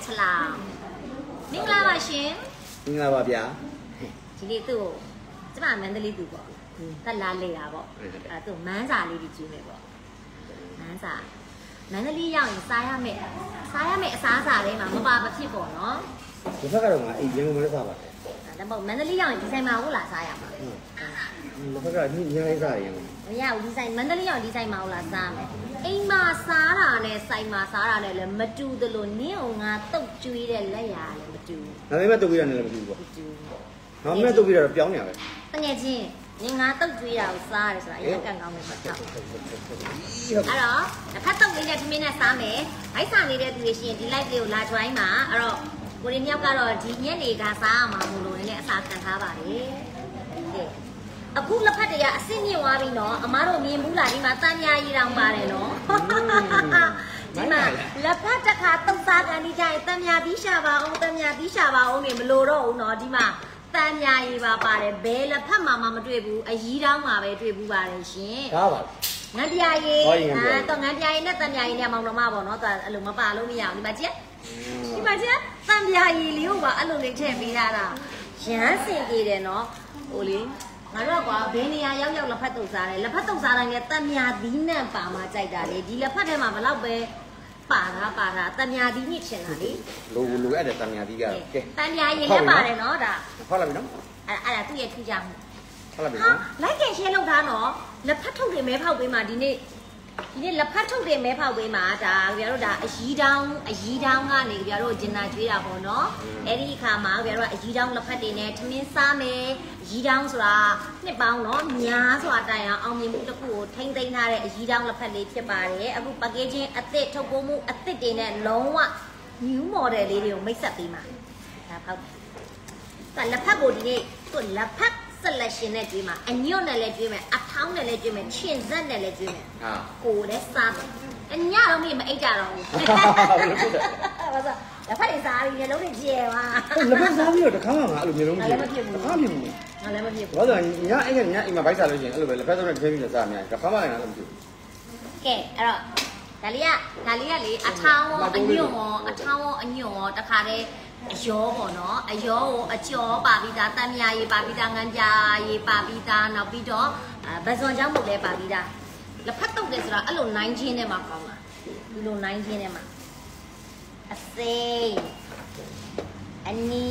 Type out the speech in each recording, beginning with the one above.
ฉลามมิงลาบาชินมิงลาบาဗျာဒီနေ့သူ့ကျမမန္တလေးသူပေါ့တက်လာလေတာပေါ့အဲသူမန်းစာလေးကြီးကျွေးမယ်ပေါ့မန်းစာမန္တလေးရောက်ရင်စားရမယ်အစားအစာလေးမှာမပါမဖြစ်ပေါ့နော်ဒီဘက်ကတော့ငါအိမ်ရင်းကုန်မလဲစားပါတယ်ဒါပေါ့မန္တလေးရောက်ရင်ဒီဆိုင်မှာဟုတ်လားစားရမှာဒီဘက်ကညညလေးစားရရင်မရဘူးဒီဆိုင်မန္တလေးရောက်ဒီဆိုင်မှာဟုတ်လားစားမယ်အိမ်မှာစားတာနဲ့ဆိုင်မှာစားတာနဲ့လည်းမတူသလိုနင်းအောင်ငါတုတ်ကျွေးတဲ့လက်ရာလည်းမတူဘူးဒါပေမဲ့တုတ်ပြီးတာလည်းမတူဘူးပေါ့ငါမဲ့တုတ်ပြီးတာတော့ပြောင်းနေရပဲတကယ်ချင်းငငါတုတ်ကျွေးတာကိုစားရတယ်ဆိုတာအရင်ကန်ကောင်းနေမှာတော့အဲ့တော့တစ်ခါတုတ်လေးနဲ့ဒီမင်းနဲ့စားမယ်ဘိုက်စာနေတဲ့သူတွေရှိရင်ဒီ live လေးကိုလာ join ပါအဲ့တော့ကိုရီမြောက်ကတော့ဒီညနေကစားရမှာမို့လို့လည်းအစာခံထားပါတယ်အခုလက်ဖက်တွေကအဆင့်မြင့်သွားပြီနော်အမားတို့မြင်ဘူးလားဒီမှာတန်မြာကြီးတောင်ပါတယ်နော်ဒီမှာလက်ဖက်တစ်ခါတုတ်စားကန်ဒီကြရင်တန်မြာသီးရှာပါအောင်တန်မြာသီးရှာပါအောင်နေမလို့တော့ဘူးနော်ဒီမှာတန်မြာကြီးပါပါတယ်ဘယ်လက်ဖက်မှမတွေ့ဘူးအကြီးတောင်မှာပဲတွေ့ဘူးပါတယ်ရှင်ဒါပါငန်းပြာကြီးတော့ငန်းပြာကြီးနဲ့တန်မြာကြီးနဲ့မောင်နှမပေါ့နော်အဲ့လိုမပါလို့မရဘူးဒီမှာကြည့်တန်မြာကြီးလေးကိုပါအဲ့လိုလေးထည့်ပေးတာရမ်းစင်ကြည့်တယ်နော်ဟိုလေငါတို့ကွာဘယ်နေရာရောက်လက်ဖက်တုပ်စားတယ်လက်ဖက်တုပ်စားတိုင်းလည်းတံမြာသီးနဲ့ပါမှကြိုက်တာလေဒီလက်ဖက်ထဲမှာဘလောက်ပဲပါတာတံမြာသီးညစ်ချင်တာလေလိုအဲ့တဲ့တံမြာသီးကကဲတံမြာရင်လည်းပါတယ်နော်ဒါဟုတ်လာပြီနော်အဲ့ဒါသူ့ရဲ့ထူးခြားမှုဟုတ်လာပြီနော်လိုက်ကင်ရှင်းလုပ်ထားနော်လက်ဖက်ထုတ်တွေမဲဖောက်ပေးမှဒီနေ့လက်ဖက်ထုတ်တွေမဲဖောက်ပေးမှဒါကြတို့ဒါအကြီးတောင်းကနေကြတို့ဂျင်နာကျွေးတာပေါ့နော်အဲ့ဒီအခါမှာကြတို့အကြီးတောင်းလက်ဖက်တွေနဲ့ထမင်းစားမယ်အကြီးတောင်းဆိုတာနှစ်ပေါင်းနော်များစွာတိုင်အောင်မြင်မှုတစ်ခုကိုထိမ့်သိမ်းထားတဲ့အကြီးတောင်းလက်ဖက်လေးဖြစ်ပါတယ်အခု packaging အသစ်ထုတ်ပိုးမှုအသစ်တွေနဲ့လုံးဝ new model လေးတွေကိုမိတ်ဆက်ပေးမှာဒါဖောက်လက်ဖက်ကိုဒီနေ့သူ့လက်ဖက်selection နဲ့ကျွေးမှာအညွတ်နဲ့လည်းကျွေးမယ်အထောင်းနဲ့လည်းကျွေးမယ်ချင်ဆက်နဲ့လည်းကျွေးမယ်ကိုလည်းစားမယ်အညတော့မအိတ်ကြတော့ဘူးဘာသာလက်ဖက်စားပြီးလည်းလုံးတွေကျဲပါလက်ဖက်စားပြီးတော့တခါမှငါအဲ့လိုမျိုးလုံးမဖြစ်ဘူးတခါမှမဖြစ်ဘူးငါလည်းမဖြစ်ဘူးဘာသာညအဲ့ကညအိမ်မှာဘိုက်စားလို့ရှိရင်အဲ့လိုပဲလက်ဖက်စားနဲ့တွဲပြီးစားမယ်တခါမှလည်းငါလည်းမဖြစ်ဘူးကဲအဲ့တော့ဒါလေးကလေအထောင်းရောအညွတ်ရောတခါတည်းအယောပေါ့နော်အယောကိုအကျော်ပါပြီးသားတမ်းမြာရေးပါပြီးသားငန်းပြာရေးပါပြီးသားနောက်ပြီးတော့ဗဇွန်ချောင်းမုတ်လည်းပါပြီးသားလက်ဖက်တုပ်တယ်ဆိုတာအဲ့လိုနိုင်ချင်းထဲမှာကောင်းတာဒီလိုနိုင်ချင်းထဲမှာအစိမ်းအနီ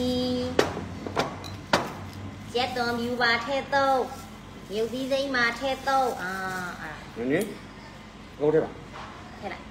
ကျက်တော်မြူပါထဲတော့ရုပ်သီးစိမ်းမှာထဲတော့နည်းဟုတ်တယ်ပါထဲလိုက်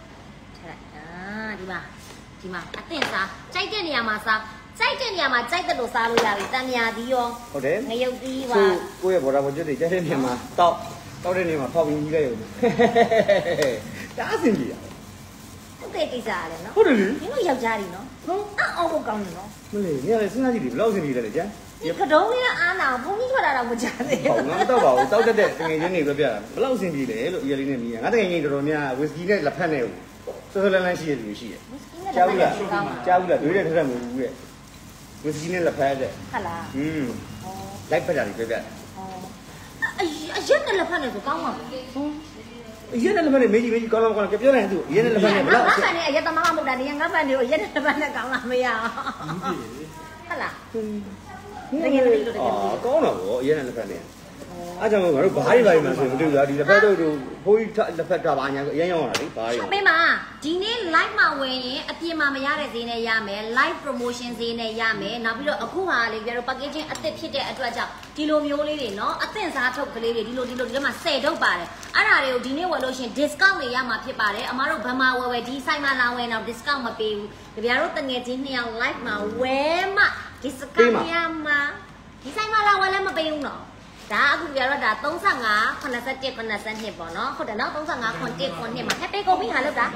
ဒီမှာအသင့်စားကြိုက်တဲ့နေရာမှာစားကြိုက်တဲ့နေရာမှာကြိုက်တဲ့လိုစားလို့ရပြီတံမြာသီးရောဟုတ်တယ်ငရုတ်သီးပါကိုယ့်ရဲ့ဘော်ဒါဘော်ကျွတ်တွေကြိုက်တဲ့နေရာမှာတောက်တဲ့နေရာမှာဖောက်ပြီးကြီးလိုက်ရုံဒါအဆင်ပြေတာဟုတ်တယ်ကိစ္စရတယ်နော်ဟုတ်တယ်လေနင်တို့ယောက်ျားတွေနော်ဟုတ်အော်ကောင်းတယ်နော်မလေးနေရာလေစဉ်းစားကြည့်ဒီဘယ်လောက်အဆင်ပြေလဲလေကျန်ဒီကတုံးလေးအားနာဘုံကြီးထွက်လာတော့မကြသေးဘူးဟုတ်ငါမတော့ပါဘူးတောက်တတ်တဲ့တငယ်ချင်းတွေပဲပြတာဘယ်လောက်အဆင်ပြေလဲလို့အရေးလေးနဲ့မြည်ငါတငယ်ချင်းတော်တော်များဝစ်စကီနဲ့လက်ဖက်နဲ့စောစောလန်းလန်းရှိရလူရှိရကြားဘူးလားတွေးတဲ့ထက်မဟုတ်ဘူးရဲ့ဝစ်စကီနဲ့လက်ဖက်တဲ့ဟုတ်လားလိုက်ဖက်တာတွေပြောပြတယ်အရက်နဲ့လက်ဖက်နဲ့ဆိုကောင်းပါဘူးအရက်နဲ့လက်ဖက်နဲ့မေးကြည့်ကောင်းကောင်းပြောတယ်သူအရက်နဲ့လက်ဖက်နဲ့ဘယ်လောက်ငါဖက်နဲ့အရက်သမားမဟုတ်တာဒီငါဖက်နဲ့အရက်နဲ့လက်ဖက်နဲ့ကောင်းလာမရအောင်ဟုတ်လားတကယ်လို့တကယ်ကောင်းတော့ဗောအရက်နဲ့လက်ဖက်နဲ့အားကြောင့်ငါတို့ဘားတွေမှဆိုမတွေ့ဘူးလားဒီလက်ဖက်တို့ဖိုးကြီးလက်ဖက်တာပါညာအရင်ရောက်လာလေဘားတွေပေးမှာဒီနေ့ live မှာဝင်ရင်အပြင်မှာမရတဲ့ဈေးနဲ့ရမယ် live promotion ဈေးနဲ့ရမယ်နောက်ပြီးတော့အခုဟာလေကြတော့ packaging အသစ်ဖြစ်တဲ့အတွက်ကြောင့်ဒီလိုမျိုးလေးတွေနော်အသင့်စားထုတ်ကလေးတွေဒီလိုဒီမှာ10ထုတ်ပါတယ်အဲ့ဒါတွေကိုဒီနေ့ဝယ်လို့ရှိရင် discount တွေရမှာဖြစ်ပါတယ်အမားတို့ဘယ်မှာဝယ်ဒီ site မှာလာဝယ်တော့ discount မပေးဘူးကြပြတို့တငယ်ချင်း2ယောက် live မှာဝယ်မှ discount ရမှာဒီ site မှာလာဝယ်လည်းမပေးဘူးနော်ဒါအခုပြတော့ဒါ35 87 92ပေါ့နော်ဟုတ်တယ်နော်35 91 မှာထပ်ပေးကုန်ပြီဟာလို့ဒါ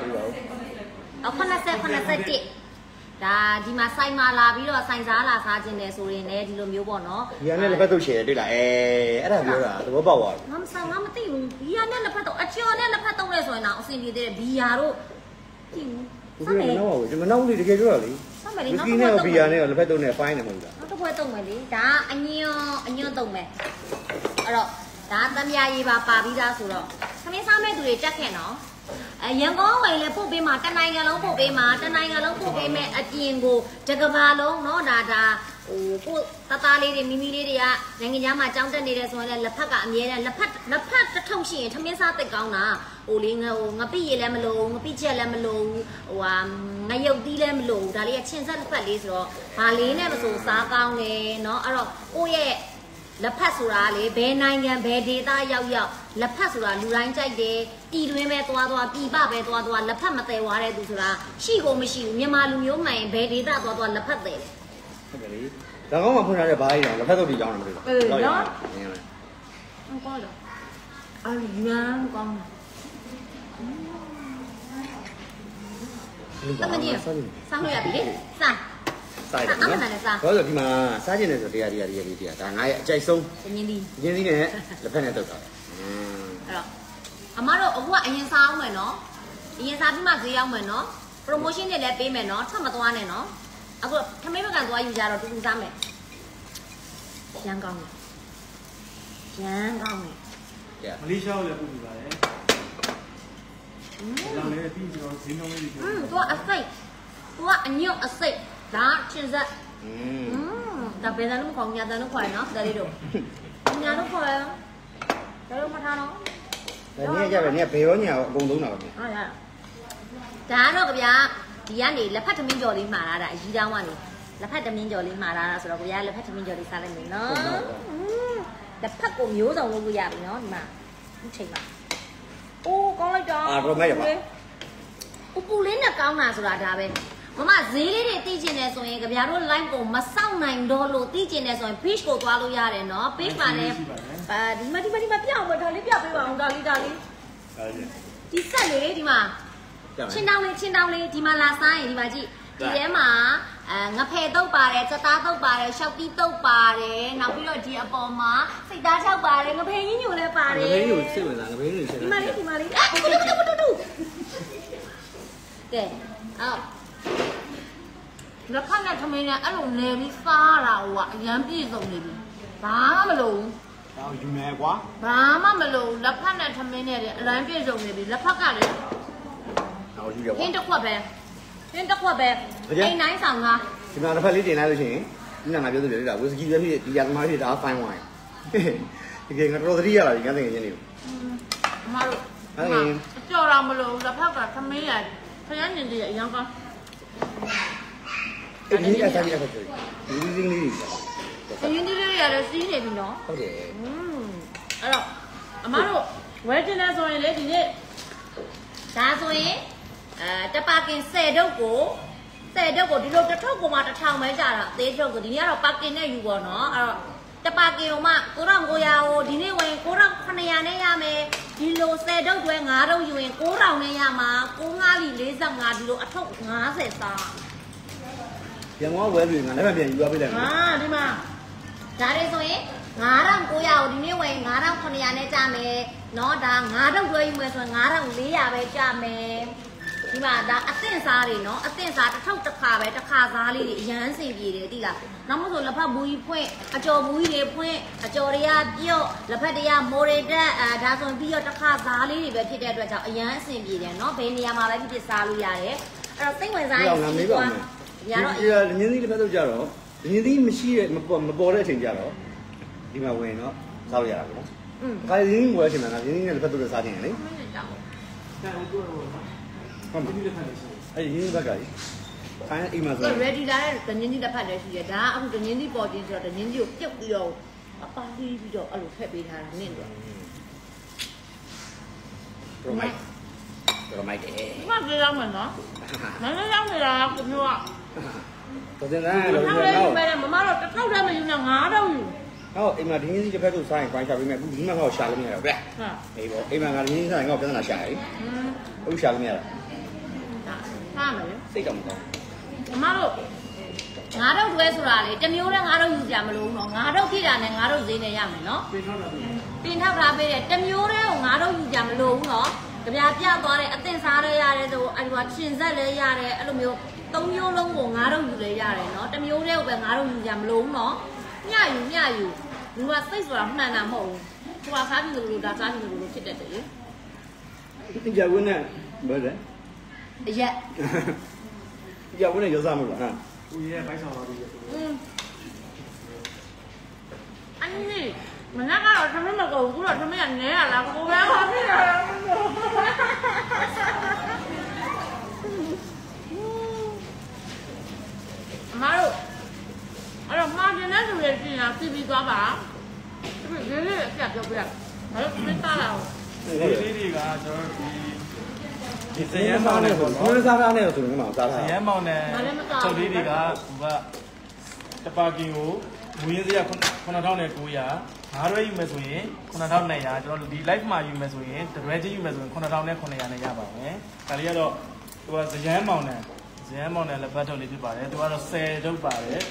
87ဒါဒီမှာစိုင်းမာလာပြီးတော့စိုင်းစားလာစားခြင်းတယ်ဆိုရင်လည်းဒီလိုမျိုးပေါ့နော်ဘီယာနဲ့လက်ဖက်ထုတ်ချယ်တွေ့လားအဲ့ဒါပြောတာသဘောပေါက်သွားပြီငါမသိဘူးဘီယာနဲ့လက်ဖက်ထုတ်အကျော်နဲ့လက်ဖက်ထုတ်လဲဆိုရင်တော့အဆင်ပြေသေးတယ်ဘီယာတို့ကြည့်ဘူးဘီယာနော်ကျွန်တော်နောက်လေတကယ်ပြောတာလေဟုတ်မယ်လေနောက်ဘီယာနဲ့လက်ဖက်ထုတ်နဲ့ဖိုင်းနေမှာလို့နောက်တစ်ခွဲတုံးမယ်လေဒါအညွန့်တုံးမယ်အဲ့တော့ဒါတံမြာရေးပါပြီးသားဆိုတော့သမင်းစားမဲ့သူတွေတက်ခဲ့နော်ရန်ကုန်ဝင်လေပို့ပေးမှာတနိုင်ငံလုံးပို့ပေးမှာတနိုင်ငံလုံးပို့ပေးမဲ့အပြင်ကိုတကဘာလုံးเนาะဒါကိုတသားလေးတွေမိမိလေးတွေကနိုင်ငံခြားမှာကြောင်းတက်နေတယ်ဆိုရင်လည်းလက်ဖက်ကအမြဲတမ်းလက်ဖက်တစ်ထုပ်ရှိရင်ထမင်းစားသိကောင်းတာလေးငပိရည်လည်းမလို့ငပိချက်လည်းမလို့ငရုတ်သီးလည်းမလို့ဒါလေးကချင်းဆက်လက်ဖက်လေးဆိုတော့ဘာလေးနဲ့မဆိုစားကောင်းတယ်เนาะအဲ့တော့ကိုယ့်ရဲ့လက်ဖက်ဆိုတာလေဘယ်နိုင်ငံဘယ်ဒေသရောက်လက်ဖက်ဆိုတာလူတိုင်းကြိုက်တယ်ပြည်တွင်းပဲသွားပြည်ပပဲသွားလက်ဖက်မတည်ွားတဲ့သူဆိုတာရှိကိုမရှိဘူးမြန်မာလူမျိုးမှန်ဘယ်ဒေသသွားလက်ဖက်တည်တယ်ဟုတ်ကဲ့လေဒါကောင်းမှဖွင့်ထားတဲ့ဘားကြီးတော့လက်ဖက်တော့ဒီကြောင်းတယ်မလို့နော်ဟုတ်ကောင်းလားအရန်ကောင်းတမကြီးစားလို့ရပြီလေစားစားတယ်နော်။ဘာလို့ဒီမှာစားကျင်တယ်ဆိုတရားဒါငါရဲ့အကြိုက်ဆုံးရင်းသီးနဲ့လက်ဖက်နဲ့တုတ်တာ။အဲ့တော့အမတို့အခုကအရင်စားအောင်မယ်နော်။အရင်စားပြီးမှဈေးရောက်မယ်နော်။ promotion တွေလည်းပေးမယ်နော်။ထပ်မသွားနဲ့နော်။အခုထမင်းမကန်သွားယူကြတော့တူတူစားမယ်။ရန်ကောင်းတယ်။မလေးရှားလည်းပို့ပြပါလေ။ဒါလည်းပြီးကျွန်တော်ဈေးနှုန်းလေးတွေပြော။သူကအစိတ်။သူကအညွန့်အစိတ်ဒါချင်းစက်ဒါပဲတန်းလို့ခေါင်းညာတန်းလို့ခေါ်ရနော်ဒါလေးတို့ညာလို့ခေါ်ရဒါလို့မထားနော်ဒါနည်းကြပဲနည်းဘယ်ရောညာအကုန်လုံးတာပါဗျာဟုတ်ရဒါတော့ကြဗျာဒီကနေလက်ဖက်သမင်းကြော်လေးမှာလာတာအကြီးတောင်းကနေလက်ဖက်သမင်းကြော်လေးမှာလာတာဆိုတော့ကြဗျာလက်ဖက်သမင်းကြော်လေးစားလိုက်မယ်နော်လက်ဖက်ကိုမျိုးစုံလုပ်လို့ရပြီနော်ဒီမှာအခုချိန်မှာအိုးကောင်းလိုက်တာတော့မဲ့ရပါပူလေးနဲ့ကောင်းတာဆိုတာဒါပဲမမဈေးလေးတွေသိကျင်တယ်ဆိုရင်ကြဗျာတို့ line ကိုမစောင့်နိုင်တော့လို့သိကျင်တယ်ဆိုရင် page ကိုသွားလို့ရတယ်နော် page မှာလည်းဒီမှာပြောင်းမဒါလေးပြပေးပါအောင်ဒါလေးဒီဆက်လေးဒီမှာချင်းတောင်းလေးဒီမှာလာစားရင်ဒီမှာကြည့်ဒီထဲမှာငဖယ်တုပ်ပါတယ်စသားတုပ်ပါတယ်ရှောက်တီးတုပ်ပါတယ်နောက်ပြီးတော့ဒီအပေါ်မှာစိတ်သားချောက်ပါတယ်ငဖယ်ရင်းညိုလည်းပါတယ်ငဖယ်ညိုစစ်ဝင်လားငဖယ်ညိုစစ်ဒီမှာလေးကဲအော်လက်ဖက်နဲ့ထမင်းနဲ့အဲ့လိုနေပြီးစားတာဟိုကအရန်ပြည့်စုံနေပြီဘာမှမလို့ဒါယူမယ်ကွာဘာမှမလို့လက်ဖက်နဲ့ထမင်းနဲ့အရန်ပြည့်စုံနေပြီလက်ဖက်ကလည်းဟောယူရကွာဟင်းတစ်ခွက်ပဲအိမ်တိုင်းဆောင်ကဒီမှာတစ်ဖက်လေးတင်လိုက်လို့ရှိရင်ဒီကငါပြောသလိုလေဒါဝီစကီပဲဖြစ်ဒီရသမားဖြစ်ဒါဖိုင်းဝိုင်းဒီကငါတော်သတိရတာဒီကတဲ့ငင်းနေကိုအမတို့အကျော်တော်မလို့လက်ဖက်ကထမင်းရဖျားညင်တည်းအရန်ကောင်းဒီနေ့အစားကြီးအဲ့ဒါဒီစင်းလေးအရင်ဒီလေးရလည်းစီးနေပြီနော်ဟုတ်တယ်အဲ့တော့အမတို့ဝယ်တင်တယ်ဆိုရင်လေဒီနေ့ဒါဆိုရင်တပါကင်10တုပ်ကိုဒီလိုတစ်ထုပ်ကိုမှ1000ပဲကြာတာအသေးထုပ်ကိုဒီနေ့ကတော့ပါကင်နဲ့ယူပေါ့နော်အဲ့တော့တပါကင်ကိုမှ9900ကိုဒီနေ့ဝင်9900နဲ့ရမယ်ဒီလို10တုပ်တွဲ9တုပ်ယူရင်9000နဲ့ရမှာ95လီ45ဒီလိုအထုပ်50စားပြန်သွားဝဲပြီးငါလည်းပြန်ယူသွားပေးလိုက်မယ်ဒီမှာဒါတွေဆိုရင်9900ကိုဒီနေ့ဝင်9900နဲ့ကြာမယ်เนาะဒါ9တုပ်တွဲယူမယ်ဆိုရင်9400ပဲကြာမယ်ဒီမှာဒါအသင့်စားတွေเนาะအသင့်စားတစ်ထုပ်တစ်ခါပဲတစ်ခါစားလေးတွေအရန်စီပြေတယ်တိလားနောက်မဆိုလက်ဖက်ဘူးကြီးဖွင့်အကျော်ဘူးကြီးတွေဖွင့်အကျော်တွေကပြုတ်လက်ဖက်တွေကမိုးရတက်ဒါဆိုရင်ပြီးတော့တစ်ခါစားလေးတွေပဲဖြစ်တဲ့အတွက်ကြောင့်အရန်အဆင်ပြေတယ်เนาะဘယ်နေရာမှာပဲဖြစ်စားလို့ရတယ်အဲ့တော့စိတ်ဝင်စားရင်စီးသွားရတော့ရင်းသီးလက်ဖက်တော့ကြတော့ရင်းသီးမရှိတဲ့မပေါ်တဲ့အချိန်ကြတော့ဒီမှာဝင်တော့စားလို့ရတာပေါ့နော်ခါရင်းသီးဝယ်ချိန်မှာရင်းသီးနဲ့လက်ဖက်တော့စားတင်တယ်လေဟုတ်ဒီလက်ဖက်လေးရှိအဲ့ရင်းသီးဘက်ကကြီးခိုင်းအိမ်မှာဆို ready လာတဲ့ဒညင်းသီးလက်ဖက်လည်းရှိတယ်ဒါအခုဒညင်းသီးပေါ်ခြင်းဆိုတော့ဒညင်းသီးကိုပြုတ်ပြီးတော့အပါလေးပြီးတော့အဲ့လိုထည့်ပေးထားတာနင့်တော့ရိုမိုက်တယ်ဒီမှာကြေးရောက်မယ်နော်မင်းရောက်နေတာကမျိုးอ่ะတော်တယ်လားလို့မမတော့တစ်ခေါက်တည်းမယူနဲ့9တော့ယူဟောအိမ်မှာဒီနေ့တစ်ဖက်ကိုစားရင် coin ရှာပေးမယ်အခုဒီမှာဟောရှာလို့မရတော့ဗျာအေးပေါ့အိမ်မှာငါဒီနေ့စားရင်ငါ့ပြဿနာရှာတယ်အခုရှာလို့မရတာစားမယ်စိတ်တော့မကောင်းမမတို့9တော့တွဲဆိုတာလေတစ်မျိုးနဲ့9တော့ယူကြမလို့နော်9တော့ပြည့်တာနဲ့9တော့ဈေးနဲ့ရမယ်နော်တင်ထောက်ထားပေးတယ်တစ်မျိုးနဲ့9တော့ယူကြမလို့နော်ကြပြပြသွားတယ်အသင်စားလဲရတယ်ဆိုအဲ့ဒီကရှင်ဆက်လဲရတယ်အဲ့လိုမျိုး3မျိုးလုံးကို9တော့ယူလဲရတယ်နော်တစ်မျိုးတည်းကိုပဲ9တော့ယူကြမလို့နော်ညယူလူကစိတ်ဆိုတာမှန်တာမဟုတ်ဘူးဟိုကစားပြီးလို့ဒါစားပြီးလို့ဖြစ်တတ်တယ်လေဒီကြဝင်းနဲ့ဘယ်လဲရက်ကြောက်နေရောစားမလို့ဟာကိုရဲ့ဘိုက်ဆောင်တော်ဒီအန်နီမနက်ကတော့သမီးမကုန်ဘူးတော့သမီးကနဲရလားကိုပဲခေါ်ပြရတာအမတို့အဲ့တော့မှားတင်တဲ့သူတွေပြင်တာပြပြီးသွားပါဒီလေးအပြတ်ပြောပြရဘာလို့မသားလာဘူးလေးတွေကကျွန်တော်ဒီဇယမ်းမောင်နဲ့ပေါ့နော်ဘယ်စားထားနေလို့ဆိုရင်မှစားဇထားယမ်းမောင်နဲ့ချုပ်လေးတွေကသူကတပါကင်ကိုမူရင်းစရာ9900ငါးရွဲယူမယ်ဆိုရင်9200ကျွန်တော်တို့ဒီ live မှာယူမယ်ဆိုရင်တရွဲချင်းယူမယ်ဆိုရင်9900နဲ့ရပါမယ်ဒါလေးကတော့သူကဇယမ်းမောင်နဲ့လက်ပတ်ထုတ်လေးဖြစ်ပါတယ်သူကတော့10ထုတ်ပါတယ်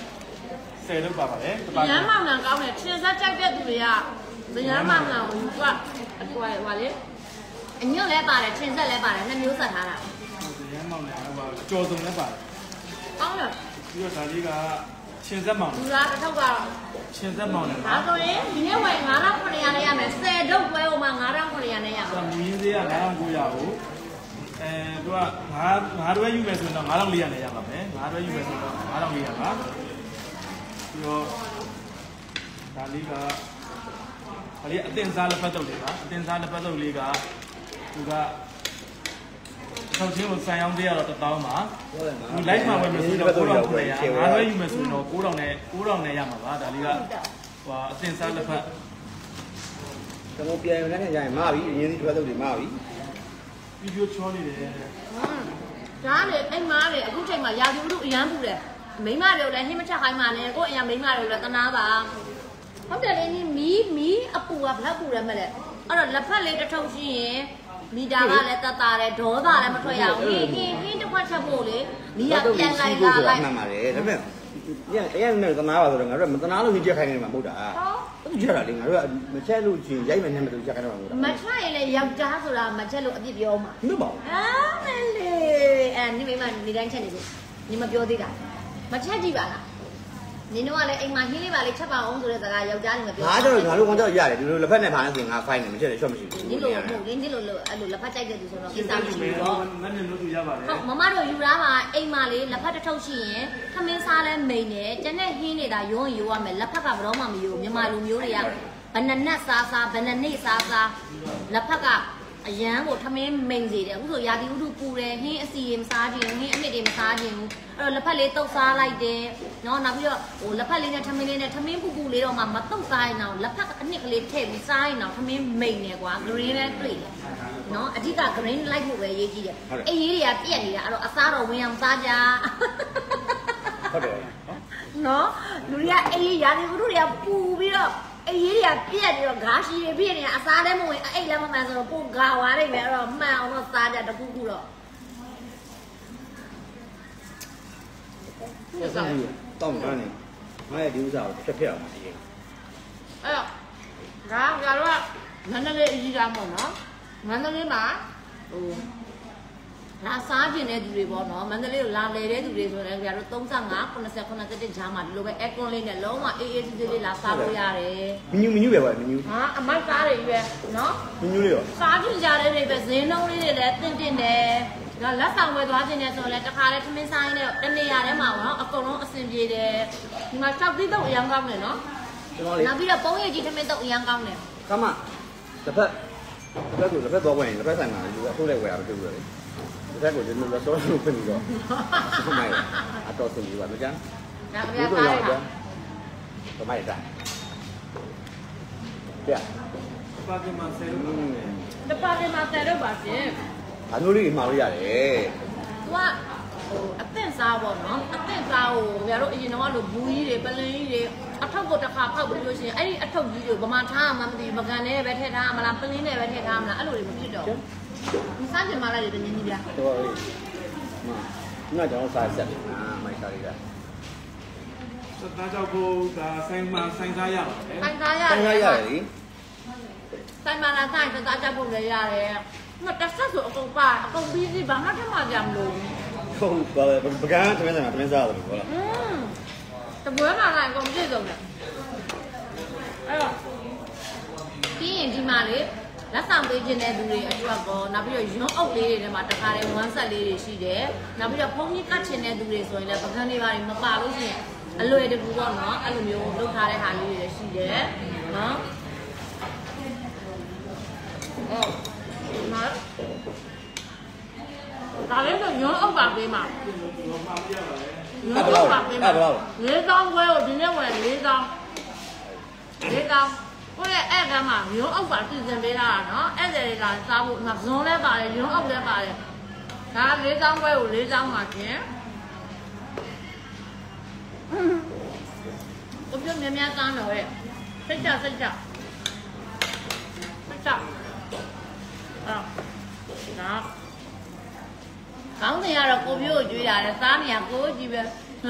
10ထုတ်ပါပါတယ်တပါကင်ရမ်းမောင်နှံကောင်းတယ်ထင်စားကြိုက်တဲ့သူတွေကရမ်းမောင်နှံကိုယူကအကွာဟိုလေအညွန့်လဲပါတယ်ထင်ဆက်လဲပါတယ်နှစ်မျိုးဆက်ထားတာဇယမ်းမောင်နဲ့ဟိုအကျော်စုံလည်းပါတယ်ကောင်းတယ်ပြီးတော့ဒါလေးကချင်းဆက်မောင်လူသားတစ်ထောက်ကတော့ချင်းဆက်မောင်နဲ့ဒါဆိုရင်ဒီနေ့ဝယ်9900နဲ့ရမယ်10ဒုတ်ပွဲဟိုမှာ9900နဲ့ရမှာမူရင်းသေးက9900ကိုသူကငါးရွဲယူမယ်ဆိုရင်တော့9400နဲ့ရပါမယ်ငါးရွဲယူမယ်ဆိုတော့9400ပါပြီးတော့ဒါလေးကဒါလေးအတင်စားလက်ဖက်တုပ်လေးပါအတင်စားလက်ဖက်တုပ်လေးကသူကထောက်ချင်းကိုဆိုင်အောင်သေးရတော့1000ပါဒီ live မှာဝယ်မယ်ဆိုတော့9900ငါးရွဲယူမယ်ဆိုရင်တော့9000နဲ့ရမှာပါဒါလေးကဟိုအတင်စားလက်ဖက်ကျွန်တော်ပြန်ရတဲ့ညရင်မပြီအရင်စီထွက်တော့ဒီမပြီဗီဒီယိုချောနေတယ်ဒါလေအိမ်မားလေအခုချိန်မှာရာသီဥတုအရန်ပူတယ်မိမတွေကိုလည်းနှိမချက်ခိုင်းပါနဲ့ကို့အရင်မိမတွေကိုလည်းတနာပါဟုတ်တယ်လေမီးအပူကဘလောက်ပူတယ်မလဲအဲ့တော့လက်ဖက်လေးတစ်ထုပ်ရှိရင်မီတာကလည်းတတ်တာတယ်ဒေါသလည်းမထွက်ရဘူးဟင်းတစ်ခွက်ချက်ဖို့လေမီးကပြန်လိုက်လာလိုက်မှန်ပါတယ်ဒါပေမဲ့တရားနဲ့သနာပါဆိုတော့ငါတို့မသနာလို့ကြက်ခိုင်းနေမှာမဟုတ်တာသူကြက်တာလေငါတို့ကမချက်လို့ချင်းရိုက်မယ်နဲ့မတူကြက်ခိုင်းတော့မှာမဟုတ်တာမထွက်ရင်လည်းယောက်ျားဆိုတာမချက်လို့အပြစ်ပြောမှာမဟုတ်ပါဘူးမလေးနိမိမနေတိုင်းချက်နေလို့ညီမပြောသေးတာမချက်ကြည့်ပါလားနင်တို့ကလည်းအိမ်မှာဟင်းလေးပါလေးချက်ပါအောင်ဆိုတဲ့စကားယောက်ျားညီမပြောငါတို့ကောင်ကြောက်ရတယ်ဒီလိုလက်ဖက်နဲ့ဖားနေဆိုရင်ငါဖိုင်းနေမချက်လည်းရှော့မရှိဘူးနင်တို့မဟုတ်နင်တို့လို့အဲ့လိုလက်ဖက်ကြိုက်တဲ့သူဆိုတော့ကိစ္စမရှိဘူးတော့ငါနဲ့လို့သူရပါတယ်ဟုတ်မမတို့ယူသားပါအိမ်မှာလေလက်ဖက်တစ်ထုပ်ရှိရင်ခမင်းစားလဲမိန်တယ်ကျန်တဲ့ဟင်းနေတာရုံးယူရမယ်လက်ဖက်ကဘယ်တော့မှမယူမြန်မာလူမျိုးတွေကဘယ်နှစ်နက်စားဘယ်နှစ်နေ့စားလက်ဖက်ကအရန်ကိုထမင်းမိန်စေတယ်အခုဆိုရာသီဥတုပူတယ်ဟင်းအစီရင်မစားခြင်းဟင်းအနှစ်တွေမစားခြင်းဘူးအဲ့တော့လက်ဖက်လေးတုပ်စားလိုက်တယ်နော်နောက်ပြီးတော့ဟိုလက်ဖက်လေးနဲ့ထမင်းလေးနဲ့ထမင်းပူပူလေးတော့မှမတုပ်စားရင်တော့လက်ဖက်အနှစ်ကလေးထည့်ပြီးစားရင်တော့ထမင်းမိန်တယ်ကွာ green နဲ့တွေ့တယ်နော်အဓိက green လိုက်ဖို့ပဲရေးကြည့်တယ်အေးရေးတွေကပြက်နေတာအဲ့တော့အစားတော့ဝင်အောင်စားကြဟုတ်တယ်နော်လူတွေကအေးရာသီဥတုတွေကပူပြီးတော့အေးတွေကပြက်ပြီးတော့ဂါရှိတွေပြည့်နေအစားလည်းမဝင်အဲ့လည်းမမှန်ဆိုတော့ပိုဂါဝါနေမယ်အဲ့တော့မှန်အောင်တော့စားကြတခုခုတော့တောင်းတာနေငါရဲ့ဒီဥစ္စာကိုဖြတ်အောင်ဒီအဲ့တော့ဒါကြတော့မန္တလေးအကြီးသားပေါ့နော်မန္တလေးမှာဟိုလာစားကျင်တဲ့သူတွေပေါ့နော်မန္တလေးကိုလာလေတဲ့သူတွေဆိုရင်ကြတော့35 80 90ကြားမှာဒီလိုပဲ aircon လေးနဲ့လုံးဝအေးအေးဆေးဆေးလေးလာစားလို့ရတယ်မညူပဲပါမညူဟာအမိုက်စားတွေပဲနော်မညူလေးရောစားကျင်ကြတဲ့တွေပဲဈေးနှုန်းလေးတွေလည်းတင့်တယ်ဒါလက်ဆောင်ဝယ်သွားခြင်းနဲ့ဆိုလည်းတခါလဲထမင်းဆိုင်နဲ့တနေရာထဲမှာပေါ့နော်အကုန်လုံးအဆင်ပြေတယ်ဒီမှာ၆သီးတော့အရင်ကောင်းတယ်နော်ကျွန်တော်လေးနောက်ပြီးတော့ပုံးရည်ကြီးထမင်းတော့အရင်ကောင်းတယ်ကမတစ်ဖက်တော့ဝင်တစ်ဖက်ဆိုင်မှာလူအထုတ်လိုက်ဝယ်ရမဖြစ်ဘူးလေတစ်ဖက်ကိုကျွန်တော်ဆောလို့ပြင်ပြီးတော့ဟုတ်မိုက်အတော်စင်ပြီးပါမကြမ်းဒါကြပြစားရတာတော့မိုက်တာပြပါကင်မှာဆယ်လို့တပါးလေးမှာတယ်တော့ပါရှင်အမျိုးလေးမှာလို့ရတယ်သူကဟိုအသင့်စားပေါ့နော်အသင့်စားကိုငါတို့အရင်တော့လို့ဘူးကြီးတွေပလင်းကြီးတွေအထုပ်ကိုတစ်ခါဖောက်ပြီးလို့ရှိရင်အဲ့ဒီအထုပ်ကြီးတွေဗမာထားမှမသိဘူးပကံနဲ့ပဲထည့်ထားမလားပလင်းနဲ့ပဲထည့်ထားမလားအဲ့လိုတွေမဖြစ်တော့ဘူးစားကြင်မလိုက်တယ်ညင်ကြီးပြတော်လေးမကျွန်တော်စားဆက်မိုက်စားလေးကဒါကြောင့်ကိုဒါဆိုင်မှာဆိုင်စားရပါတယ်ဆိုင်စားရတိုင်းရရတယ်လေဆိုင်မှာလာဆိုင်စားကြဖို့လည်းရတယ်ငါတက်ဆက်ဆိုအကုန်ပါအကုန်ပြီးစီဘာမှထမကြမလို့ဟုတ်ပါပကံတမင်းစားတမင်းစားတယ်ဘောလားတပွဲမှာကအကုန်ပြည့်စုံတယ်အဲ့တော့ပြီးရင်ဒီမှာလေလက်ဆောင်ပေးခြင်းတဲ့သူတွေအတွက်ကောနောက်ပြီးတော့ရုံးအုပ်လေးတွေထဲမှာတခါတည်းဝမ်းဆက်လေးတွေရှိတယ်နောက်ပြီးတော့ဖုန်းကြီးကတ်ချင်တဲ့သူတွေဆိုရင်လည်းပကန်းလေးပါတွေမပါလို့ရှိရင်အလွယ်တကူပေါ့နော်အဲ့လိုမျိုးလုပ်ထားတဲ့ဟာလေးတွေရှိတယ်နော်ဒါလည်းဆိုရုံးအုပ်ပါပေးမှာရုံးအုပ်ပါပေးမှာ4,000ခွဲကိုဒီနေ့ဝင်4,000ကိုယ့်ရဲ့အဲ့ကမှာရုံးအုပ်ပါပြင်ဆင်ပေးတာနော်အဲ့ဒါတွေလာစားဖို့ငါဇွန်လဲပါတယ်ရုံးအုပ်လဲပါတယ်ဒါ4,000ခွဲကို4,000ပါခင်我就绵绵干了喂，睡觉，啊，刚才要是股票追来了，3年过去呗，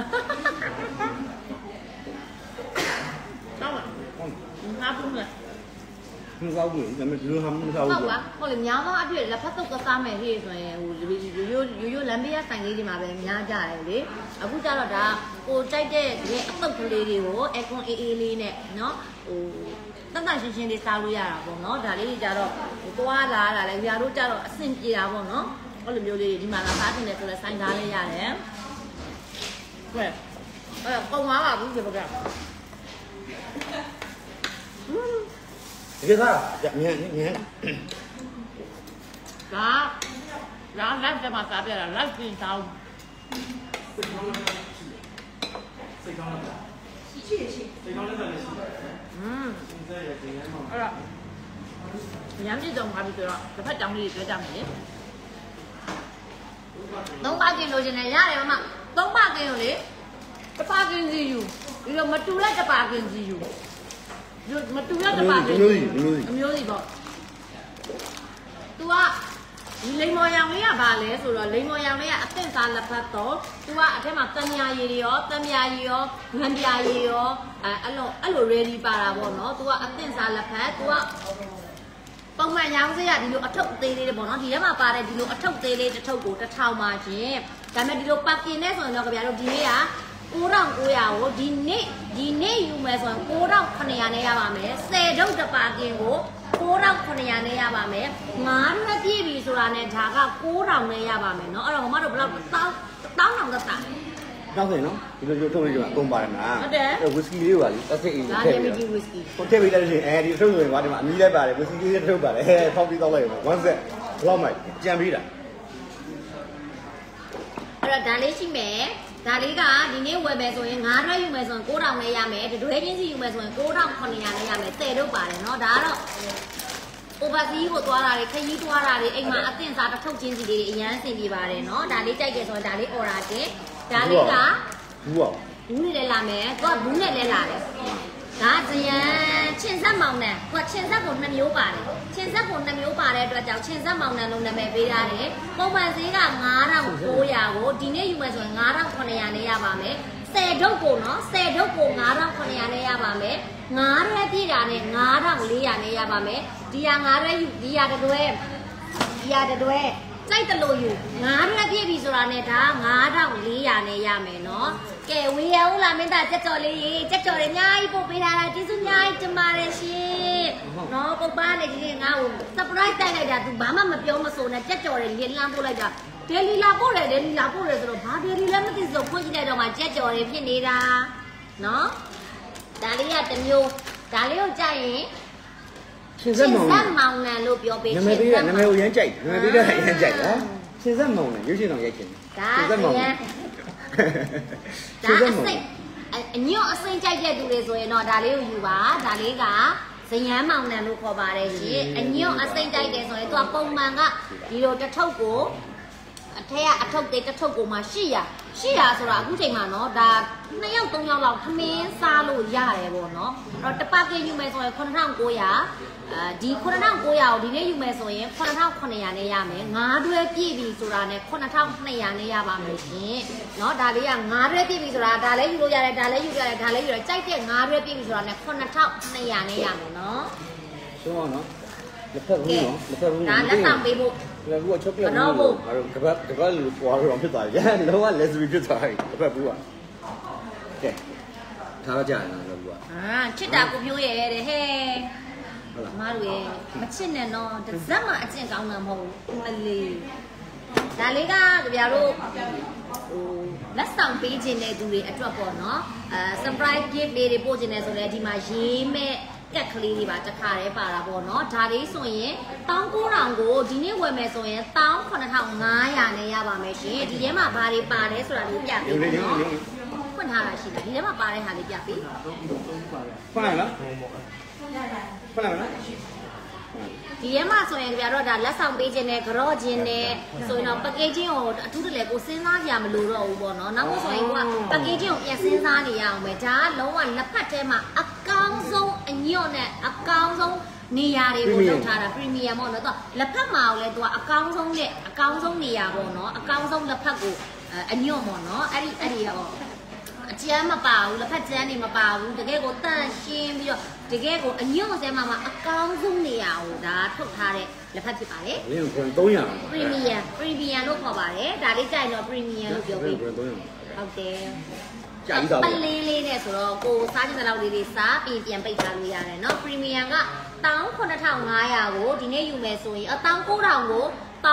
到了，拿不了。 唔收嘅，有咩少冚唔收嘅？ 我哋娘媽一啲嚟，拍到個衫咪啲，所以有兩邊一成幾啲嘛，俾娘家嚟嘅。အခုကျတော့ဒါကိုတိုက်တဲ့အပုတ်ကလေးတွေကိုအကွန်အေးအေးလေးနဲ့နော်ဟိုတတ်တရှင်းရှင်းလေးစားလို့ရတာပေါ့နော်ဒါလေးကြီးကျတော့သွားလာတာလေညာတို့ကျတော့အဆင်ပြေတာပေါ့နော်အဲ့လိုမျိုးလေးဒီမှာလာစားတင်တယ်ဆိုတော့စိုင်းသားလေးရတယ်ဟဲ့အဲ့ပုံသွားပါဘူးဒီဘက်ကဒီကစားမြန်ဒါလက်ကျမစားပြတာလက်ကျင်တောင်းစိတ်ကောင်းလားရှိစိတ်ကောင်းလည်းလည်းရှိအဲ့ဒါညမ်းပြည့်တော့ငါပြီးတော့တစ်ဖက်တောင်းလေးတွေပြောကြမယ်လေ3 ပါကင်လိုချင်တယ်ရတယ်မမ3 ပါကင်ကိုလေတစ်ပါကင်စီယူပြီးတော့မတူတဲ့တစ်ပါကင်စီယူမတူတဲ့တစ်ပါကင်အမျိုးစီပေါ့ तू ကဒီလိမ္မော်ရောင်လေးကဘာလဲဆိုတော့လိမ္မော်ရောင်လေးကအသင့်စားလက်ဖက်တော့ तू ကအထက်မှာတံမြာရည်ရောတံမြာရည်ရောငန်းပြာရည်ရောအဲ့လို ready ပါတာပေါ့နော် तू ကအသင့်စားလက်ဖက် तू ကပုံမှန်ရောင်းစရဒီလိုအထုပ်သေးလေးတွေပေါ့နော်ဒီထဲမှာပါတဲ့ဒီလိုအထုပ်သေးလေးတစ်ထုပ်ကို1000ပါရှင်ဒါပေမဲ့ဒီလိုပါကင်နဲ့ဆိုရင်တော့ကြဗျာတို့ဒီနေ့က9,900ကိုဒီနေ့ယူမယ်ဆိုရင်9,900နဲ့ရပါမယ်10ထုပ်တစ်ပါကင်ကို9,900နဲ့ရပါမယ်9ရက်ပြည့်ပြီဆိုတာနဲ့ဒါက9,000နဲ့ရပါမယ်เนาะအဲ့တော့မမတို့ဘယ်လောက်1000သက်တာတောင်းစင်နော်ဒီလိုထုတ်နေကြအကုန်ပါတယ်မလားဟုတ်တယ်ဝီစကီလေးပါလေတစ်စိတ်အေးထည့်ပြီးဝီစကီဟိုထည့်ပြီးလိုက်လို့ရှိရင်ဒီထုတ်ဆိုရင်ကွာဒီမှာအမီးလိုက်ပါတယ်ဝီစကီလေးထုတ်ပါတယ်ဖောက်ပြီးတော့လိုက်ပါ1 set ဘလောက်မှကြံပြီးတာအဲ့တော့ဒါလေးရှိမယ်ဒါလေးကဒီနေ့ဝယ်မယ်ဆိုရင်9တွဲယူမယ်ဆိုရင်9,000နဲ့ရမယ်တတွဲချင်းစီယူမယ်ဆိုရင်9,900နဲ့ရမယ်10ထုတ်ပါတယ်เนาะဒါကတော့ overseas ကိုသွားတာတွေခရီးသွားတာတွေအိမ်မှာအသင့်စားတစ်ထုပ်ချင်းစီတွေအရန်ဆင်ပြေပါတယ်เนาะဒါလေးကြိုက်တယ်ဆိုရင်ဒါလေး order တင်ဒါလေးကဘူးနဲ့လည်းလာမယ်သူကဘူးနဲ့လည်းလာတယ်ဒါဇယံချင်းဆက်မောင်နှံသူကချင်းဆက်ကို2မျိုးပါတယ်ချင်းဆက်ကို2မျိုးပါတဲ့အတွက်ကြောင့်ချင်းဆက်မောင်နှံလုံးနာမည်ပေးထားတယ်ပုံမှန်ဈေးက9,900ကိုဒီနေ့ယူမယ်ဆိုရင်9,900နဲ့ရပါမယ်10ထုတ်ကိုနော်10ထုတ်ကို9,900နဲ့ရပါမယ်9ရဲပြည့်တာနဲ့9,400နဲ့ရပါမယ်ဒီဟာ9ရဲယူဒီဟာတွဲကြိုက်တယ်လို့ယူ9ရက်ပြည့်ပြီဆိုတာနဲ့ဒါ9,400နဲ့ရမယ်နော်ကဲဝေးရဦးလားမင်းသားကြက်ကြော်လေးရေကြက်ကြော်လေးအများကြီးပို့ပေးထားတာကျေးဇူးအများကြီးတင်ပါတယ်ရှင်နော်ပုပ်ပါနဲ့ဒီနေ့ငါ့ကို surprise တိုက်လိုက်တာ तू ဘာမှမပြောမဆိုနဲ့ကြက်ကြော်လေးလမ်းပို့လိုက်တာဒယ်လီလာပို့တယ်ဆိုတော့ဘာဒယ်လီလည်းမသိဆိုဖွင့်ကြည့်လိုက်တော့မှကြက်ကြော်လေးဖြစ်နေတာနော်ဒါလေးကတစ်မျိုးဒါလေးကိုကြိုက်ရင်ရှင်ဆက်မောင်နှံလို့ပြောပေးရှင်နာမည်ပေးတဲ့နာမည်ကိုရမ်းကြိုက်နာမည်ပေးတဲ့ရမ်းကြိုက်နော်ရှင်ဆက်မောင်နှံရုပ်ရှင်တော်ရိုက်ချင်ရှင်ဆက်မောင်နှံဒါအစိတ်အညော့အစိမ့်ကြိုက်တဲ့သူတွေဆိုရင်တော့ဒါလေးကိုယူပါဒါလေးကဇယမ်းမောင်နှံလို့ခေါ်ပါတယ်ရှင်အညော့အစိမ့်ကြိုက်တယ်ဆိုရင်သူကပုံမှန်ကဒီလိုတစ်ထုပ်ကိုအထက်ကအထုပ်သေးတစ်ထုပ်ကိုမှ800ဆိုတာအခုချိန်မှာနော်ဒါ2ယောက်3ယောက်လောက်ခမင်းစားလို့ရတယ်ပေါ့နော်အဲ့တော့တစ်ပါကင်ယူမယ်ဆိုရင်9,900ဒီ9,900ကိုဒီနေ့ယူမယ်ဆိုရင်9,900နဲ့ရမယ်9တွဲပြည့်ပြီဆိုတာနဲ့9,200နဲ့ရပါမယ်ရှင်เนาะဒါလေးက9တွဲပြည့်ပြီဆိုတာဒါလည်းယူလို့ရတယ်ဒါလည်းယူရတယ်ဒါလည်းယူရတယ်ကြိုက်တဲ့9တွဲပြည့်ပြီဆိုတာနဲ့9,200နဲ့ရမယ်เนาะရှင်းအောင်နော်လက်ဖက်ဘူးနော်လက်ဖက်ဘူးဒါလက်ဆောင်ပေးဖို့လက်ဘူးကချုပ်ပြလို့ငါတို့ကပတ်လူပွားလို့ဖြစ်သွားတယ်။လောကလက်စပီဖြစ်သွားတယ်။တစ်ဖက်ဘူးက။ကဲထားကြရအောင်လက်ဘူးက။ချစ်တာကိုပြိုးရဲတဲ့ဟဲ့မားတို့ရဲ့မချစ်နဲ့နော်တစ်စက်မှအကျင့်ကောင်းတာမဟုတ်ဘူးအလေးဒါလေးကကြပြတို့ဟိုလက်ဆောင်ပေးခြင်းတဲ့သူတွေအတွက်ပေါ့နော်surprise gift လေးတွေပို့ခြင်းနဲ့ဆိုလဲဒီမှာရေးမဲ့ကက်ကလေးတွေပါတစ်ခါတည်းပါတာပေါ့နော်ဒါလေးဆိုရင်19000ကိုဒီနေ့ဝယ်မယ်ဆိုရင်18500နဲ့ရပါမယ်ရှင်ဒီထဲမှာဘာတွေပါတယ်ဆိုတာလေးပြပေးပါနော်ဖွင့်ထားတာရှိတယ်ဒီထဲမှာပါတဲ့ဟာလေးပြပေးဖွင့်လားဖွင့်လားနော်ဒီရဲမှာဆိုရင်ကြတော့ဒါလက်ဆောင်ပေးခြင်းနဲ့ကြော့ခြင်းနဲ့ဆိုရင်တော့ packaging ကိုအထူးတလဲကိုစဉ်းစားကြမလို့တော့ဘူးပေါ့နော်နောက်မှဆိုရင်က packaging ကိုပြန်စဉ်းစားနေရအောင်ပဲဒါကလုံးဝလက်ဖက်ထဲမှာအကောင်းဆုံးအညွန့်နဲ့အကောင်းဆုံးနေရာတွေကိုလုပ်ထားတာ premium ပေါ့နော်သူကလက်ဖက်မှာလည်းသူကအကောင်းဆုံးနဲ့အကောင်းဆုံးနေရာပေါ့နော်အကောင်းဆုံးလက်ဖက်ကိုအညွန့်ပေါ့နော်အဲ့ဒီရောအကျန်းမပါဘူးလက်ဖက်ကျန်းနေမပါဘူးတကယ်ကိုတန့်ရှင်းပြီးတော့တကယ်ကိုအညွန့်စဲမှာအကောင်းဆုံးနေရာကိုဒါထုတ်ထားတဲ့လက်ဖက်ဖြစ်ပါလေ။ဒီကို300 premium လို့ခေါ်ပါတယ်ဒါလေးကြိုက်တော့ premium လို့ပြောပြီးဟုတ်တယ်။ကြာကြီးတော့ပလင်းလေးနဲ့ဆိုတော့ကိုစားကြတဲ့လောက်လေးတွေစားပြီးပြန်ပိတ်ထားလို့ရတယ်နော် premium က19500ကိုဒီနေ့ယူမယ်ဆိုရင်19000ကို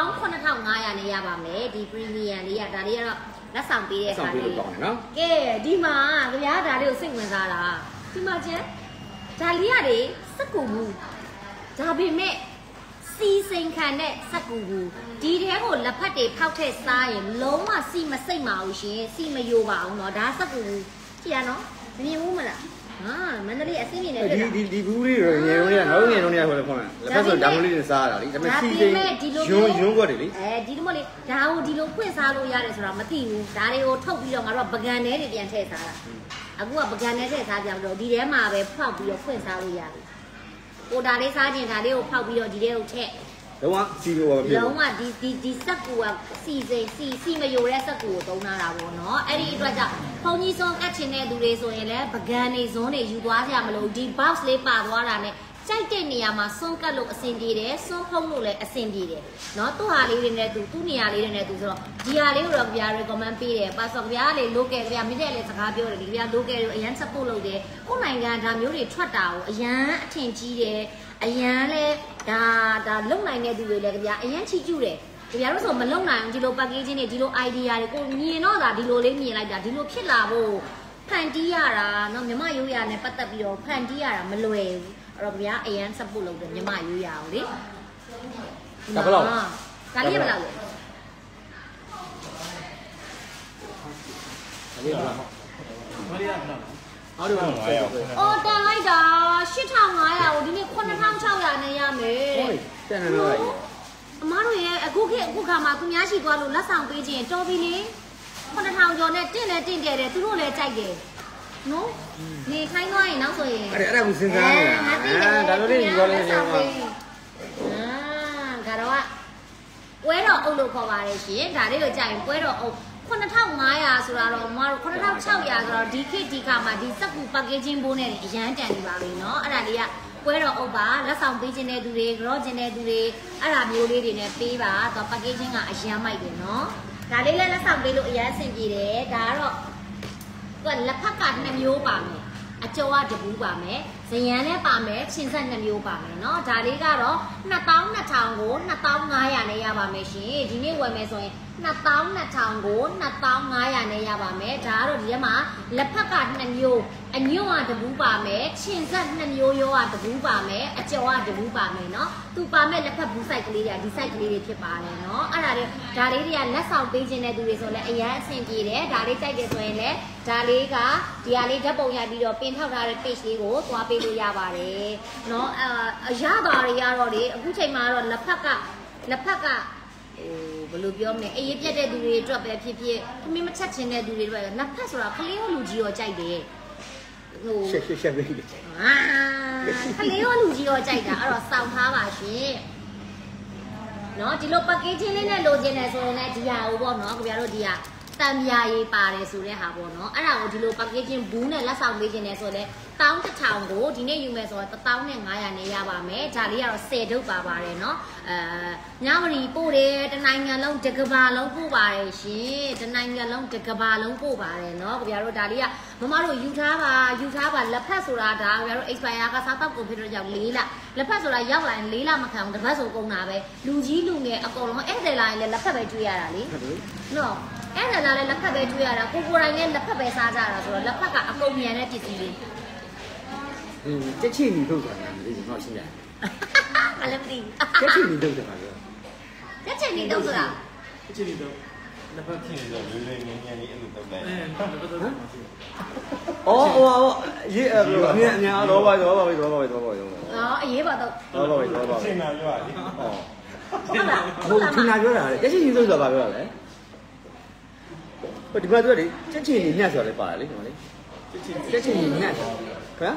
19500နဲ့ရပါမယ်ဒီ premium လေးကဒါလေးကတော့လက်ဆောင်ပေးတဲ့ဟာလေးနော်ကဲဒီမှာကြပြားဒါလေးကိုစိတ်ဝင်စားတာဒီမှာကျန်ဒါလေးရတယ်စက်ကူဘူးဒါပေမဲ့စီစိန်ခံတဲ့စက်ကူဘူးဒီထဲကိုလက်ဖက်တွေဖောက်ထည့်စားရင်လုံးဝစီမစိတ်မအောင်ရှင်စီမယိုပါအောင်နော်ဒါစက်ကူဘူးကြည့်ရနော်မြင်ဘူးမလားမန္တလေးအစင်းမြင်နေတယ်ဒီဘူးလေးရောငယ်တော့ငယ်တော့ဟိုလည်းခေါ်တယ်လက်ဖက်ဆိုဓာတ်မလေးနဲ့စားရတာလေဒါပေမဲ့စီစိန်ရွံ့ွက်တယ်လေဒီလိုမလေးဒါကိုဒီလိုဖွင့်စားလို့ရတယ်ဆိုတာမသိဘူးဒါတွေကိုထုတ်ပြီးတော့ငါတို့ကပကံထဲတွေပြန်ထည့်စားတာအခုကပကံထဲထည့်စားကြမလို့ဒီထဲမှာပဲဖောက်ပြီးတော့ဖွင့်စားလို့ရတယ်ကိုဒါလေးစားခြင်းဒါလေးကိုဖောက်ပြီးတော့ဒီထဲကိုထည့်လုံးဝစီလို့ပဲလုံးဝဒီစက်ကူကစီစိန်စီမယိုတဲ့စက်ကူကိုသုံးထားတာပေါ့နော်အဲ့ဒီအတွက်ကြောင့်ဘုံကြီးစွန်းအပ်ချင်တဲ့သူတွေဆိုရင်လည်းပကံနေစွန်းတွေယူသွားကြမလို့ဒီ box လေးပါသွားတာနဲ့ကြိုက်တဲ့နေရာမှာစွန်းကတ်လို့အဆင်ပြေတယ်စွန်းဖုံးလို့လည်းအဆင်ပြေတယ်เนาะသူ့ဟာလေးတွေနဲ့သူ့နေရာလေးတွေနဲ့သူဆိုတော့ဒီဟာလေးကိုတော့ကြပြ recommend ပေးတယ်ပါဆိုကြပြလေ local ကြပြမြင့်တဲ့လေစကားပြောတယ်ဒီကြပြ local ကိုအရန် support လုပ်တယ်ကိုယ်နိုင်ငံဒါမျိုးတွေထွက်တာကိုအရန်အထင်ကြီးတယ်အရန်လဲဒါလုံနိုင်တဲ့သူတွေလည်းကြပြအရန်ချီကျူးတယ်ကြပြတို့ဆိုမလုံနိုင်ဒီလို packaging တွေဒီလို idea တွေကိုမြင်တော့ဒါဒီလိုလေးမြင်လိုက်တာဒီလိုဖြစ်လာဖို့ဖန်တီးရတာเนาะမြမရိုးရာနဲ့ပတ်သက်ပြီးတော့ဖန်တီးရတာမလွယ်ဘူးအဲ့တော့ဗျာအရန် support လုပ်တယ်မြမရိုးရအောင်လေဒါဘယ်လောက်ဒါလေးဘယ်လောက်လဲဒါလေးဘယ်လောက်မလေးရဘယ်လောက်အားလုံး900 အော်တန်လိုက်တာ8500ကိုဒီနေ့9600နဲ့ရမယ်ဟုတ်တန်နေတော့ရအမားတို့ရဲ့အခုခါမှာသူများရှိသွားလို့လက်ဆောင်ပေးခြင်းတော်ပြီလေ9000ကျော်နဲ့တင့်တယ်သူတို့လည်းကြိုက်တယ်နော်နေထိုင်းသွားရင်နောက်ဆိုရင်အဲ့ဒါကိုစဉ်းစားနေတာဒါလိုလေးပြောလို့ရအောင်ကတော့ပွဲတော်အုပ်လို့ခေါ်ပါတယ်ရှင်ဒါလေးကိုကြိုက်ရင်ပွဲတော်အုပ်9500ဆိုတာတော့မတို့9600ဆိုတော့ဒီခေတ်ဒီခါမှာဒီစက်ကူ packaging ဘိုးနဲ့အရန်တန်နေပါပြီเนาะအဲ့ဒါလေးကပွဲတော်အုပ်ပါလက်ဆောင်ပေးခြင်းတဲ့သူတွေကြော့ခြင်းတဲ့သူတွေအဲ့ဒါမျိုးလေးတွေနဲ့ပေးပါတော့ packaging ကအရန်မိုက်တယ်เนาะဒါလေးလည်းလက်ဆောင်ပေးလို့အရန်အဆင်ပြေတယ်ဒါကတော့သူကလက်ဖက်က2မျိုးပါမယ်အကျော်ကတပူးပါမယ်ဇယန်းလည်းပါမယ်ချင်းဆက်2မျိုးပါမယ်เนาะဒါလေးကတော့2200ကို2500နဲ့ရပါမယ်ရှင်ဒီနေ့ဝယ်မယ်ဆိုရင်2200ကို2500နဲ့ရပါမယ်ဒါကတော့ဒီထဲမှာလက်ဖက်က2မျိုးအညွန့်ကတပူးပါမယ်ချင်းဆက်2မျိုးရောကတပူးပါမယ်အကျော်ကတပူးပါမယ်เนาะသူပါမဲ့လက်ဖက်ဘူး site ကလေးတွေကဒီ site ကလေးတွေဖြစ်ပါတယ်เนาะအဲ့ဒါလေးဒါလေးတွေကလက်ဆောင်ပေးခြင်းတဲ့သူတွေဆိုလည်းအရန်အဆင်ပြေတယ်ဒါလေးကြိုက်တယ်ဆိုရင်လည်းဒါလေးကဒီဟာလေးဓာတ်ပုံရိုက်ပြီးတော့ပင်ထောက်ထားတဲ့ page လေးကိုသွားပေးလို့ရပါတယ်เนาะအရသာတွေကတော့လေအခုချိန်မှာတော့လက်ဖက်ကဟိုဘယ်လိုပြောမလဲအေးပြတ်တဲ့သူတွေအတွက်ပဲဖြစ်ဖြစ်ခမင်းမချက်ချင်တဲ့သူတွေအတွက်လက်ဖက်ဆိုတာကလေးရောလူကြီးရောကြိုက်တယ်ဟိုရှက်ပဲကလေးရောလူကြီးရောကြိုက်တာအဲ့တော့စောင့်ထားပါရှင်เนาะဒီလို packaging လေးနဲ့လိုချင်တယ်ဆိုရင်လည်းဒီဟာဟိုပေါ့เนาะခင်ဗျားတို့ဒီဟာတံမြာရေးပါတယ်ဆိုတဲ့ဟာပေါ့နော်အဲ့ဒါကိုဒီလို packaging ဘူးနဲ့လက်ဆောင်ပေးခြင်းနဲ့ဆိုတော့1100ကိုဒီနေ့ယူမယ်ဆိုတော့1500နဲ့ရပါမယ်ဒါလေးကတော့10ဒုတ်ပါပါတယ်နော်ညမရီပို့တယ်တနိုင်ငံလုံးတကဘာလုံးပို့ပါတယ်ရှင်တနိုင်ငံလုံးတကဘာလုံးပို့ပါတယ်နော်ခင်ဗျားတို့ဒါလေးကမမတို့ယူထားပါလက်ဖက်ဆိုတာဒါခင်ဗျားတို့ expire ကစားတော့ကုန်ဖြစ်တော့ကြောက်4လလက်ဖက်ဆိုတာရောက်လာရင်4လမခံဘူးတစ်ပတ်ဆိုကုန်တာပဲလူကြီးလူငယ်အကုန်လုံးဧည့်သည်လာရင်လည်းလက်ဖက်ပဲကျွေးရတာလေနော်အဲ့ဒါလည်းလက်ဖက်ပဲကျွေးရတာကိုကိုတိုင်းလည်းလက်ဖက်ပဲစားကြတာဆိုတော့လက်ဖက်ကအကုန်မြန်တဲ့ပစ္စည်းလေးတက်ချီနီထုတ်တာလေငါရှင်းရတယ်မလည်းမသိတက်ချီနီထုတ်တယ်ပါလို့တက်ချီနီထုတ်ဆိုတာတက်ချီနီထုတ်လက်ဖက်ဖြစ်နေတော့လွယ်လွယ်ငယ်ငယ်လေးအဲ့လိုထုတ်လိုက်အော်ရေးအမြန်တော့ပါတော့အရေးပါတော့ရှင်းလာပြောရလေဟုတ်လားဟုတ်ထင်တာပြောတာလေတက်ချီနီထုတ်ဆိုတာဘာပြောတာလဲဒီမှာတွေ့တယ်တက်ချီနီညက်ဆိုတာလည်းပါတယ်လေဒီမှာလေတက်ချီနီညက်ခင်ဗျာ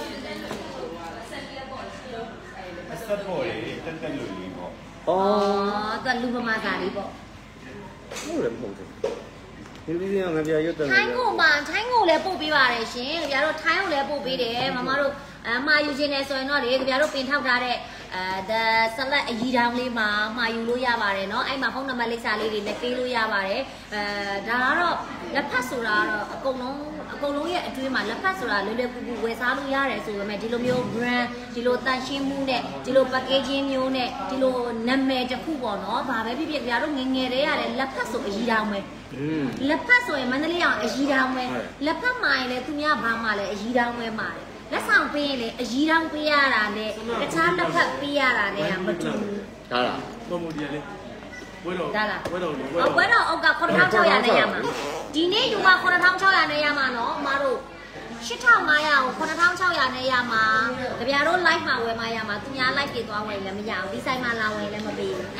စက်ပေါ်လေးတက်လူလေးပေါ့သူလူပမာစာလေးပေါ့ဟုတ်တယ်မဟုတ်ဘူးဒီလိုငါပြရွတ်တယ်ထိုင်းကိုလည်းပို့ပေးပါတယ်ရှင်ခင်ဗျားတို့ထိုင်းကိုလည်းပို့ပေးတယ်မမတို့မှာယူခြင်းနဲ့ဆိုရင်တော့လေခင်ဗျားတို့ပင်ထောက်ထားတဲ့the salad အကြီးတောင်လေးမှာမှာယူလို့ရပါတယ်เนาะအဲ့မှာဖုန်းနံပါတ်လိပ်စာလေးတွေလည်းပေးလို့ရပါတယ်ဒါကတော့လက်ဖက်ဆိုတာတော့အကုန်လုံးရဲ့အတွင်းမှာလက်ဖက်ဆိုတာလွယ်လွယ်ကူကူဝယ်စားလို့ရတယ်ဆိုပေမဲ့ဒီလိုမျိုး brand ဒီလိုတန်ရှင်းမှုနဲ့ဒီလို packaging မျိုးနဲ့ဒီလိုနာမည်တစ်ခုပေါ့เนาะဘာပဲဖြစ်ဖြစ်ခင်ဗျားတို့ငငယ်တည်းရတယ်လက်ဖက်ဆိုအကြီးတောင်ပဲလက်ဖက်ဆိုရင်မန္တလေးအောင်အကြီးတောင်ပဲလက်ဖက်မှာရင်လည်းသူများဘာမှလည်းအကြီးတောင်ပဲမှာတယ်လက်ဆောင်ပေးရင်လေအကြီးတောင်ပေးရတာနဲ့တခြားလက်ဖက်ပေးရတာနဲ့မတူဘူးဒါလားမမိုဒီလေဝဲတော့ဒါလားဝဲတော့အောက်က9600နဲ့ရမှာဒီနေ့ယူမှာ9600နဲ့ရမှာနော်အမတို့8500ကို9600နဲ့ရမှာကြပြတို့ live မှာဝယ်မှာရမှာသူများ live တွေသွားဝယ်လည်းမရဘူးဒီဆိုင်မှာလာဝယ်လည်းမပေးဘူး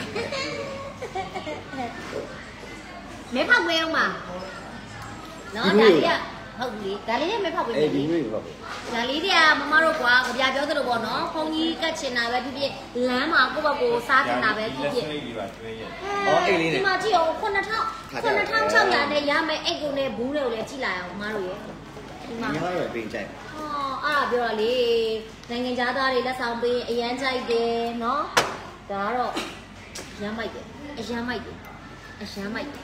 မဲဖောက်ဝဲအောင်ပါနော်ဒါလေးကဟုတ်ပြီဒါလေးနဲ့မဲဖောက်ဝဲမယ်ဒီနေ့ပေါ့ဒါလေးတွေကမမတို့ကွာကြပြပြောသလိုပေါ့နော်ဖုန်းကြီးကတ်ချင်တာပဲဖြစ်ဖြစ်လမ်းမှာကိုယ့်ဘက်ကိုစားချင်တာပဲဖြစ်ဖြစ်အိတ်လေးနဲ့ဒီမှာကြည့်အောင်9600နဲ့ရမယ်အိတ်ကိုနဲ့ဘူးတွေကိုလည်းကြည့်လိုက်အောင်မမတို့ရေဒီမှာတော့ပြင်ကြိုက်အဲ့ဒါပြောတာလေနိုင်ငံသားတွေလက်ဆောင်ပေးအရန်ကြိုက်တယ်နော်ဒါကတော့ရမ်းမိုက်တယ်အရမ်းမိုက်တယ်ရမ်းမိုက်တယ်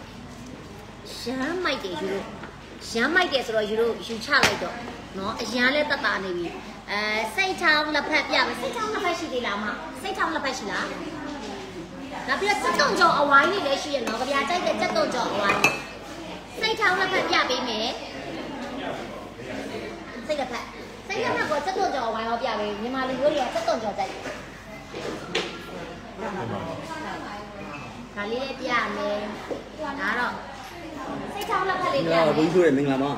ယူလို့ရမ်းမိုက်တယ်ဆိုတော့ယူလို့ယူချလိုက်တော့နော်အရန်လဲတက်တာနေပြီစိတ်ချောင်းလက်ဖက်ပြမယ်စိတ်ချောင်းလက်ဖက်ရှိသေးလားမစိတ်ချောင်းလက်ဖက်ရှိလားနောက်ပြီးတော့စက်တုံကြော်အဝိုင်းလေးလည်းရှိရနော်ကြပြကြိုက်တဲ့စက်တုံကြော်အဝိုင်းစိတ်ချောင်းလက်ဖက်ပြပေးမယ်စိတ်လက်ဖက်ကိုစက်တုံကြော်အဝိုင်းတော့ပြပေးမြန်မာလူမျိုးတွေကစက်တုံကြော်ကြိုက်ဒါလေးလည်းပြမယ်ဒါတော့စိတ်ချောင်းလက်ဖက်လေးပြမယ်ဘူးဆိုရမင်္ဂလာပါ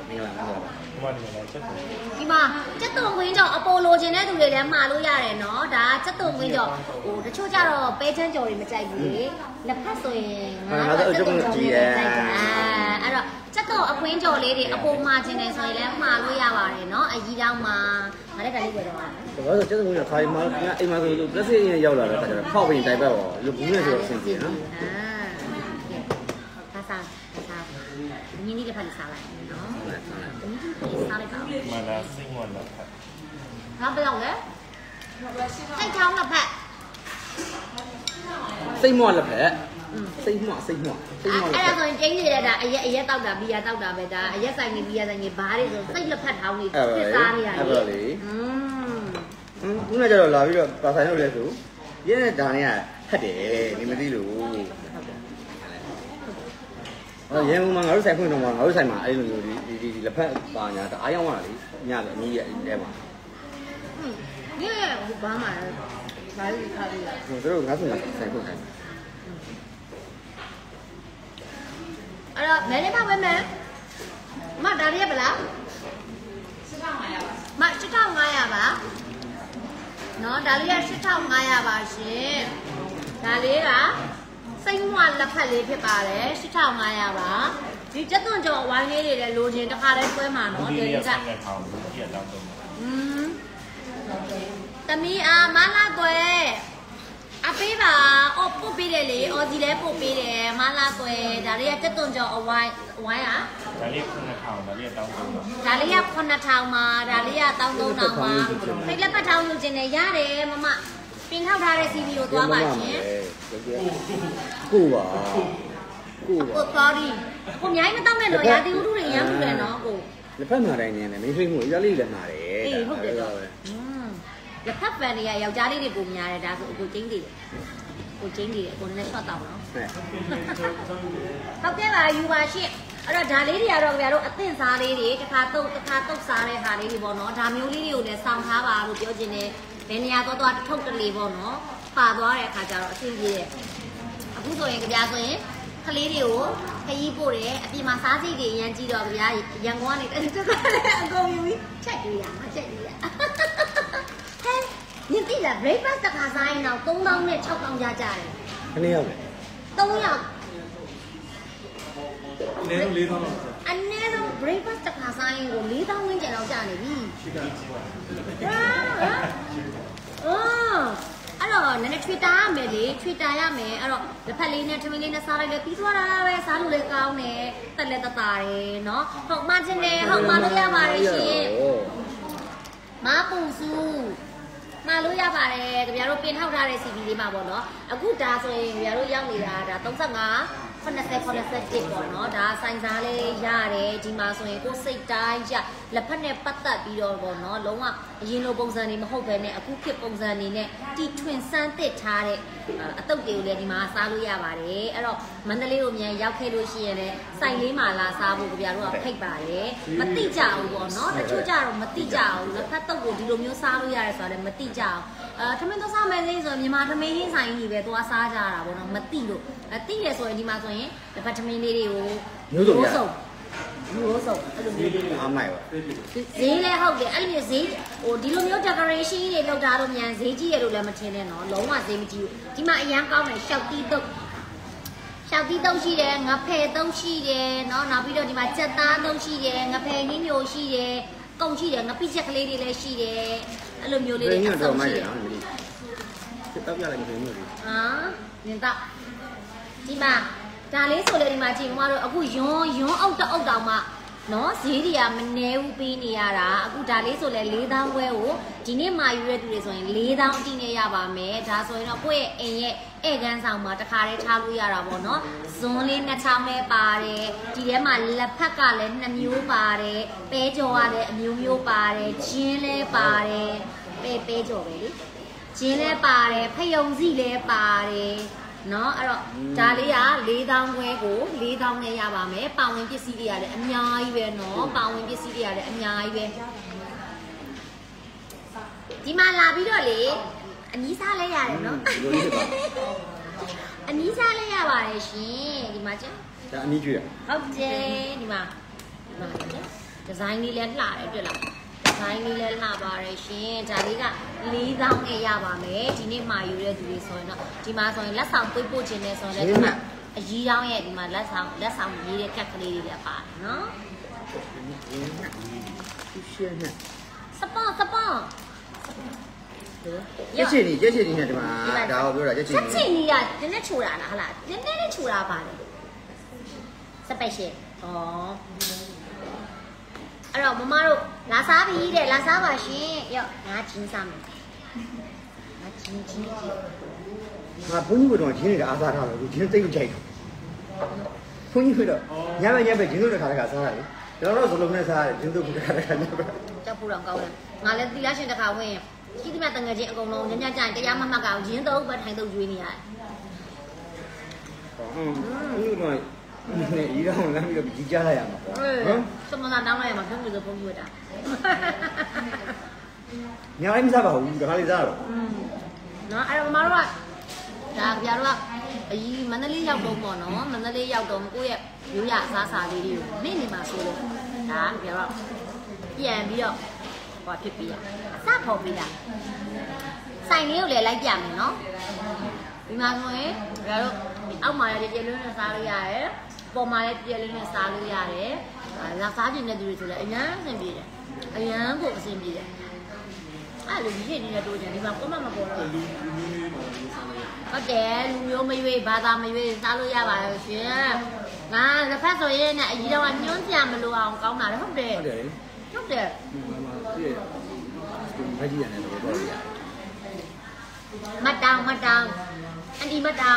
ဒီမှာစက်တုံခွင်းကြော်အပိုလိုချင်တဲ့သူတွေလည်းမှာလို့ရတယ်နော်ဒါစက်တုံခွင်းကြော်ဟိုတချို့ကြတော့ပဲချမ်းကြော်တွေမကြိုက်ဘူးလေလက်ဖက်ဆိုရင်ငါတော့စက်တုံကြော်တွေကြိုက်တာအဲ့တော့စက်တုံအခွင်းကြော်လေးတွေအပိုမှာချင်တယ်ဆိုရင်လည်းမှာလို့ရပါတယ်နော်အကြီးတောင်းမှာငါလည်းဒါလေးဝယ်တော့ပါမယ်ဒါဆိုစက်တုံခွင်းကြော်ခါရီမှာအိမ်မှာဆိုလို့ plastic ရင်းရောက်လာတဲ့ခါကျတော့ဖောက်ပင်တိုင်ပတ်ပေါ့လူဘူးနဲ့ဆိုတော့အဆင်ပြေနော်ဒါစားညင်းလေးတစ်ဖက်လေးစားလိုက်နော်စားလိုက်ပါမလာစိတ်ဝင်လာဖက်ဟာဘယ်လောက်လဲစိတ်ချောင်းလက်ဖက်စိတ်မွလက်ဖက်စိတ်မွအဲ့ဒါဆိုရင်ကျင်းနေတဲ့ဒါအရက်တောက်တာဘီယာတောက်တာပဲဒါအရက်ဆိုင်နေဘီယာဆိုင်နေဘားတွေဆိုစိတ်လက်ဖက်ထောင်းနေဖြစ်စားနေရတယ်အဲ့တော့လေခုနကကျတော့လာပြီးတော့ပါဆိုင်လို့လဲဆိုရဲတဲ့ဒါနဲ့ဖက်တယ်ဒီမသိလို့ရဲမငါတို့ဆိုင်ဖွင့်တော့ငါတို့ဆိုင်မှာအဲ့လိုမျိုးဒီလက်ဖက်ပါညာတအားရောက်လာလေညလည်းအနည်းရဲ့အဲမှာဒီဟိုဘာမှဘာလို့ခါလို့လဲတို့ငါဆိုဆိုင်ဖွင့်တယ်အဲ့တော့မဲလေးပါဝဲမယ်မဒါရီရပလား8500ပါ8500ပါနော်ဒါလေးက8500ပါရှင်ဒါလေးကစိတ်မွလက်ဖက်လေးဖြစ်ပါတယ်8500ပါဒီကျက်သွန်ကြော်ဝိုင်းလေးတွေလည်းလိုချင်တစ်ခါတည်းတွဲမှာနော်ဒီကသမီးအားမလာကွယ်အပေးပါအော်ပို့ပေးတယ်လေအော်ဒီလဲပို့ပေးတယ်မလားကွယ်ဒါလေးကတက်သွန်ကြော်အဝိုင်းอ่ะဒါလေး9000ဒါလေးတောင်းတော့ဒါလေးက9000မှာဒါလေးက13000မှာဖိတ်လက်ပတ်ထောင်းယူခြင်းနဲ့ရတယ်မမပင်ထောက်ထားတဲ့ CV ကိုသွားပါရှင်ကိုပါကို sorry ကိုအများကြီးမတောင်းနဲ့တော့ရာသီဥတုတွေရမ်းမှုတယ်နော်ကိုလက်ဖက်မှာတိုင်းနေတယ်မင်းဖိမှုရလေးလည်းမှာတယ်အေးဟုတ်တယ်တော့လက်ဖက်ပန်တွေကယောက်ျားလေးတွေကိုများတယ်ဒါဆိုကိုကျင်းတည်တယ်ကိုကျင်းတည်တယ်ကိုလည်းရှော့တောင်းနော်ဟုတ်ကဲ့ပါယူပါရှင့်အဲ့တော့ဒါလေးတွေကတော့ကြတို့အသင့်စားလေးတွေတစ်ခါတုတ်စားတဲ့ဟာလေးတွေပေါ့နော်ဒါမျိုးလေးတွေကိုလည်းစောင့်ထားပါလို့ပြောချင်တယ်ဘယ်နေရာတော့ထုတ်တလေပေါ့နော်ပါသွားတဲ့အခါကျတော့အဆင်ပြေတယ်အခုဆိုရင်ကြဆိုရင်ကလေးတွေကိုခရီးပို့တယ်အပြင်မှာစားစိတ်တွေရမ်းကြည့်တော့ဗျာရန်ကုန်ကနေတက်အကုန်ယူပြီးချက်ကြည့်ရမှာချက်ကြည့်ရဟဲ့ညတိလာ breakfast တစ်ခါစားရင်တော့3000နဲ့6000ကျကြတယ်ခဏရောက် 3ယောက်အနည်းဆုံး4000လောက်အနည်းဆုံး breakfast တစ်ခါစားရင်ကို4000ဝန်းကျင်လောက်ကျနေပြီအဲ့တော့နည်းနည်းထွေတာရမယ်လေထွေတာရမယ်အဲ့တော့လက်ဖက်လေးနဲ့ထမင်းလေးနဲ့စားလိုက်လေပြီးသွားတာပဲစားလို့လည်းကောင်းတယ်တက်လည်းတတာတယ်နော်ဟုတ်မှချင်းတယ်ဟုတ်မှလို့ရပါတယ်ရှင်မပူစုမှလို့ရပါတယ်ကြပြတို့ပင်ထောက်ထားတဲ့ CV လေးမှာပေါ့နော်အခုဒါဆိုရင်ကြပြတို့ရောက်နေတာဒါ35 80ပေါ့နော်ဒါစိုင်းစားလေးရတယ်ဒီမှာဆိုရင်ကိုစိတ်တိုင်းရလက်ဖက်နဲ့ပတ်သက်ပြီးတော့ပေါ့နော်လုံးဝအရင်လိုပုံစံတွေမဟုတ်ဘဲနဲ့အခုခေတ်ပုံစံတွေနဲ့တီထွင်စမ်းသစ်ထားတဲ့အတုပ်တွေကိုလည်းဒီမှာစားလို့ရပါတယ်အဲ့တော့မန္တလေးကိုမြန်ရောက်ခဲ့လို့ရှိရင်လည်းစိုင်းလေးမှာလာစားဖို့ကြပြတို့ကဖိတ်ပါတယ်မတိကြဘူးပေါ့နော်တချို့ကြတော့မတိကြဘူးလက်ဖက်တုပ်ကိုဒီလိုမျိုးစားလို့ရတယ်ဆိုတော့လည်းမတိကြဘူးထမင်းတော့စားမယ်လေဆိုမြန်မာထမင်းဟင်းဆိုင်ကြီးပဲသွားစားကြတာပေါ့နော်မတိလို့တိတယ်ဆိုရင်ဒီမှာဆိုရင်လက်ဖက်ထမင်းလေးတွေကိုမျိုးစုံအဲ့လိုမျိုးလေးအားမိုက်ပါဈေးလည်းဟုတ်တယ်အဲ့လိုမျိုးဈေးဟိုဒီလိုမျိုး decoration တွေလောက်ထားလို့မြန်ဈေးကြီးရလို့လည်းမထင်နဲ့နော်လုံးဝဈေးမကြီးဘူးဒီမှာအရန်ကောင်းတယ်ရှောက်တီးတုပ်ရှိတယ်ငဖယ်တုပ်ရှိတယ်နော်နောက်ပြီးတော့ဒီမှာကြက်သားတုပ်ရှိတယ်ငဖယ်ဟင်းမျိုးရှိတယ်ကုန်းရှိတယ်ငပိချက်ကလေးတွေလည်းရှိတယ်အဲ့လိုမျိုးလေးတွေအဆုံးရှိတယ်စစ်တောက်ရလိုက်မသိဘူးဟာနင်တော့ဒီမှာဒါလေးဆိုလေဒီမှာကြည့်မမတို့အခုယွန်းအုပ်တောင်မှနော်ဈေးတွေကမနှဲဘူးပေးနေရတာအခုဒါလေးဆိုလေ4000ဝဲကိုဒီနေ့မှယူရတဲ့သူတွေဆိုရင်4000အတိနဲ့ရပါမယ်ဒါဆိုရင်တော့ကိုယ့်ရဲ့အိမ်ရဲ့ဧကန်းဆောင်မှာတခါတည်းထားလို့ရတာပေါ့နော်ဇွန်းလေး2ချောင်းလေးပါတယ်ဒီထဲမှာလက်ဖက်ကလည်း2မျိုးပါတယ်ပဲကြော်ကလည်းအမျိုးပါတယ်ဂျင်းလည်းပါတယ်ပဲကြော်ပဲလေဂျင်းလည်းပါတယ်ဖယုံစီလည်းပါတယ်နော်အဲ့တော့ဒါလေးက4000ခွဲကို4000နဲ့ရပါမယ်ပါဝင်ပစ္စည်းတွေကလည်းအများကြီးပဲနော်ပါဝင်ပစ္စည်းတွေကလည်းအများကြီးပဲဒီမှာလာပြီးတော့လေအနီးစားလဲရတယ်နော်အနီးစားလဲရပါတယ်ရှင်ဒီမှာကျဒါအနီးကျွေးဟုတ်တယ်ဒီမှာဒီဇိုင်းလေးလည်းလှတယ်တွေ့လားဒီဇိုင်းလေးလည်းလှပါတယ်ရှင်ဒါလေးက4000နဲ့ရပါမယ်ဒီနေ့မှာယူတဲ့သူတွေဆိုရင်တော့ဒီမှာဆိုရင်လက်ဆောင်ပွေးပို့ခြင်းနဲ့ဆိုရင်လည်းဒီမှာအကြီးတောင်းရဲ့ဒီမှာလက်ဆောင်ရေးတဲ့ကက်ကလေးတွေလည်းပါတယ်နော်ရှင်းနဲ့စပွန်ကျက်ချင်နေနဲ့ဒီမှာဒါကိုပြောတာကျက်ချင်နေကနည်းနည်းချိုတာလားဟုတ်လားနည်းနည်းချိုတာပါလေစပက်ရှယ်အဲ့တော့မမတို့လာစားပြီတဲ့လာစားပါရှင်ရော့ငါချင်းစားမယ်ငါချင်းငါဘုန်းကြီးကတော့ချင်းနေတာအားစားထားတယ်သူချင်းသိမ့်ကြိုက်တော့ဘုန်းကြီးကတော့ညပဲချင်းတို့တစ်ခါစားတာလေကျွန်တော်တို့ဇလုံးနဲ့စားရတယ်ချင်းတို့တစ်ခါညပဲကြောက်ဖို့တော့ကောင်းတယ်ငါလည်းသီလရှင်တစ်ခါဝင်ရှိသမျှတငယ်ချင်းအကုန်လုံးညကြိုင်တရားမမှတ်ကောင်းရင်းတော့ပဲထိုင်တော့ကျွေးနေရတယ်ဒီတော့နဲ့ဤတော့လမ်းပြီးတော့ကြီးကြလိုက်ရမှာပေါ့နော်စမနာတောင်းလိုက်ရမှာဘုံမျိုးဆိုဘုံမျိုးတာညာလည်းမစားပါဘူးဒါခါလေးစားတော့နော်အဲ့တော့မတို့ကဒါကြတော့အကြီးမန္တလေးရောက်တော့ပေါ့နော်မန္တလေးရောက်တော့ကိုယ့်ရဲ့ရိုးရအစားစားလေးတွေကိုနေ့နေမှာဆိုလို့ဒါကြတော့ပြန်ပြီးတော့ဟောဖြစ်ပြီးရအစဖော်ပြီးတာဆိုင်လေးကိုလည်းလိုက်ပြမယ်နော်ဒီမှာဆိုရင်ကြတော့အောက်မှာလည်းပြည့်လွန်းနဲ့စားလို့ရတယ်ပေါ်မှာလည်းပြည့်လွန်းနဲ့စားလို့ရတယ်လာစားကျင်တဲ့သူတွေဆိုလည်းအရန်အဆင်ပြေတယ်အရန်ကိုအဆင်ပြေတယ်အဲ့လိုကြီးနေတဲ့တိုးကြတယ်ဒီမှာကိုမမပေါ်တော့ဟုတ်တယ်လူမျိုးမရွေးဘာသာမရွေးစားလို့ရပါရဲ့ရှင်ငါတစ်ဖက်ဆိုရင်လည်းအကြီးတော့ညွှန်းပြမလို့အောင်ကောင်းတာလေဟုတ်တယ်ဟုတ်တယ်မကြီးရတယ်တော့တော့ရမတောင်အန်ဒီမတောင်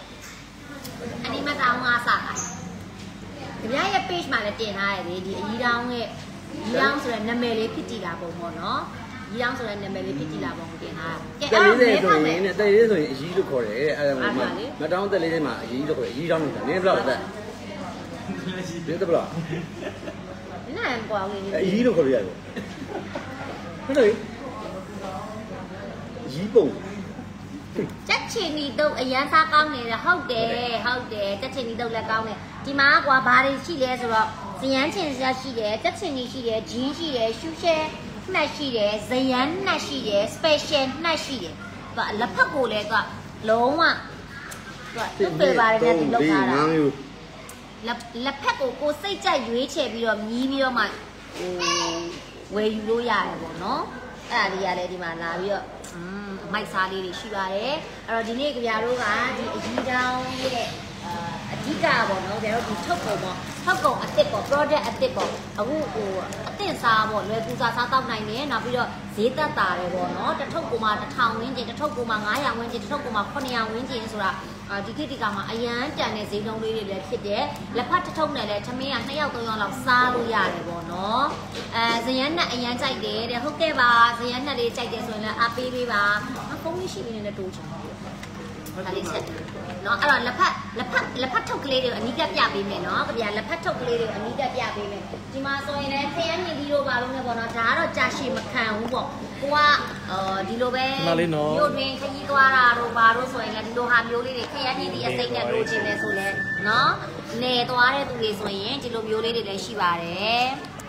ငါစားတာကြပြရဲ့ page မှာလည်းတင်ထားရတယ်ဒီအကြီးတောင်ရဲ့ကြီးတောင်ဆိုတဲ့နာမည်လေးဖြစ်တည်လာပုံပေါ့နော်ကြီးတောင်ဆိုတဲ့နာမည်လေးဖြစ်တည်လာပုံတင်ထားတယ်ကဲအဲ့ဒါလေးဆိုရင်တဲ့လေးဆိုရင်အကြီးလို့ခေါ်တယ်အဲ့ဒါမတောင်းတက်လေးမှာအကြီးလို့ခေါ်တယ်အကြီးတောင်းနေတာနင်းဘယ်လောက်သက်ဒီတော့ဘယ်လောက်ဒီနိုင်ကွာလေးအကြီးလို့ခေါ်ရရတယ်ဟုတ်တယ်ကြီးပုံချက်ချင်နီတော့အရန်စားကောင်းနေတယ်ဟုတ်တယ်ချက်ချင်နီတော့လည်းကောင်းတယ်ဒီမှာကွာဘာတွေရှိလဲဆိုတော့ဇယန်းချင်စရာရှိတယ်ချက်ချင်နီရှိတယ်ဂျင်းရှိတယ်ရှူရှဲနှက်ရှိတယ်ဇယန်းနှက်ရှိတယ် special နှက်ရှိတယ်သူကလက်ဖက်ကိုလည်းသူကလုံးဝသူကပေပါတယ်နဲ့ဒီလောက်ထားတာလက်ဖက်ကိုစိတ်ကြိုက်ရွေးချယ်ပြီးတော့မြည်ပြီးတော့မှဝယ်ယူလို့ရတယ်ပေါ့နော်အဲ့ဒါလေးရတယ်ဒီမှာလာပြီးတော့မိုက်စားလေးတွေရှိပါတယ်အဲ့တော့ဒီနေ့ကြပြတို့ကဒီအကြီးတောင်ရဲ့အဓိကပေါ့နော်ကြပြတို့ဒီထုတ်ကုန်ပေါ့ထုတ်ကုန်အစ်စ်ပေါ့ product အစ်စ်ပေါ့အခုအသင့်စားပေါ့လွယ်ကူစားတောက်နိုင်တယ်နောက်ပြီးတော့ဈေးသက်သာတယ်ပေါ့နော်တစ်ထုပ်ကိုမှ1000ဝန်းကျင်တစ်ထုပ်ကိုမှ900ဝန်းကျင်တစ်ထုပ်ကိုမှ900ဝန်းကျင်ဆိုတာဒီခေတ်ဒီကမှာအရန်တန်တဲ့ဈေးနှုန်းလေးတွေလည်းဖြစ်တယ်လက်ဖက်တစ်ထုပ်နဲ့လည်းသမင်းက2ယောက်3ယောက်လောက်စားလို့ရတယ်ပေါ့နော်ဇယန်းနဲ့အရန်ကြိုက်တယ်တဲ့ဟုတ်ကဲ့ပါဇယန်းနဲ့လေးကြိုက်တယ်ဆိုရင်လည်းအားပေးပါဖုန်းလေးရှိနေနဲ့တိုးချင်တယ်ဒါလေးဆက်နော်အဲ့တော့လက်ဖက်ထုတ်ကလေးတွေအနီးကပ်ပြပေးမယ်နော်ကြပြလက်ဖက်ထုတ်ကလေးတွေအနီးကပ်ပြပေးမယ်ဒီမှာဆိုရင်လည်းခရမ်းမြင်ပြီးတော့ပါလို့လည်းပေါ့နော်ဒါကတော့ကြာရှည်မခံဘူးပေါ့ကိုကဒီလိုပဲမြို့တွင်ခကြီးသွားတာတို့ဘာတို့ဆိုရင်လည်းဒီလိုဟာမျိုးလေးတွေခရမ်းမြင်ပြီးအစိမ့်နဲ့လိုချင်တယ်ဆိုလဲနော်နေသွားတဲ့သူတွေဆိုရင်ဒီလိုမျိုးလေးတွေလည်းရှိပါတယ်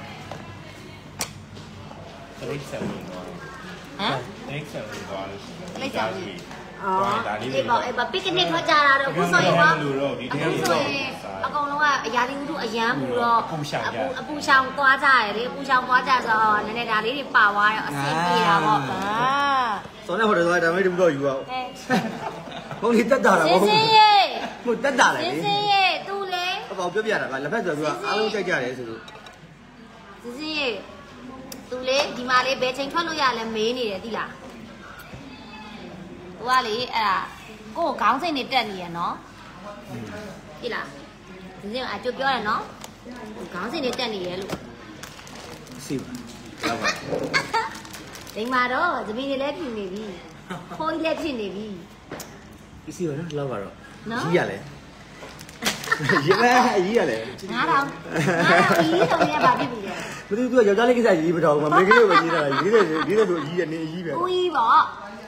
လိတ်ဆက်ဝင်သွားလိတ်ဆက်ဝင်သွားလို့လိတ်ဆက်ဝင်အေးပါပစ်ကနစ်ထွက်ကြတာတော့အခုဆိုရင်တော့ဒီထဲမှာအကုန်လုံးကအရာဒီဥတုအရန်မှုတော့အပူရှောင်သွားကြရတယ်လေအပူရှောင်သွားကြဆိုတော့နည်းနည်းဒါလေးတွေပါသွားတော့အဆင်ပြေတာပေါ့စောနေဟိုတော့ဒါမှမဟုတ်ဘူးတော့ယူအောင်ဘုံလေးတက်တာလားဘုံစင်းရေးဟိုတက်တာလေစင်းရေးသူလေအပေါပြောပြတာကလက်ဖက်ဆိုတော့အားလုံးကြိုက်ကြတယ်ဆိုလို့စင်းရေးသူလေဒီမှာလေဘယ်ချိန်ထွက်လို့ရလဲမေးနေတယ်သိလားဟိုကလေအဲ့ဒါကိုယ်ခေါင်းစိတ်နေတက်နေရနော်ဟိလားဒီစင်းအကျုပ်ပြောရနော်ခေါင်းစိတ်နေတက်နေရလို့စီပါဟုတ်ပါဒီမှာတော့သမီးတွေလည်းဖြစ်နေပြီခေါင်းလည်းဖြစ်နေပြီဒီစီပါနော်လောက်ပါတော့ကြီးရလဲရေးမဲရေးရလဲ 9000ရေးတော့ရပါပြီလေဘယ်သူကယောက်ျားလေးကိစ္စရေးမတော်ဘူးမမေကလေးပဲရေးတာရေးတယ်ဆိုရေးရနေရေးပဲဦးကြီးပေါ့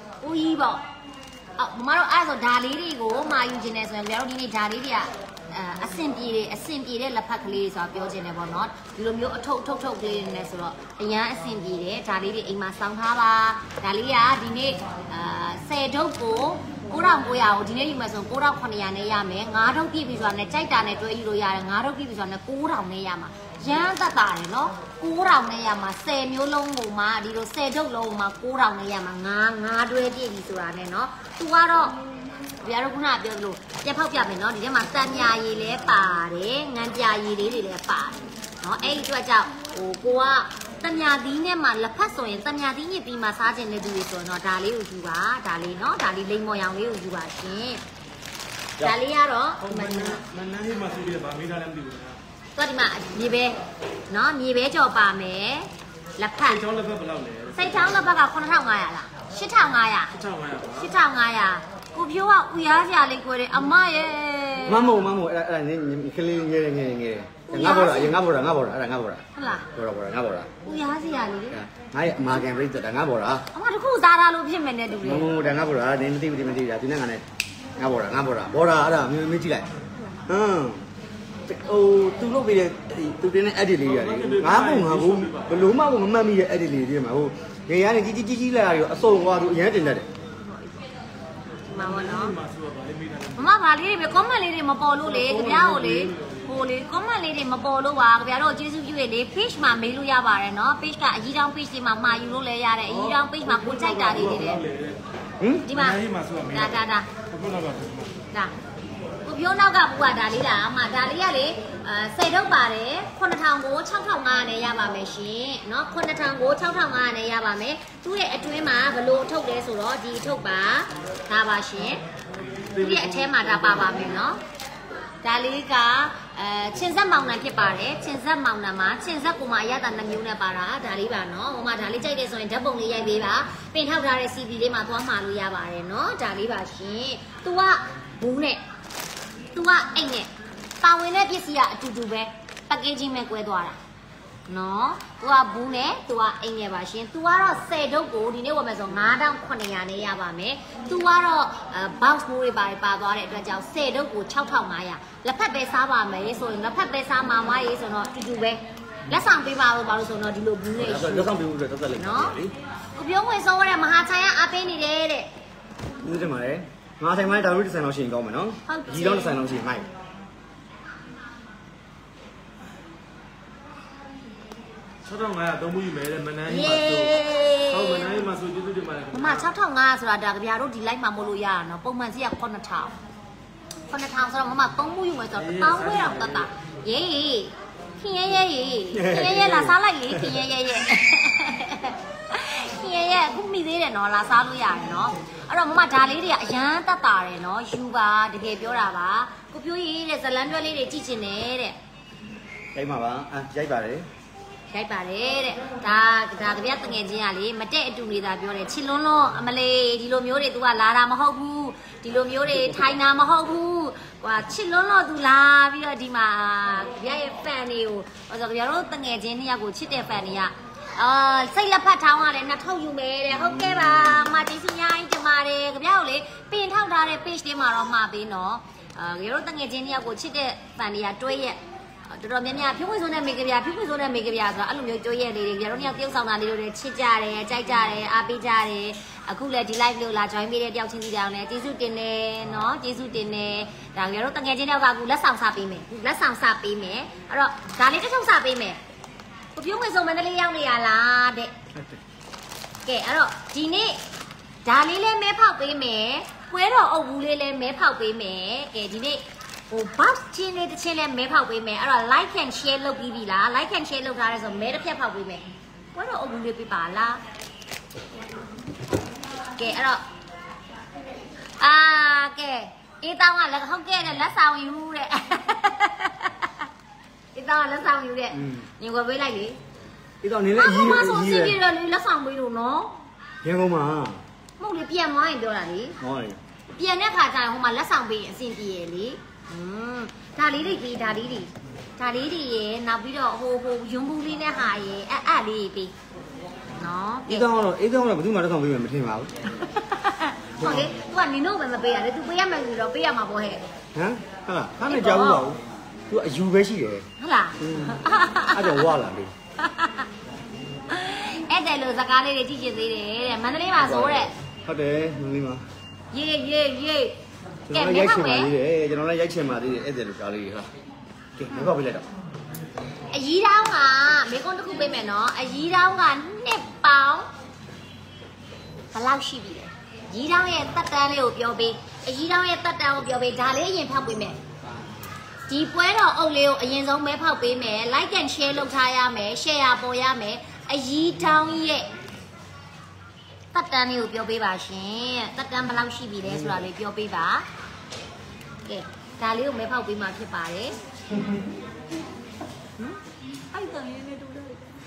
မမတို့အဲ့ဆိုဒါလေးတွေကိုမာယူခြင်းနဲ့ဆိုရင်ကျွန်တော်တို့ဒီနေ့ဒါလေးတွေကအဆင်ပြေတဲ့လက်ဖက်ကလေးဆိုတာပြောခြင်းနဲ့ပေါ့နော်ဒီလိုမျိုးအထုပ်ကလေးတွေနဲ့ဆိုတော့အရန်အဆင်ပြေတယ်ဒါလေးတွေအိမ်မှာစောင်းထားပါဒါလေးကဒီနေ့10ထုပ်ကို9900ကိုဒီနေ့ယူမယ်ဆိုရင်9900နဲ့ရမယ်9ထုပ်ပြည့်ပြီဆိုတာနဲ့ကြိုက်တာနဲ့တွဲယူလို့ရတယ်9ထုပ်ပြည့်ပြီဆိုတာနဲ့9000နဲ့ရမှာရမ်းသက်တာတယ်နော်9000နဲ့ရမှာ10မျိုးလုံးကိုမှဒီလို10ထုပ်လုံးကိုမှ9000နဲ့ရမှာ9တွဲပြည့်ပြီဆိုတာနဲ့နော်သူကတော့ဗျာတို့ခုနပြောသလိုပြက်ဖောက်ပြမယ်နော်ဒီထဲမှာတန်မြာရည်လည်းပါတယ်ငံပြာရည်လေးတွေလည်းပါတယ်နော်အဲ့ဒီအတွက်ကြောင့်ကိုကတန်မြာသီးနဲ့မှလက်ဖက်ဆိုရင်တန်မြာသီးညစ်ပြီးမှစားခြင်းတဲ့သူတွေဆိုရင်တော့ဒါလေးကိုယူပါဒါလေးနော်ဒါလေးလိမ္မော်ရောင်လေးကိုယူပါရှင်ဒါလေးကတော့မနန်းလေးမှစီးပြီးဗာမေးထားလည်းမသိဘူးတော့ဒီမှာမြေပဲနော်မြေပဲကြော်ပါမယ်လက်ဖက်စိတ်ချောင်းလက်ဖက်ဘယ်လောက်လဲစိတ်ချောင်းလက်ဖက်က9500လား8500ကိုပြိုးကဥရားစရာလေးကိုတယ်အမရဲ့မမို့အဲ့ဒါကလေးငယ်ငါဘောတာငါဘောတာအဲ့ဒါငါဘောတာဟုတ်လားဘောတာငါဘောတာဥရားစရာလေးငါရဲ့အမာကန်ပြိတ္တာငါဘောတာအမတခုစားတာလို့ဖြစ်မယ်နဲ့တူလေမို့ဒါငါဘောတာနင်းမသိဘူးဒါဒီနဲ့ငါနဲ့ငါဘောတာဘောတာအဲ့ဒါမင်းကြည့်လိုက်ဟမ်သူလုပ်ပြီးတဲ့သူတင်းတဲ့ edit လေးရတယ်ငါဘလို့ဘလို့မှမမှတ်မိတဲ့ edit လေးတွေမှာဟိုငယ်ရနေကြီးလာရောအစုံသွားသူအရင်တင်တတ်တယ်မမနော်မမဗာလေးတွေပဲ comment လေးတွေမပေါ်လို့လေကြပြားကိုလေဟိုလေ comment လေးတွေမပေါ်လို့ပါကြပြားတော့ကျေးဇူးပြုရလေ page မှာမေးလို့ရပါတယ်နော် page ကအကြီးတောင် page တွေမှာမှာယူလို့လည်းရတယ်အကြီးတောင် page မှာကိုကြိုက်တာလေးတွေလေဟင်ဒီမှာဒါခုနောက်ကဒါကိုပြောနောက်ကဘူးကဒါလေးလားအမဒါလေးကလေ10ထုတ်ပါတယ်9000ကို6500နဲ့ရပါမယ်ရှင်เนาะ9000ကို6500နဲ့ရပါမယ်သူ့ရဲ့အတွင်းမှာဘလို့ထုတ်လဲဆိုတော့ဒီထုတ်ပါဒါပါရှင်သူ့ရဲ့အထဲမှာဒါပါပါမယ်เนาะဒါလေးကချင်းဆက်မောင်နှံဖြစ်ပါတယ်ချင်းဆက်မောင်နှံမှာချင်းဆက်ကိုမှအရသာ2မျိုးနဲ့ပါတာဒါလေးပါเนาะဟိုမှာဒါလေးကြိုက်တယ်ဆိုရင်ဓာတ်ပုံလေးရိုက်ပေးပါပင်ထောက်ထားတဲ့ CD လေးမှာသွားမှာလို့ရပါတယ်เนาะဒါလေးပါရှင်သူကဘူးနဲ့သူကအိတ်နဲ့ပါဝင်တဲ့ပစ္စည်းကအတူတူပဲပက်ကင်းချင်းပဲကွဲသွားတာနော်သူကဘူးနဲ့သူကအိတ်နဲ့ပါရှင်သူကတော့10ဒုတ်ကိုဒီနေ့ဝယ်မယ်ဆို9900နဲ့ရပါမယ်သူကတော့ box မိုးတွေပါသွားတဲ့အတွက်ကြောင့်10ဒုတ်ကို6500လက်ဖက်ပဲစားပါမယ်ဆိုရင်လက်ဖက်ပဲစားမှာမရေးဆိုတော့အတူတူပဲလက်ဆောင်ပေးပါလို့ပါလို့ဆိုတော့ဒီလိုဘူးနဲ့လက်ဆောင်ပေးဖို့အတွက်သက်သက်လေးနော်ကိုပြုံးဝင်ဆုံးရတဲ့မဟာချိုင်ကအားပေးနေတယ်တဲ့ဦးတင်ပါတယ်ငါဆိုင်မိုင်းဒါရိုက်ဒီဇိုင်းလောက်ရှိရင်ကောင်းမယ်နော်ဒီလောက်ဒီဇိုင်းလောက်ရှိရင်မိုက် 6500သုံးမှုယူမယ်တဲ့မနန်းကြီးမှာဆိုဟုတ်မနန်းကြီးမှာဆိုကျေးဇူးတင်ပါတယ်မမ6500ဆိုတာဒါကြပြားတို့ဒီလိုက်မှာမို့လို့ရတာနော်ပုံမှန်စီက9000ဆိုတော့မမသုံးမှုယူမယ်ဆိုတော့1000ခွဲအောင်တတ်တာရေးခင်ရဲလာစားလိုက်လေခင်ရဲအခုမိသေးတယ်နော်လာစားလို့ရတယ်နော်အဲ့တော့မမဒါလေးတွေကအရန်တက်တာတယ်နော်ယူပါတကယ်ပြောတာပါကိုပြိုးရေးတဲ့ဇလန်းတွဲလေးတွေကြည့်ချင်တယ်တဲ့ရိုက်ပါပါရိုက်ပါတယ်ရိုက်ပါတယ်တဲ့ဒါကြပြတငယ်ချင်းကလေမတဲ့အတူနေတာပြောတယ်ချစ်လွန်းလွန်းအမလေးဒီလိုမျိုးတွေ तू ကလာတာမဟုတ်ဘူးဒီလိုမျိုးတွေထိုင်တာမဟုတ်ဘူးဟွာချစ်လွန်းလွန်း तू လာပြီးတော့ဒီမှာကြပြရဲ့ fan တွေကိုဟောဆိုကြပြတို့တငယ်ချင်း2ယောက်ကိုချစ်တဲ့ fan တွေကစိတ်လက်ဖက်ထောင်းရတယ်နှစ်ထုပ်ယူမယ်တဲ့ဟုတ်ကဲ့ပါမကျေးဇူးများကြီးတင်ပါတယ်ကြပြကိုလေပင်ထောက်ထားတဲ့ page လေးမှာတော့မှာပေးနော်ကြပြတို့တငယ်ချင်း2ယောက်ကိုချစ်တဲ့ fan တွေကတွဲရဲ့တော်တော်များများဖြိုးခွေစိုးနဲ့မေကပြဖြိုးခွေစိုးနဲ့မေကပြဆိုတာအဲ့လိုမျိုးကြိုးရက်လေးတွေကြတော့ညောင်တယောက်ဆောင်တာလေးတွေချစ်ကြတယ်ကြိုက်ကြတယ်အားပေးကြတယ်အခုလည်းဒီ live လို့လာ join ပေးတဲ့တယောက်ချင်းစီတောင်လည်းကျေးဇူးတင်တယ်နော်ကျေးဇူးတင်တယ်ဒါကြတော့တငယ်ချင်းတယောက်ကအခုလက်ဆောင်စားပေးမယ်လက်ဆောင်စားပေးမယ်အဲ့တော့ဒါလေးတစ်ထုပ်စားပေးမယ်ကိုဖြိုးခွေစိုးမန္တလေးရောက်နေရလားတဲ့ကဲအဲ့တော့ဒီနေ့ဒါလေးလည်းမဲဖောက်ပေးမယ်ပွဲတော်အုပ်ဘူးလေးလည်းမဲဖောက်ပေးမယ်ကဲဒီနေ့ဟို box ချင်းလေးတစ်ချင်းလေးမဲဖောက်ပေးမယ်အဲ့တော့ like and share လုပ်ပြီးပြီလား like and share လုပ်ထားရဲဆိုမဲတစ်ဖြတ်ဖောက်ပေးမယ်ဘယ်တော့အုပ်ဘူးလေးပြပါလားကဲအဲ့တော့ကဲအေးတောင်းကလည်းဟုတ်ကဲ့တဲ့လက်ဆောင်ယူတဲ့အေးတောင်းကလက်ဆောင်ယူတဲ့ညီဝယ်ပေးလိုက်လေအေးတောင်းနေလည်းအကြီးပဲဆိုစီပြီးတော့လက်ဆောင်ပေးလို့နော်ရန်ကုန်မှာမဟုတ်လေပြန်သွားရင်ပြောတာလေဟုတ်တယ်ပြန်တဲ့ခါကျရင်ဟိုမှာလက်ဆောင်ပေးရင်အဆင်ပြေရလေဒါလေးတွေပြီးဒါလေးတွေရေနောက်ပြီးတော့ဟိုယွန်းဘူးလေးနဲ့ဟာရေအဲ့လေးပြီးနော်အေးတောင်းတော့ဘယ်သူမှတော့ဆောင်ပေးမယ်မထင်ပါဘူးဟုတ်လေသူကနင်တို့ပဲမပေးရတယ်သူပေးရမယ်ဆိုတော့ပေးရမှာပေါ့ဟဲ့ဟမ်ဟုတ်လားခါနဲ့ကြောက်ဘူးပါဘူးသူအယူပဲရှိတယ်ဟုတ်လားအဲ့တော့ဝါလာလေအဲ့တယ်လို့စကားလေးတွေကြည့်ချင်သေးတယ်တဲ့မန္တလေးမှာဆိုတဲ့ဟုတ်တယ်မန္တလေးမှာရေးကဲမင်းဟုတ်မယ်ကျွန်တော်လည်းရိုက်ချင်ပါသေးတယ်အဲ့ဒါလိုကားလေးဟာကဲမင်းကောက်ပေးလိုက်တော့အကြီးတောင်းကမေကွန်းတစ်ခုပေးမယ်နော်အကြီးတောင်းကနှစ်ပေါင်းဘယ်လောက်ရှိပြီလဲကြီးတောင်းရဲ့တက်တန်းလေးကိုပြောပေးအကြီးတောင်းရဲ့တက်တန်းကိုပြောပေးဒါလေးအရင်ဖောက်ပေးမယ်ဒီပွဲတော်အုပ်လေးကိုအရင်ဆုံးမဲဖောက်ပေးမယ် like and share လုပ်ထားရမယ် share ပေါ်ရမယ်အကြီးတောင်းရဲ့တက်တန်းလေးကိုပြောပေးပါရှင်တက်တန်းဘယ်လောက်ရှိပြီလဲဆိုတာလေးပြောပေးပါကဲဒါလေးကိုမဲဖောက်ပေးမှဖြစ်ပါတယ်အဲ့ဒါလေးနဲ့တူတယ်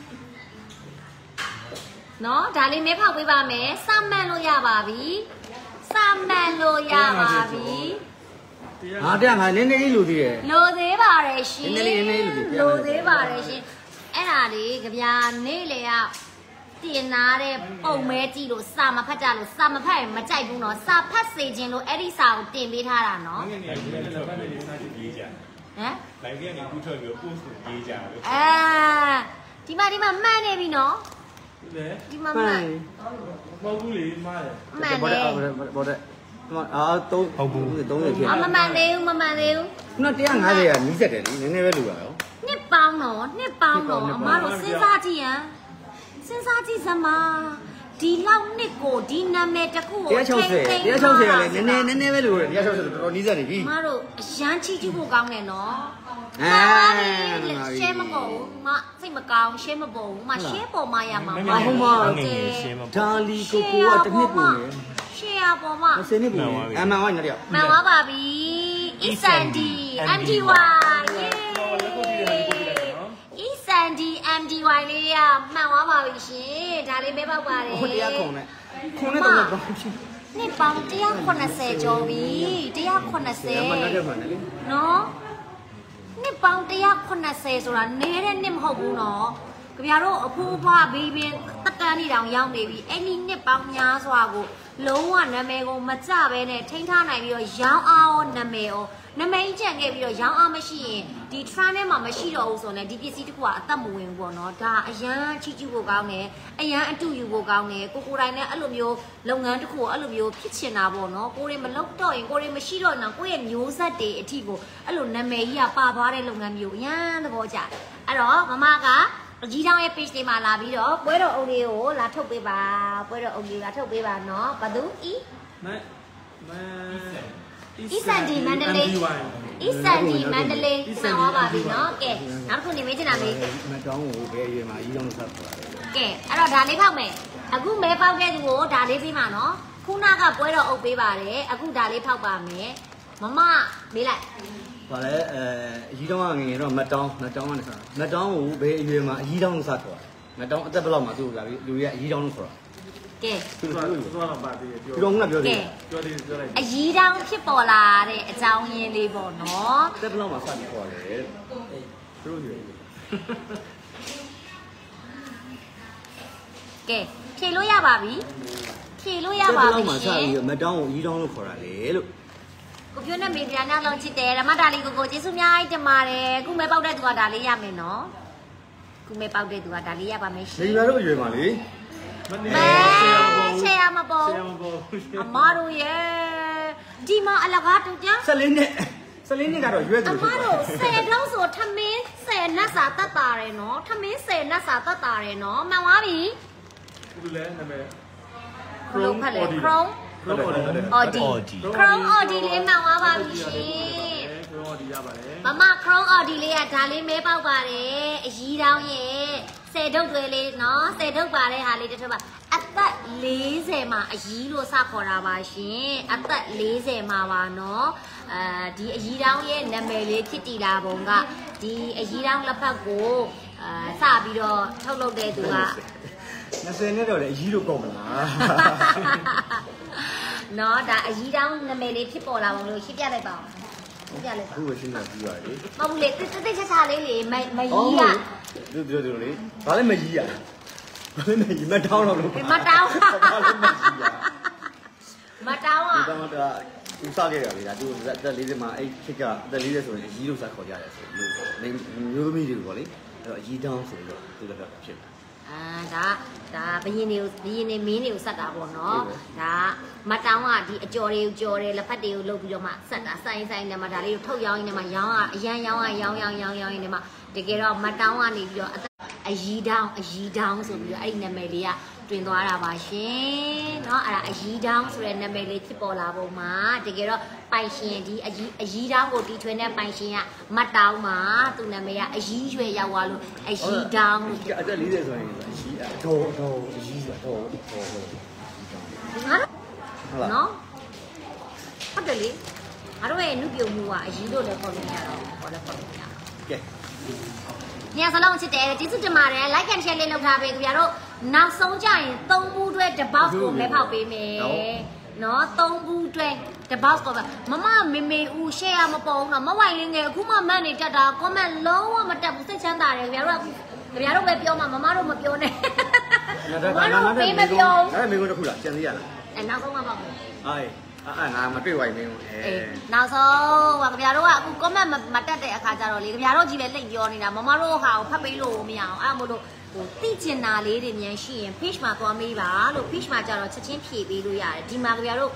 နော်ဒါလေးမဲဖောက်ပေးပါမယ်စမှန်လို့ရပါပြီစမှန်လို့ရပါပြီဟာတဲ့ငါနည်းနည်းလေးလိုသေးတယ်လိုသေးပါတယ်ရှင်နည်းနည်းလေးလိုသေးပါတယ်ရှင်အဲ့ဒါလေးကြပြာနေ့လေကတင်နာတဲ့ပုံမဲကြည့်လို့စာမဖတ်ကြလို့စာမဖတ်ရင်မကြိုက်ဘူးနော်စာဖတ်စေခြင်းလို့အဲ့ဒီစာကိုတင်ပေးထားတာနော်ငယ်ငယ်လေးလက်ဖတ်လေးစကြည့်ရေးကြဟမ်လိုက်ကနေကူးထွက်ပြီး post ကိုရေးကြလို့ဒီမှာမှန်နေပြီနော်ဒီမှာမှန်မဟုတ်ဘူးလေမှားတယ်မှန်တယ်ဘောတဲ့ဟုတ်ဘူး30ဖြစ်မမှန်သေးဘူးခုန 150ကနီးစက်တယ်လေနည်းနည်းပဲလိုရရောနှစ်ပေါင်းတော့အမတို့စဉ်းစားကြည့်စမ်းပါဒဒီလောက်နှစ်ကိုဒီနာမည်တစ်ခုကို 160ကလည်းနည်းနည်းပဲလို့160ဆိုတော်တော်နီးစပ်နေပြီမတို့အရန်ချီကျူးဖို့ကောင်းတယ်နော်ရှဲမပေါ်ဘူးမစိတ်မကောင်းရှဲမပေါ်ဘူးမရှဲပေါ်မှရမှာပါဟုတ်ပါဒါလီကိုကိုကတစ်နှစ်ပုံလေရှဲရပေါ်မှ 10နှစ်ပုံလေမှန်ပါနော်တယောက်မှန်ပါပြီအီစန်ဒီ MDY စန်ဒီ MDY လေးရမှန်သွားပါပြီရှင်ဒါလေးပဲပေါက်ပါတယ်ဟိုတရားခုံနဲ့တော့တော့နှစ်ပေါင်း180ကျော်ပြီ180နော်နှစ်ပေါင်း180ဆိုတာနေတဲ့နှစ်မဟုတ်ဘူးနော်ကြပြတို့အဖိုးဖွားဘေးပင်တက်ကန်းနေတောင်ရောက်နေပြီအဲ့ဒီနှစ်ပေါင်းများစွာကိုလုံးဝနာမည်ကိုမကြဘဲနဲ့ထိန်းထားနိုင်ပြီးတော့ရောင်းအောင်နာမည်ကိုနမိတ်ကြံခဲ့ပြီးတော့ရောင်းအောင်မရှိရင်ဒီ trend ထဲမှာမရှိတော့ဘူးဆိုရင်ဒီပစ္စည်းတစ်ခုကအသက်မဝင်ဘူးပေါ့နော်ဒါအရန်ချီကျူးဖို့ကောင်းတယ်အရန်အတူယူဖို့ကောင်းတယ်ကိုတိုင်းနဲ့အဲ့လိုမျိုးလုပ်ငန်းတစ်ခုကိုအဲ့လိုမျိုးဖြစ်ချင်တာပေါ့နော်ကိုတွေမလုပ်တော့ရင်ကိုတွေမရှိတော့ရင်ကိုရဲ့မျိုးဆက်တွေအထိကိုအဲ့လိုနာမည်ကြီးကပါသွားတဲ့လုပ်ငန်းမျိုးအရန်သဘောကျအဲ့တော့မမကအကြီးတောင်းရဲ့ page လေးမှာလာပြီးတော့ပွဲတော်အုပ်လေးကိုလာထုတ်ပေးပါပွဲတော်အုပ်လေးလာထုတ်ပေးပါနော်ဘာသူအီစန်ဒီမန္တလေးအီစန်ဒီမန္တလေးမှန်သွားပါပြီနော်ကဲနောက်တစ်ခုနေမေးချင်တာလေးမတောင်းကိုဘယ်ရွေမှာအကြီးတောင်းဆက်သွားတယ်ကဲအဲ့တော့ဒါလေးဖောက်မယ်အခုမဲပေါက်တဲ့သူကိုဒါလေးပေးမှာနော်ခုနကပွဲတော်အုပ်ပေးပါတယ်အခုဒါလေးဖောက်ပါမယ်မမမေးလိုက်ဘာလဲအကြီးတောင်းကငယ်တော့မတောင်းကနေစားမတောင်းကိုဘယ်ရွေမှာအကြီးတောင်းဆက်သွားမတောင်းအသက်ဘယ်လောက်မှသူ့လာပြီးလူကြီးကအကြီးတောင်းလို့ခေါ်တာကဲသူကတော့ပါသေးတယ်ပြောတော့ကပြောသေးတယ်ပြောလိုက်အကြီးတောင်ဖြစ်ပေါ်လာတဲ့အကြောင်းရင်းလေးပေါ့နော်တက်ဘလောက်မှစပြီးခေါ်တယ်သူတို့ရွေးကဲဖြေလို့ရပါပြီဖြေလို့ရပါပြီရှင်မတောင်းကိုအကြီးတောင်းလို့ခေါ်တာလေလို့ကိုပြောနေမိပြန်နောက်လုံးချစ်တယ်ဓမ္မဒါလေးကိုကျေးဇူးများတင်ပါတယ်ခုမဲပေါက်တဲ့သူကဒါလေးရမယ်နော်ခုမဲပေါက်တဲ့သူကဒါလေးရပါမယ်ရှင်ဒီရတော့ရွေးပါလေဆရာမပေါ်အမတို့ရဲ့ဒီမှာအလကားတူကြ 14နှစ်ကတော့ရွေးသူအမတို့10လောက်ဆိုထမင်း10နတ်စာတတ်တာတယ်နော်ထမင်း10နတ်စာတတ်တာတယ်နော်မှန်သွားပြီဘူးလဲနာမည် Chrome ဖတ်လေ Chrome Audi Chrome Audi လေးမှန်သွားပါပြီရှင် Chrome Audi ရပါတယ်မမ Chrome Audi လေးကဒါလေးမဲပေါက်ပါတယ်အကြီးတောင်းရဲ့10ဒုတ်တွေလေးနော်10ဒုတ်ပါတဲ့ဟာလေးတစ်ထပ်ပါအသက်40မှာအကြီးလို့စခေါ်တာပါရှင်အသက်40မှာပါနော်ဒီအကြီးတောင်းရဲ့နာမည်လေးဖြစ်တည်လာပုံကဒီအကြီးတောင်းလက်ဖက်ကိုစပြီးတော့ထုတ်လုပ်တဲ့သူက 20နဲ့တော့လေအကြီးလို့ကုန်မလားနော်ဒါအကြီးတောင်းနာမည်လေးဖြစ်ပေါ်လာပုံလို့ရှင်းပြလိုက်ပါဦးရှင်းပြလိုက်ပါခုပဲရှင်းတာပြီးပါလေမဟုတ်ဘူးလေတိတ်ချာလေးလေမကြီးကသူပြောတယ်လေဘာလဲမကြီးရဘာလဲမကြီးမတောင်းတော့လို့မတောင်းမတောင်းอ่ะဒီတော့သူစခဲ့ရပြီလားသူအသက်40မှာအဲ့ခစ်ကအသက်40ဆိုရင်အကြီးလို့စခေါ်ကြတယ်ဆိုလို့မျိုးသမီးတွေပေါ့လေအဲ့တော့အကြီးတောင်းဆိုတော့သူလည်းဖြစ်တာဒါဘယင်းနေမင်းတွေကိုစက်တာပေါ့နော်ဒါမတောင်းကဒီအကျော်တွေကိုကြော်တယ်လက်ဖက်တွေကိုလုပ်ပြီးတော့မှစက်တာဆိုင်နဲ့မှဒါလေးကိုထုတ်ရောင်းနေမှရောင်းအရန်ရောင်းနေမှတကယ်တော့မတောင်းကနေပြီးတော့အရီတောင်းဆိုပြီးတော့အဲ့ဒီနာမည်လေးကတွင်သွားတာပါရှင်เนาะအဲ့ဒါအရီတောင်းဆိုတဲ့နာမည်လေးဖြစ်ပေါ်လာပုံမှာတကယ်တော့ပိုင်ရှင်ဒီအရီတောင်းကိုတီထွင်တဲ့ပိုင်ရှင်ကမတောင်းမှာသူ့နာမည်ကအရီရွယ်ရောက်သွားလို့အရီတောင်းလို့အသက်40ဆိုရင်အရီတော့အရီတော့เนาะဟုတ်တယ်လေငါတို့ရဲ့နုပြုံမှုကအရီလို့လည်းခေါ်လို့မရတော့ခေါ်လို့မရကဲညစလုံးချစ်တယ်ကျေးဇူးတင်ပါတယ် like and share လေးလုပ်ထားပေးကြပြတော့နောက်ဆုံးကြရင်3ဘူးတွဲတစ်ပေါက်ကိုမဲဖောက်ပေးမယ်နော်3ဘူးတွဲတစ်ပေါက်ကိုမမမေဦး share မပေါ်ဘူးနော်မဝိုင်လေးငယ်အခုမှမန့်နေတက်တာ comment လုံးဝမတက်ဘူးစိတ်ချမ်းသာတယ်ကြပြတော့ပဲပြောမှာမမတို့မပြောနဲ့မမတို့ပေးမပြောအဲ့မေကုန်းတစ်ခုလားကြံစည်ရလားနောက်ဆုံးမှပေါ့ဟိုင်းငါမတွေ့ဝိုင်မင်းနောက်ဆုံးကြပြတော့အခု comment မတက်တဲ့အခါကျတော့လေကြပြတော့ကြီးလည်းလိတ်ပြောနေတာမမတို့ဟာကိုဖတ်ပေးလို့မရအောင်အဲ့မို့လို့ဟိုသိကျင်တာလေးတွေမြန်ရှိရင် page မှာသွားမေးပါလို့ page မှာကျတော့ချက်ချင်းဖြည့်ပေးလို့ရတယ်ဒီမှာကြပြတော့ဟ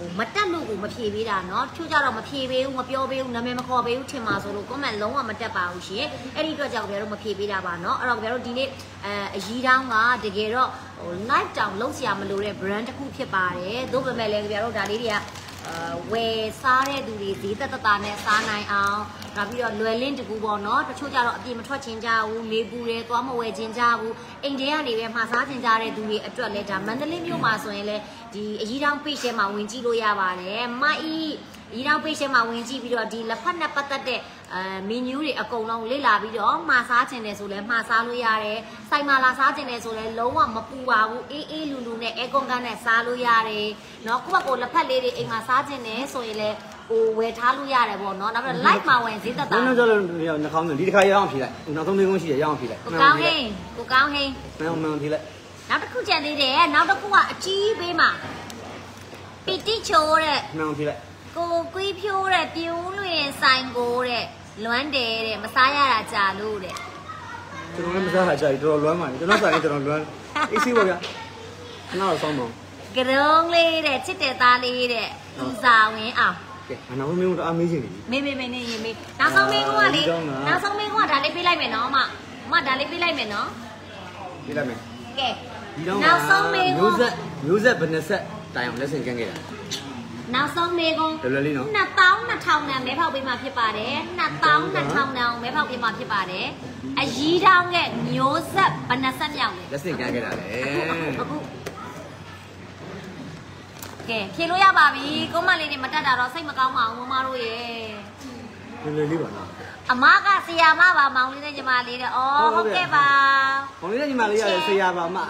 မတက်လို့ကိုမဖြေပေးတာเนาะချို့ကြတော့မဖြေပေးဘူးမပြောပေးဘူးနာမည်မခေါ်ပေးဘူးထင်ပါဆိုလို့ comment လုံးဝမတက်ပါဘူးရှင်အဲ့ဒီအတွက်ကြောင့်ကြတော့မဖြေပေးတာပါเนาะအဲ့တော့ကြတော့ဒီနေ့အကြီးတောင်းကတကယ်တော့live တောင်လုံးစရာမလိုတဲ့ brand တစ်ခုဖြစ်ပါတယ်သို့ပေမဲ့လည်းကြတော့ဒါလေးတွေကဝယ်စားတဲ့သူတွေဈေးသက်သက်သာနဲ့စားနိုင်အောင်နောက်ပြီးတော့လွယ်လင်းတကူပေါ့နော်တချို့ကြတော့အပြင်မထွက်ချင်းကြဘူးလေပူတယ်သွားမဝယ်ချင်းကြဘူးအိမ်ထဲကနေပဲမှာစားချင်းကြတဲ့သူတွေအတွက်လည်းဒါမန္တလေးမြို့မှာဆိုရင်လည်းဒီအကြီးတောင် page ထဲမှာဝင်ကြည့်လို့ရပါတယ်မအီအကြီးတောင် page ထဲမှာဝင်ကြည့်ပြီးတော့ဒီလက်ဖက်နဲ့ပတ်သက်တဲ့menu တွေအကုန်လုံးလေ့လာပြီးတော့မှာစားခြင်းတယ်ဆိုလဲမှာစားလို့ရတယ်စိုက်မာလာစားခြင်းတယ်ဆိုလဲလုံးဝမပူပါဘူးအေးလူလူနဲ့အဲကွန်ကန်းနဲ့စားလို့ရတယ်เนาะကိုယ့်ဘက်ကိုလက်ဖက်လေးတွေအိမ်မှာစားခြင်းတယ်ဆိုရင်လဲဟိုဝယ်ထားလို့ရတယ်ပေါ့เนาะနောက်ပြီးတော့ live မှာဝင်ဈေးသက်တာနောက်ကျတော့နှာခေါင်းဒီတစ်ခါရအောင်ဖြေလိုက်နောက်ဆုံးလေးကုန်းရှိရအောင်ဖြေလိုက်ကိုကောင်းဟင်းမှန်ဖြေလိုက်နောက်တစ်ခုကြံသေးတယ်နောက်တစ်ခုကအကြီးပေးမှာပီတိချိုးတဲ့မှန်ဖြေလိုက်ကိုကွေးဖြိုးတဲ့ပြူးလွင်ဆိုင်ကိုတဲ့လွမ်းတယ်တဲ့မစားရတာကြာလို့တဲ့ကျွန်တော်လည်းမစားတာကြာပြီတော်တော်လွမ်းပါနေကျွန်တော်စားရင်ကျွန်တော်လွမ်းအေးစီးပါဗျာခဏတော့ဆောင်းပါကရုံးလေးတဲ့ချစ်တဲ့သားလေးတဲ့သူစာဝင်အောင်ကဲနောက်မင်းတို့အားမေးချင်နေပြီမေးနေရင်မေးနောက်ဆုံးမင်းကလေနောက်ဆုံးမင်းကဒါလေးပေးလိုက်မယ်နော်မဒါလေးပေးလိုက်မယ်နော်ပေးလိုက်မယ်ကဲနောက်ဆုံးမင်းကမျိုးဆက်ဘယ်နှဆက်တိုင်အောင်လက်ဆင့်ကမ်းခဲ့တာနောက်ဆုံးမေကုန်း22,000နဲ့မဲဖောက်ပေးမှဖြစ်ပါတယ်22,000နဲ့မဲဖောက်ပေးမှဖြစ်ပါတယ်အကြီးတောင်းရဲ့မျိုးဆက်ဘယ်နှဆက်မြောက်လဲလက်ဆင့်ကမ်းခဲ့တာလေအခုကဲဖြေလို့ရပါပြီကိုမလေးတွေမတက်တာတော့စိတ်မကောင်းပါဘူးမမတို့ရေလွယ်လေးပါလားအမကဆရာမပါမောင်လေးနဲ့ညီမလေးတဲ့ဩဟုတ်ကဲ့ပါမောင်လေးနဲ့ညီမလေးရတယ်ဆရာပါမ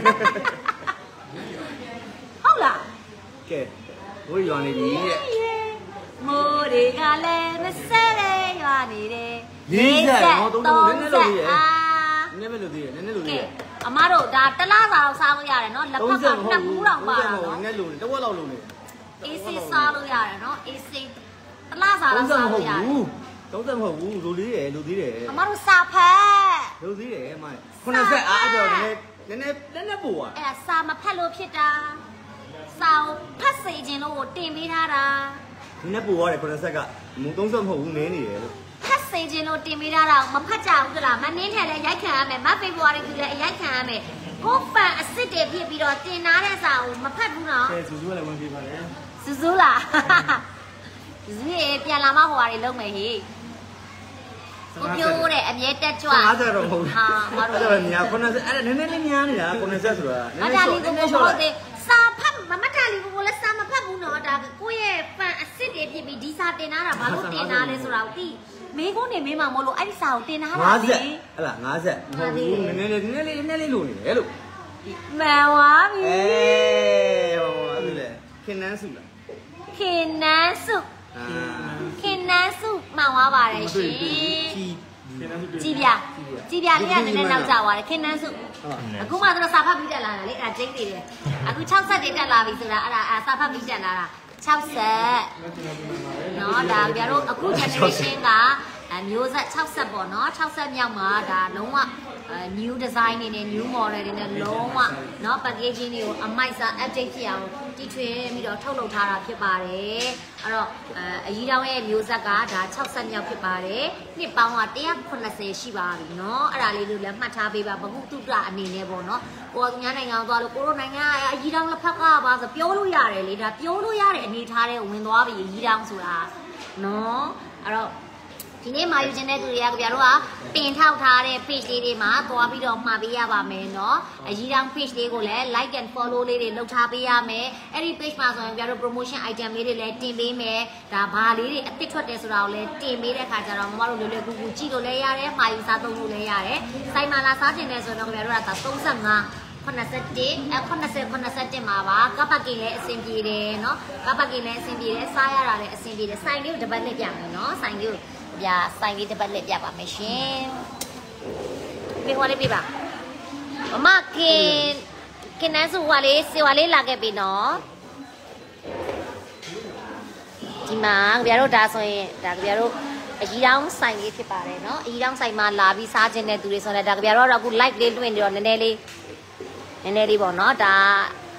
ဟုတ်လားကဲဘိုးရွာနေပြီတဲ့မိုးတွေကလည်းမစဲရဲရွာနေတယ် 40ဟော30နည်းနည်းလို့ရနည်းနည်းလို့သေးရနည်းနည်းလို့သေးရအမတို့ဒါတလားစာတော့စားလို့ရတယ်နော်လက်ဖက်ကနှစ်ဘူးတောင်ပါတာနော်နည်းနည်းလို့တဝက်လောက်လို့နေအေးစေးစားလို့ရတယ်နော်အေးစေးတလားစာတော့စားလို့ရတယ် 30မဟုတ်ဘူးလူသေးတယ်အမတို့စာဖတ်လူသေးတယ်အမ90အားတော့နည်းနည်းပို့อ่ะအဲ့စာမဖတ်လို့ဖြစ်တာစာဖတ်စေခြင်းလို့တင်ပေးထားတာနည်းနည်းပို့ရတယ်90ကမူ30မဟုတ်ဘူးနည်းနေတယ်လို့ဖတ်စေခြင်းလို့တင်ပေးထားတာမဖတ်ကြဘူးလားမနှင်းထဲလည်းရိုက်ခံရမယ်မဖေဖော်ဝါရီကလည်းရိုက်ခံရမယ်ကိုဖန်အစ်စ်တွေဖြစ်ပြီးတော့တင်ထားတဲ့စာကိုမဖတ်ဘူးနော်ကဲစူးစူးလည်းဝင်ပြပါလေစူးစူးလားစူးစူးရေပြန်လာမှဟိုဟာတွေလုံးမယ်ဟေးကိုပြိုးတဲ့အမြဲတက်ကြွ 50တော့ဟုတ်ဟာမတော်ဘူးညာ90အဲ့ဒါနည်းနည်းလေးများနေတာ90ဆိုတာနည်းနည်းလေးကိုဟုတ်တယ်စာဖတ်မမတားလေးကိုလည်းစာမဖတ်ဘူးနော်ဒါကိုယ့်ရဲ့ဖန်အစ်စ်တွေဖြစ်ပြီးဒီစာတင်ထားတာဘာလို့တင်ထားလဲဆိုတာကိုသိမေကုန်းနေမင်းမမို့လို့အဲ့ဒီစာကိုတင်ထားတာလေ50ဟဲ့လား50မဟုတ်ဘူးနည်းနည်းလေးလို့နေတယ်လို့မှန်ပါပြီဟောအဲ့လေခင်နန်းစုလားခင်နန်းစုမှန်သွားပါတယ်ရှင်ကြည်ပြလေးကနည်းနည်းနောက်ကျသွားတယ်ခင်နန်းစုအခုမှသူစာဖတ်ပြီးတက်လာတာလေအဲ့ဒါကျိတ်နေတယ်အခု6ဆက်တွေတက်လာပြီဆိုတာအဲ့ဒါစာဖတ်ပြီးတက်လာတာ6ဆက်နော်ဒါကြတော့အခု generation ကမျိုးဆက်6ဆက်ပေါ့နော်6ဆက်မြောက်မှာဒါလုံးဝnew design တွေနဲ့ new model တွေနဲ့လုံးဝเนาะ packaging တွေကိုအမိုက်စား update ဖြစ်အောင်တီထွင်ပြီးတော့ထုတ်လုပ်ထားတာဖြစ်ပါတယ်အဲ့တော့အကြီးတောင်းရဲ့မျိုးဆက်ကဒါ6ဆက်မြောက်ဖြစ်ပါတယ်နှစ်ပေါင်းက180ရှိပါပြီเนาะအဲ့ဒါလေးလို့လည်းမှတ်ထားပေးပါဘဟုတုတအနေနဲ့ပေါ့เนาะကိုယ်ကနိုင်ငံသွားလို့ကိုရိုနိုင်ငံအကြီးတောင်းလက်ဖက်ကပါဆိုပြောလို့ရတယ်လေဒါပြောလို့ရတဲ့အနေထားတွေဝင်သွားပြီအကြီးတောင်းဆိုတာเนาะအဲ့တော့ဒီနေ့မှာယူခြင်းတဲ့သူတွေကကြတို့ကတင်ထောက်ထားတဲ့ page လေးတွေမှာသွားပြီးတော့မှာပေးရပါမယ်เนาะအကြီးတောင် page လေးကိုလည်း like and follow လေးတွေလုပ်ထားပေးရမယ်အဲ့ဒီ page မှာဆိုရင်ကြတို့ promotion item လေးတွေလည်းတင်ပေးမယ်ဒါဘာလေးတွေအသစ်ထွက်တယ်ဆိုတာကိုလည်းတင်ပေးတဲ့ခါကျတော့မမတို့လွယ်လွယ်ကူကူကြည့်လို့လည်းရတယ်မှာယူစားသုံးလို့လည်းရတယ်စိုက်မာလာစားခြင်းတယ်ဆိုတော့ကြတို့က35 80မှာပါကပတ်ကင်လည်းအဆင်ပြေတယ်เนาะကပတ်ကင်လည်းအဆင်ပြေတယ်စားရတာလည်းအဆင်ပြေတယ်စိုင်လေးကိုတစ်ပတ်နဲ့ပြမယ်เนาะစိုင်လေးကိုဗျာဆိုင်လေးတစ်ပတ်လက်ပြပါမယ်ရှင်။ပြီးဟောလေးပြပါ။မမခင်နန်းစုဟွာလေးစေဝါလေးလာခဲ့ပြီနော်။ဒီမှာကြတို့ဒါဆိုရင်ဒါကြတို့အကြီးတောင်ဆိုင်လေးဖြစ်ပါတယ်နော်။အကြီးတောင်ဆိုင်မှာလာပြီးစားခြင်းတဲ့သူတွေဆိုတော့ဒါကြတို့တော့အခု live လေးလွှင့်နေတော့နည်းနည်းလေးပေါ့နော်။ဒါ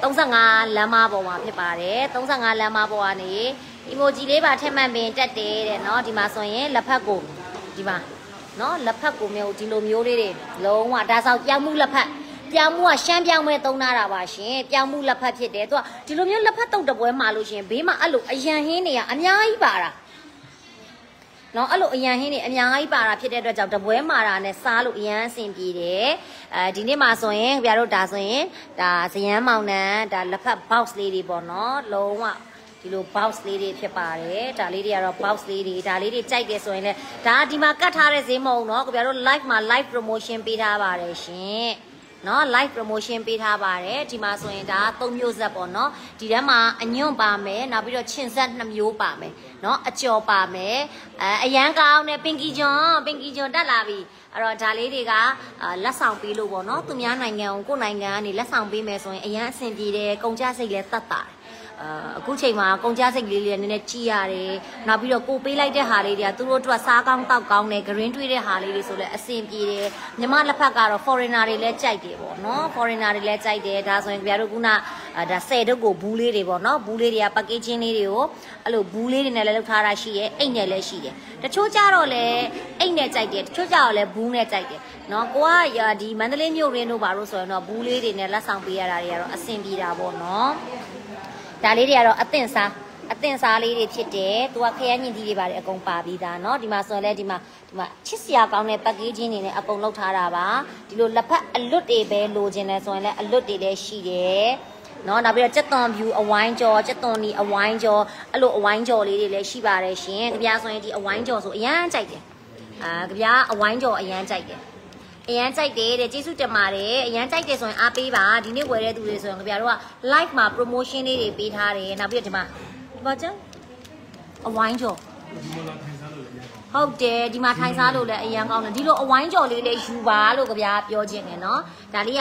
35လမ်းမပေါ်မှာဖြစ်ပါတယ်35လမ်းမပေါ်ကနေ emoji လေးပါထည့်မှတ်ပင်တက်တယ်တဲ့เนาะဒီမှာဆိုရင်လက်ဖက်ကိုဒီမှာเนาะလက်ဖက်ကိုမျိုးဒီလိုမျိုးလေးတွေလုံးဝဒါဆောင်ပြောင်းမှုလက်ဖက်ပြောင်းမှုကရှမ်းပြောင်းမဲ့သုံးတာပါရှင်ပြောင်းမှုလက်ဖက်ဖြစ်တယ်သူကဒီလိုမျိုးလက်ဖက်တုတ်တပွဲမှာလို့ရှင်ဘေးမှာအဲ့လိုအရန်ဟင်းတွေကအများကြီးပါတာနော်အဲ့လိုအရန်ဟင်းတွေအများကြီးပါတာဖြစ်တဲ့အတွက်ကြောင့်တပွဲမာတာနဲ့စားလို့အရန်အဆင်ပြေတယ်ဒီနေ့မှာဆိုရင်ခင်ဗျားတို့ဒါဆိုရင်ဒါဇယန်းမောင်နှံဒါလက်ဖက် box လေးတွေပေါ့နော်လုံးဝဒီလို box လေးတွေဖြစ်ပါတယ်ဒါလေးတွေကတော့ box လေးတွေဒါလေးတွေကြိုက်တယ်ဆိုရင်လည်းဒါဒီမှာကတ်ထားတဲ့ဈေးမဟုတ်နော်ခင်ဗျားတို့ live မှာ live promotion ပေးထားပါတယ်ရှင်နော် live promotion ပေးထားပါတယ်ဒီမှာဆိုရင်ဒါ3မျိုးဆက်ပေါ့နော်ဒီထဲမှာအညွန့်ပါမယ်နောက်ပြီးတော့ချင်ဆက်2မျိုးပါမယ်နော်အကျော်ပါမယ်အရန်ကောင်းတဲ့ပင်ကီဂျွန်တက်လာပြီအဲ့တော့ဒါလေးတွေကလက်ဆောင်ပေးလို့ပေါ့နော်သူများနိုင်ငံကိုနိုင်ငံကနေလက်ဆောင်ပေးမယ်ဆိုရင်အရန်အဆင်ပြေတယ်ကုန်ကြစိတ်လည်းတတ်တာအခုချိန်မှာကုန်ကြစိတ်လေးတွေနည်းနည်းကြီးရတယ်နောက်ပြီးတော့ကိုပေးလိုက်တဲ့ဟာလေးတွေကသူတို့အတွက်စားကောင်းတောက်ကောင်းတယ်ဂရင်းတွေးတဲ့ဟာလေးတွေဆိုလည်းအဆင်ပြေတယ်မြမလက်ဖက်ကတော့ foreigner တွေလည်းကြိုက်တယ်ပေါ့နော် foreigner တွေလည်းကြိုက်တယ်ဒါဆိုရင်ကြတို့ခုနဒါ10တုပ်ကိုဘူးလေးတွေပေါ့နော်ဘူးလေးတွေက packaging လေးတွေကိုအဲ့လိုဘူးလေးတွေနဲ့လည်းလုပ်ထားတာရှိရဲ့အိတ်နဲ့လည်းရှိတယ်တချို့ကြတော့လည်းအိတ်နဲ့ကြိုက်တယ်တချို့ကြတော့လည်းဘူးနဲ့ကြိုက်တယ်နော်ကိုကဒီမန္တလေးမြို့ရင်းတို့ဘာလို့ဆိုရင်တော့ဘူးလေးတွေနဲ့လက်ဆောင်ပေးရတာတွေကတော့အဆင်ပြေတာပေါ့နော်ဒါလေးတွေကတော့အသင့်စားလေးတွေဖြစ်တယ်သူကခရမ်းညင်ကြီးတွေပါတယ်အကုန်ပါပြီးသားเนาะဒီမှာဆိုရင်လည်းဒီမှာချစ်စရာကောင်းတဲ့ packaging တွေနဲ့အကုန်လုပ်ထားတာပါဒီလိုလက်ဖက်အလွတ်တွေပဲလိုချင်တယ်ဆိုရင်လည်းအလွတ်တွေလည်းရှိတယ်เนาะနောက်ပြီးတော့ကြက်သွန်ဖြူအဝိုင်းကြော်ကြက်သွန်နီအဝိုင်းကြော်အဲ့လိုအဝိုင်းကြော်လေးတွေလည်းရှိပါတယ်ရှင်ကြပြဆိုရင်ဒီအဝိုင်းကြော်ဆိုအရန်ကြိုက်တယ်ကြပြအဝိုင်းကြော်အရန်ကြိုက်တယ်အရန်ကြိုက်တယ်တဲ့ကျေးဇူးတင်ပါတယ်အရန်ကြိုက်တယ်ဆိုရင်အားပေးပါဒီနေ့ဝယ်တဲ့သူတွေဆိုရင်ခင်ဗျားတို့က live မှာ promotion လေးတွေပေးထားတယ်နောက်ပြီးတော့ဒီမှာဘာကျန်အဝိုင်းကြော်ဟုတ်တယ်ဒီမှာထိုင်စားလို့လည်းအရန်ကောင်းတယ်ဒီလိုအဝိုင်းကြော်လေးလေးယူပါလို့ခင်ဗျားပြောခြင်းတယ်နော်ဒါလေးက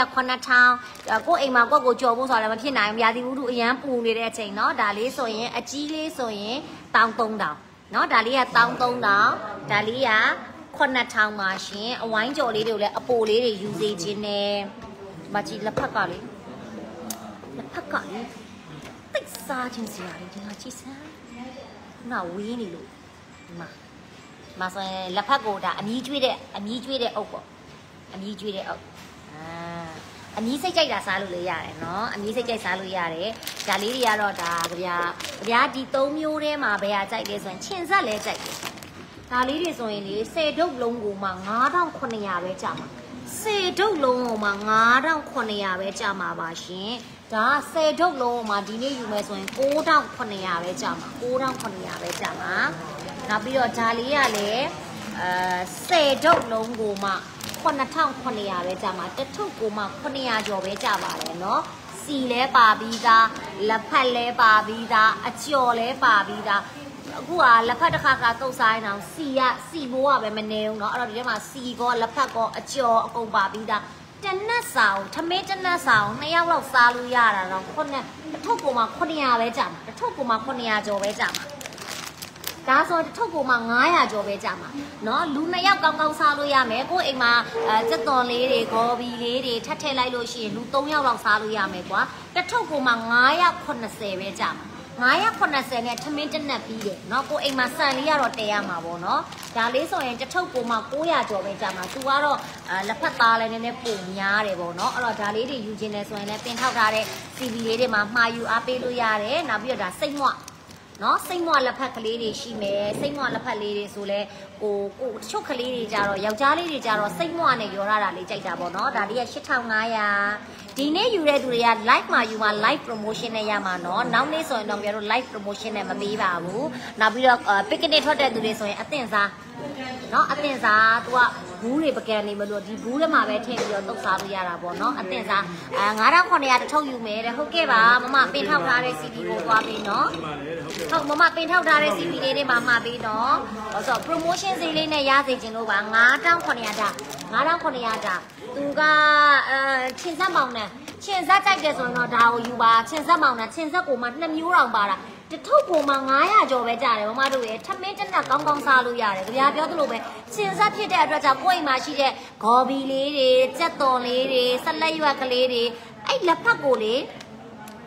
9000ကိုအိမ်မှာကိုကြော်ဖို့ဆိုတော့လည်းမဖြစ်နိုင်ဘူးရာသီဥတုအရန်ပူနေတဲ့အချိန်နော်ဒါလေးဆိုရင်အကြီးလေးဆိုရင်13000နော်ဒါလေးက13000ဒါလေးက9000ပါရှင်အဝိုင်းကြော်လေးတွေကိုလည်းအပိုလေးတွေယူစေခြင်းနဲ့မကြီးလက်ဖက်ကလေတိတ်စားခြင်းစရာလေးဒီမှာကြည့်စမ်းနော်ဝေးနေလို့ဒီမှာဆိုရင်လက်ဖက်ကိုဒါအမီးကျွေးတဲ့အုပ်ပေါ့အမီးကျွေးတဲ့အုပ်အမီးစိတ်ကြိုက်တာစားလို့လည်းရတယ်နော်အမီးစိတ်ကြိုက်စားလို့ရတယ်ဒါလေးတွေကတော့ဒါကြဗျာဒီ3မျိုးထဲမှာဘယ်ဟာကြိုက်လဲဆိုရင်ချင်ဆက်လဲကြိုက်တယ်ဒါလေးတွေဆိုရင်လေ10တုပ်လုံးကိုမှ9900ပဲကြာမှာ10တုပ်လုံးကိုမှ9900ပဲကြာမှာပါရှင်ဒါ10တုပ်လုံးကိုမှဒီနေ့ယူမယ်ဆိုရင်9900ပဲကြာမှာ9900ပဲကြာမှာနောက်ပြီးတော့ဒါလေးကလည်း10တုပ်လုံးကိုမှ9900ပဲကြာမှာတစ်ထုပ်ကိုမှ900ကျော်ပဲကြာပါတယ်เนาะစီလဲပါပြီးသားလက်ဖက်လဲပါပြီးသားအကျော်လဲပါပြီးသားအခုကလက်ဖက်တစ်ခါတုတ်စားရင်တော့စီဘိုးကပဲမနေဘူးเนาะအဲ့တော့ဒီထဲမှာစီကောလက်ဖက်ကောအကျော်အကုန်ပါပြီးသားတနက်ဆောင်ထမင်းတနက်ဆောင်2ယောက်လောက်စားလို့ရတာတော့တစ်ထုပ်ကိုမှ900ပဲကြာမှာတစ်ထုပ်ကိုမှ900ကျော်ပဲကြာမှာဒါဆိုတစ်ထုပ်ကိုမှ900ကျော်ပဲကြာမှာเนาะလူ2ယောက်ကောင်းကောင်းစားလို့ရမယ်ကိုအိမ်မှာစက်သွန်လေးတွေဂေါ်ဘီလေးတွေထပ်ထည့်လိုက်လို့ရှိရင်လူ3ယောက်လောက်စားလို့ရမယ်ကွာတစ်ထုပ်ကိုမှ980ပဲကြာမှာ980နဲ့ထမင်းတက်နက်ပြီးတယ်เนาะကိုအိမ်မှာဆန်လေးကတော့တည်ရမှာပေါ့เนาะဒါလေးဆိုရင်တစ်ထုပ်ကိုမှ900ကျော်ပဲကြာမှာသူကတော့လက်ဖက်သားလည်းနည်းနည်းပုံများတယ်ပေါ့เนาะအဲ့တော့ဒါလေးတွေယူခြင်းနဲ့ဆိုရင်လည်းပင်ထောက်ထားတဲ့ CV လေးတွေမှာမှာယူအားပေးလို့ရတယ်နောက်ပြီးတော့ဒါစိတ်မွနော်စိတ်မွလက်ဖက်ကလေးတွေရှိမယ်စိတ်မွလက်ဖက်လေးတွေဆိုလဲကိုတချို့ကလေးတွေကြတော့ယောက်ျားလေးတွေကြတော့စိတ်မွနဲ့ရောရတာလေးကြိုက်တာပေါ့နော်ဒါလေးက8500ဒီနေ့ယူတဲ့သူတွေက live မှာယူမှာ live promotion နဲ့ရမှာနော်နောက်နေ့ဆိုရင်တော့ကျွန်တော်တို့ live promotion နဲ့မပေးပါဘူးနောက်ပြီးတော့ picnic ထွက်တဲ့သူတွေဆိုရင်အသင့်စားနော်အသင့်စား तू ကဘူးတွေပကံနေမလို့ဒီဘူးထဲမှာပဲထည့်ပြီးတော့တုတ်စားလို့ရတာပေါ့နော်အသင့်စား9900တစ်ထုပ်ယူမယ်တဲ့ဟုတ်ကဲ့ပါမမပင်ထောက်ထားတဲ့ CD ကိုသွားပေးနော်ဟုတ်မမပင်ထောက်ထားတဲ့ CD လေးတွေမှာမှာပေးနော်ဆိုတော့ promotion ဈေးလေးနဲ့ရစေချင်လို့ပါ9900တာ9900တာသူကချင်ဆက်မောင်နဲ့ချင်ဆက်ကြိုက်တယ်ဆိုရင်တော့ဒါကိုယူပါချင်ဆက်မောင်နဲ့ချင်ဆက်ကိုမှ2မျိုးတောင်ပါတာတစ်ထုပ်ပေါ်မှာ900ကျော်ပဲကြာတယ်မမတို့ရဲ့ထမင်းတက်တက်ကောင်းကောင်းစားလို့ရတယ်ကြပြပြောသလိုပဲချင်ဆက်ဖြစ်တဲ့အတွက်ကြောင့်ကိုယ့်အိမ်မှာရှိတဲ့ဂေါ်ဘီလေးတွေကြက်သွန်လေးတွေဆက်လက်ရွက်ကလေးတွေအဲ့လက်ဖက်ကိုလေ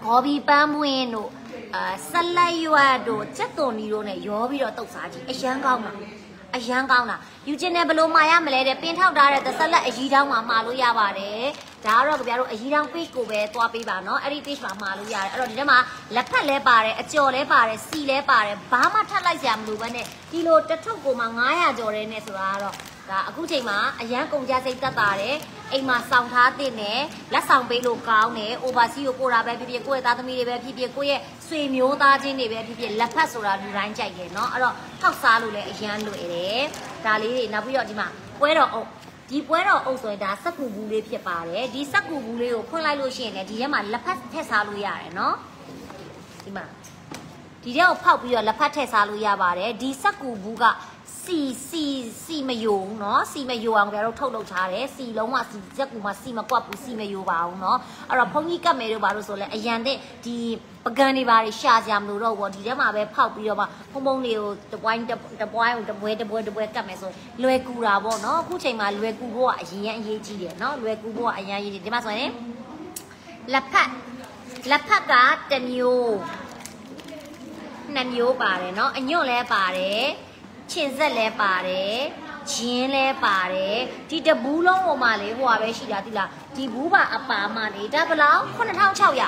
ဘော်ဘီပန်းပွင့်တို့ဆက်လက်ရွက်တို့စက်သွန်နီတို့နဲ့ရောပြီးတော့တုတ်စားကြည့်အရန်ကောင်းတာအရန်ကောင်းတာယူကျင်တယ်ဘလို့မှာရမလဲတဲ့ပင်ထောက်ထားတဲ့ဆက်လက်အကြီးတောင်းမှာမှာလို့ရပါတယ်ဒါကတော့ကြပြတို့အကြီးတောင်း page ကိုပဲသွားပေးပါနော်အဲ့ဒီ page မှာမှာလို့ရတယ်အဲ့တော့ဒီထဲမှာလက်ဖက်လဲပါတယ်အကျော်လဲပါတယ်စီလဲပါတယ်ဘာမှထပ်လိုက်စရာမလိုဘဲနဲ့ဒီလိုတစ်ထုပ်ကိုမှ900ကျော်တဲ့နဲ့ဆိုတာကတော့ဒါအခုချိန်မှာအရန်ကုန်ကြစိတ်တက်တာတယ်အိမ်မှာစောင့်ထားတဲ့နဲ့လက်ဆောင်ပေးလို့ကောင်းတယ် overseas ကိုပို့တာပဲဖြစ်ဖြစ်ကိုယ့်ရဲ့သားသမီးတွေပဲဖြစ်ဖြစ်ကိုယ့်ရဲ့ဆွေမျိုးသားချင်းတွေပဲဖြစ်ဖြစ်လက်ဖက်ဆိုတာလူတိုင်းကြိုက်တယ်เนาะအဲ့တော့ထောက်စားလို့လည်းအရန်လွယ်တယ်ဒါလေးတွေနောက်ပြီးတော့ဒီမှာပွဲတော်အုပ်ဒီပွဲတော်အုပ်ဆိုရင်ဒါစက်ကူဘူးလေးဖြစ်ပါတယ်ဒီစက်ကူဘူးလေးကိုဖွင့်လိုက်လို့ရှိရင်လည်းဒီထဲမှာလက်ဖက်ထည့်စားလို့ရတယ်เนาะဒီမှာဒီထဲကိုဖောက်ပြီးတော့လက်ဖက်ထည့်စားလို့ရပါတယ်ဒီစက်ကူဘူးကစီမယိုเนาะစီမယိုအောင်ကြတော့ထုတ်လုပ်ထားတယ်စီလုံးဝစီစက်ကူမှာစီမကွက်ဘူးစီမယိုပါအောင်เนาะအဲ့တော့ဘုန်းကြီးကတ်မယ်တို့ဘာလို့ဆိုလဲအရန်တဲ့ဒီပကံတွေဘာတွေရှာကြမလို့တော့ဘောဒီထဲမှာပဲဖောက်ပြီးတော့မှဖုံတွေကိုတပွိုင်းကိုတပွဲကတ်မယ်ဆိုလွယ်ကူတာပေါ့เนาะအခုချိန်မှာလွယ်ကူဖို့ကအရင်အရေးကြီးတယ်เนาะလွယ်ကူဖို့ကအရင်အရေးကြီးဒီမှာဆိုရင်လက်ဖက်ကတစ်မျိုးနှစ်မျိုးပါတယ်เนาะအညွန့်လဲပါတယ်ချင်ဆက်လဲပါတယ်ဂျင်းလဲပါတယ်ဒီတဘူးလုံးပေါ်မှာလေဟိုပါပဲရှိတာတိလားဒီဘူးပါအပါမနေဒါဘလောက်9600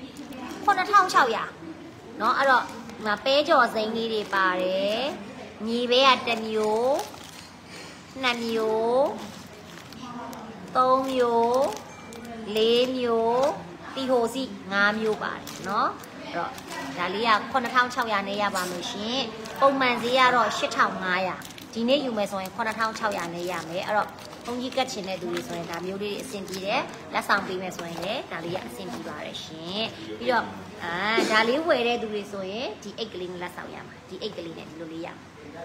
เนาะအဲ့တော့ဒီမှာပဲကြော်စိမ်းလေးတွေပါတယ်ညီပဲကတစ်မျိုးနှစ်မျိုးသုံးမျိုးလေးမျိုးတီဟိုစီ5မျိုးပါတယ်เนาะအဲ့တော့ဒါလေးက9600နဲ့ရပါမယ်ရှင်ပုံမှန်ဈေးကတော့8500ဒီနေ့ယူမယ်ဆိုရင်9600နဲ့ရမယ်အဲ့တော့ဘုန်းကြီးကတ်ချင်တဲ့သူတွေဆိုရင်ဒါမျိုးလေးအဆင်ပြေတယ်လက်ဆောင်ပေးမယ်ဆိုရင်လည်းဒါလေးကအဆင်ပြေပါတယ်ရှင်ပြီးတော့ဒါလေးဝယ်တဲ့သူတွေဆိုရင်ဒီအိတ်ကလေးနဲ့လက်ဆောင်ရမှာဒီအိတ်ကလေးနဲ့ဒီလိုလေးရ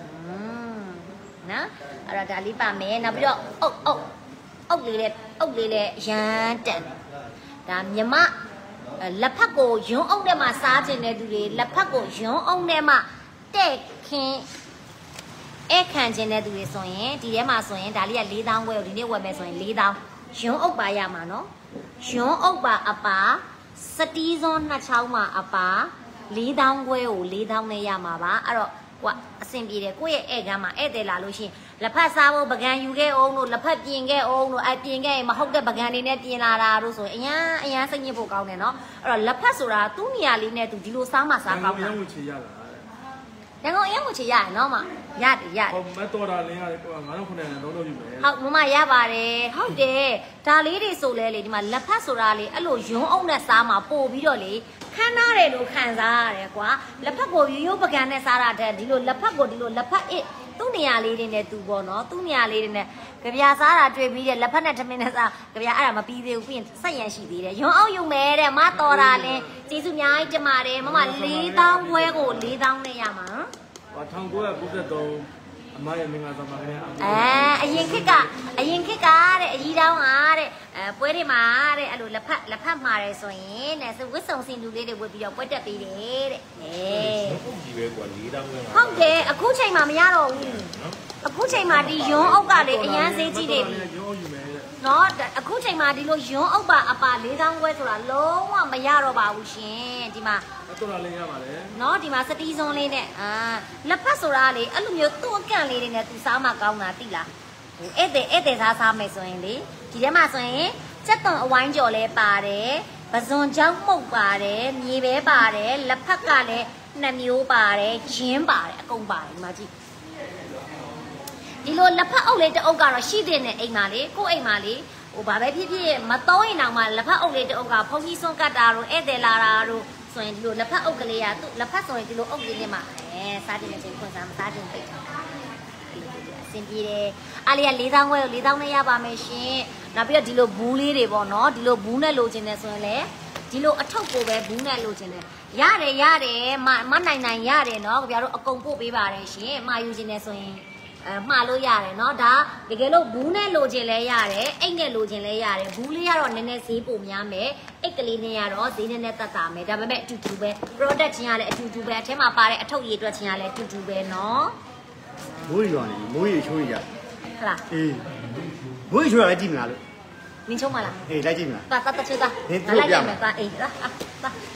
နော်အဲ့တော့ဒါလေးပါမယ်နောက်ပြီးတော့အုတ်လေးလည်းရမ်းတက်ဒါမြမလက်ဖက်ကိုယွန်းအောင်ထဲမှာစားခြင်းတဲ့သူတွေလက်ဖက်ကိုယွန်းအောင်ထဲမှာတဲ့ခင်းအခန့်ခြင်းတဲ့သူတွေဆိုရင်ဒီထဲမှာဆိုရင်ဒါလေးက4000ဝယ်ကိုဒီနေ့ဝယ်မယ်ဆိုရင်4000ယွန်းအုပ်ပါရမှာနော်ယွန်းအုပ်ပါအပါစတီးစွန်းနှစ်ချောင်းမှာအပါ4000ဝယ်ကို4000နဲ့ရမှာပါအဲ့တော့ကွာအဆင်ပြေတယ်ကိုယ့်ရဲ့ဧည့်ခန်းမှာဧည့်သည်လာလို့ရှိရင်လက်ဖက်စားဖို့ပကံယူခဲ့အောင်လို့လက်ဖက်ပြင်ခဲ့အောင်လို့ပြင်ခဲ့ရင်မဟုတ်တဲ့ပကံတွေနဲ့ပြင်လာတာတို့ဆိုရင်အရန်စိတ်ညစ်ဖို့ကောင်းတယ်နော်အဲ့တော့လက်ဖက်ဆိုတာသူ့နေရာလေးနဲ့သူဒီလိုစားမှစားကောင်းတာရန်ကုန်အရင်ဝချေရရနော်မရတယ်ဟိုမတော်တာလင်းရတယ်9900လုံးယူမယ်ဟုတ်မမရပါတယ်ဟုတ်တယ်ဒါလေးတွေဆိုလဲလေဒီမှာလက်ဖက်ဆိုတာလေအဲ့လိုယွန်းအောင်နဲ့စားမှာပို့ပြီးတော့လေခန်းနာတယ်လို့ခံစားရတယ်ကွာလက်ဖက်ကိုရိုးပကံနဲ့စားတာတဲ့ဒီလိုလက်ဖက်ကိုဒီလိုလက်ဖက်သူ့နေရာလေးတွေနဲ့သူပေါ့နော်သူ့နေရာလေးတွေနဲ့ကြပြာစားတာတွေ့ပြီးတဲ့လက်ဖက်နဲ့ထမင်းနဲ့စားကြပြာအဲ့ဒါမပြီးသေးဘူးပြီးရင်ဆက်ရန်ရှိသေးတယ်ယွန်းအောင်ယူမယ်တဲ့မတော်တာလင်းကျေးဇူးအများကြီးတင်ပါတယ်မမ4000ပွဲကို4000နဲ့ရမှာ 1993အမရဲ့မင်္ဂလာဆောင်ပါခင်ဗျာအရင်ခေတ်တဲ့အကြီးတောင်းတဲ့ပွဲတွေမှာတဲ့အဲ့လိုလက်ဖက်မှာတယ်ဆိုရင်တဲ့ဝစ်စုံစင်လူလေးတွေဝတ်ပြီးတော့ပွဲတက်ပေးတယ်တဲ့ဟုတ်ကြီးပဲကွာ4000ပဲဟုတ်တယ်အခုချိန်မှာမရတော့ဘူးအခုချိန်မှာဒီယွန်းအုပ်ကလေအရန်ဈေးကြီးနေပြီနော်အခုချိန်မှာဒီလိုယွန်းအုပ်ပါအပါ4000ခွဲဆိုတာလုံးဝမရတော့ပါဘူးရှင်ဒီမှာတော်တော်လေးရပါတယ်နော်ဒီမှာစတီးစွန်းလေးနဲ့လက်ဖက်ဆိုတာလေအဲ့လိုမျိုးသူ့အကန့်လေးတွေနဲ့သူစားမှကောင်းတာသိလားဟိုဧည့်သည်စားမယ်ဆိုရင်လေဒီထဲမှာဆိုရင်စက်သွန်အဝိုင်းကြော်လဲပါတယ်ပဇွန်ချောင်းမှုတ်ပါတယ်မြေပဲပါတယ်လက်ဖက်ကလည်း2မျိုးပါတယ်ဂျင်းပါတယ်အကုန်ပါတယ်ဒီမှာကြည့်ဒီလိုလက်ဖက်အုပ်လေးတစ်အုပ်ကတော့ရှိတဲ့အိမ်မှာလေကို့အိမ်မှာလေဟိုဘာပဲဖြစ်ဖြစ်မတော့ရင်တောင်မှလက်ဖက်အုပ်လေးတစ်အုပ်ကဖုန်းကြီးစွန့်ကတ်တာတို့ဧည့်သည်လာတာတို့ဆိုရင်ဒီလိုလက်ဖက်အုပ်ကလေးကသူ့လက်ဖက်ဆိုရင်ဒီလိုအုပ်လေးနဲ့မှစားတင်နေချင်းခွန်စားမစားတင်ပိတ်အဆင်ပြေတယ်အားလေးက4000ခွဲကို4000နဲ့ရပါမယ်ရှင်နောက်ပြီးတော့ဒီလိုဘူးလေးတွေပေါ့နော်ဒီလိုဘူးနဲ့လိုချင်တယ်ဆိုရင်လည်းဒီလိုအထုပ်ကိုပဲဘူးနဲ့လိုချင်တယ်ရတယ်မနိုင်ရတယ်နော်ခင်ဗျားတို့အကုန်ပို့ပေးပါတယ်ရှင်မှာယူချင်တယ်ဆိုရင်မှာလို့ရတယ်เนาะဒါတကယ်လို့ဘူးနဲ့လိုချင်လဲရတယ်အိတ်နဲ့လိုချင်လဲရတယ်ဘူးလေးကတော့နည်းနည်းဈေးပိုများမယ်အိတ်ကလေးနဲ့ကတော့ဈေးနည်းနည်းသက်သာမယ်ဒါပေမဲ့အတူတူပဲ product ချင်းကလည်းအတူတူပဲအထဲမှာပါတဲ့အထုပ်ရည်အတွက်ချင်းကလည်းအတူတူပဲเนาะမိုးရွာနေမိုးရေချိုးရဟုတ်လားအေးမိုးရေချိုးရလည်းကြည့်မလားလို့နင်းချုံမလားအေးလိုက်ကြည့်မလားတာချိုးတာလိုက်ပြမယ်အေးတာ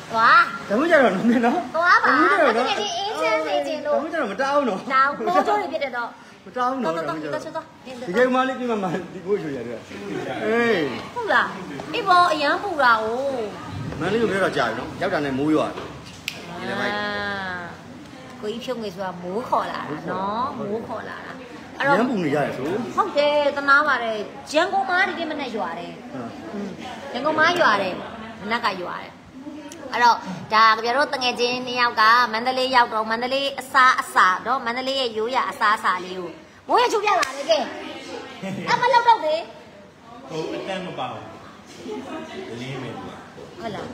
哇！ 怎么叫人弄的喏？ 哇吧！ 我这个是一千块钱咯。 怎么叫人招喏？ 招，我做里边的咯。 招喏，你这妈的你妈妈你不会说呀这？哎。 不啦，一包一样不啦哦。 那你有没有加喏？要不然冇有啊？ 啊，ကိုကြီးဖြုတ်ငွေဆိုတာမိုးခေါ်လာတာနော်မိုးခေါ်လာတာရမ်းပူနေရတယ်ဆိုဟုတ်တယ်တနာပါတယ်ရန်ကုန်မှာဒီနေ့မနေ့ရွာတယ်ရန်ကုန်မှာရွာတယ်မနက်ကရွာတယ်အဲ့တော့ဒါကြပြတော့တငယ်ချင်းနှစ်ယောက်ကမန္တလေးရောက်တော့မန္တလေးအစားတော့မန္တလေးရဲ့ရိုးရအစားလေးကိုမိုးရချိုးပြလာတယ်ကဲအမလောက်တော့တယ်ဟိုအတန်းမပါဘူးလေးပဲဟုတ်လား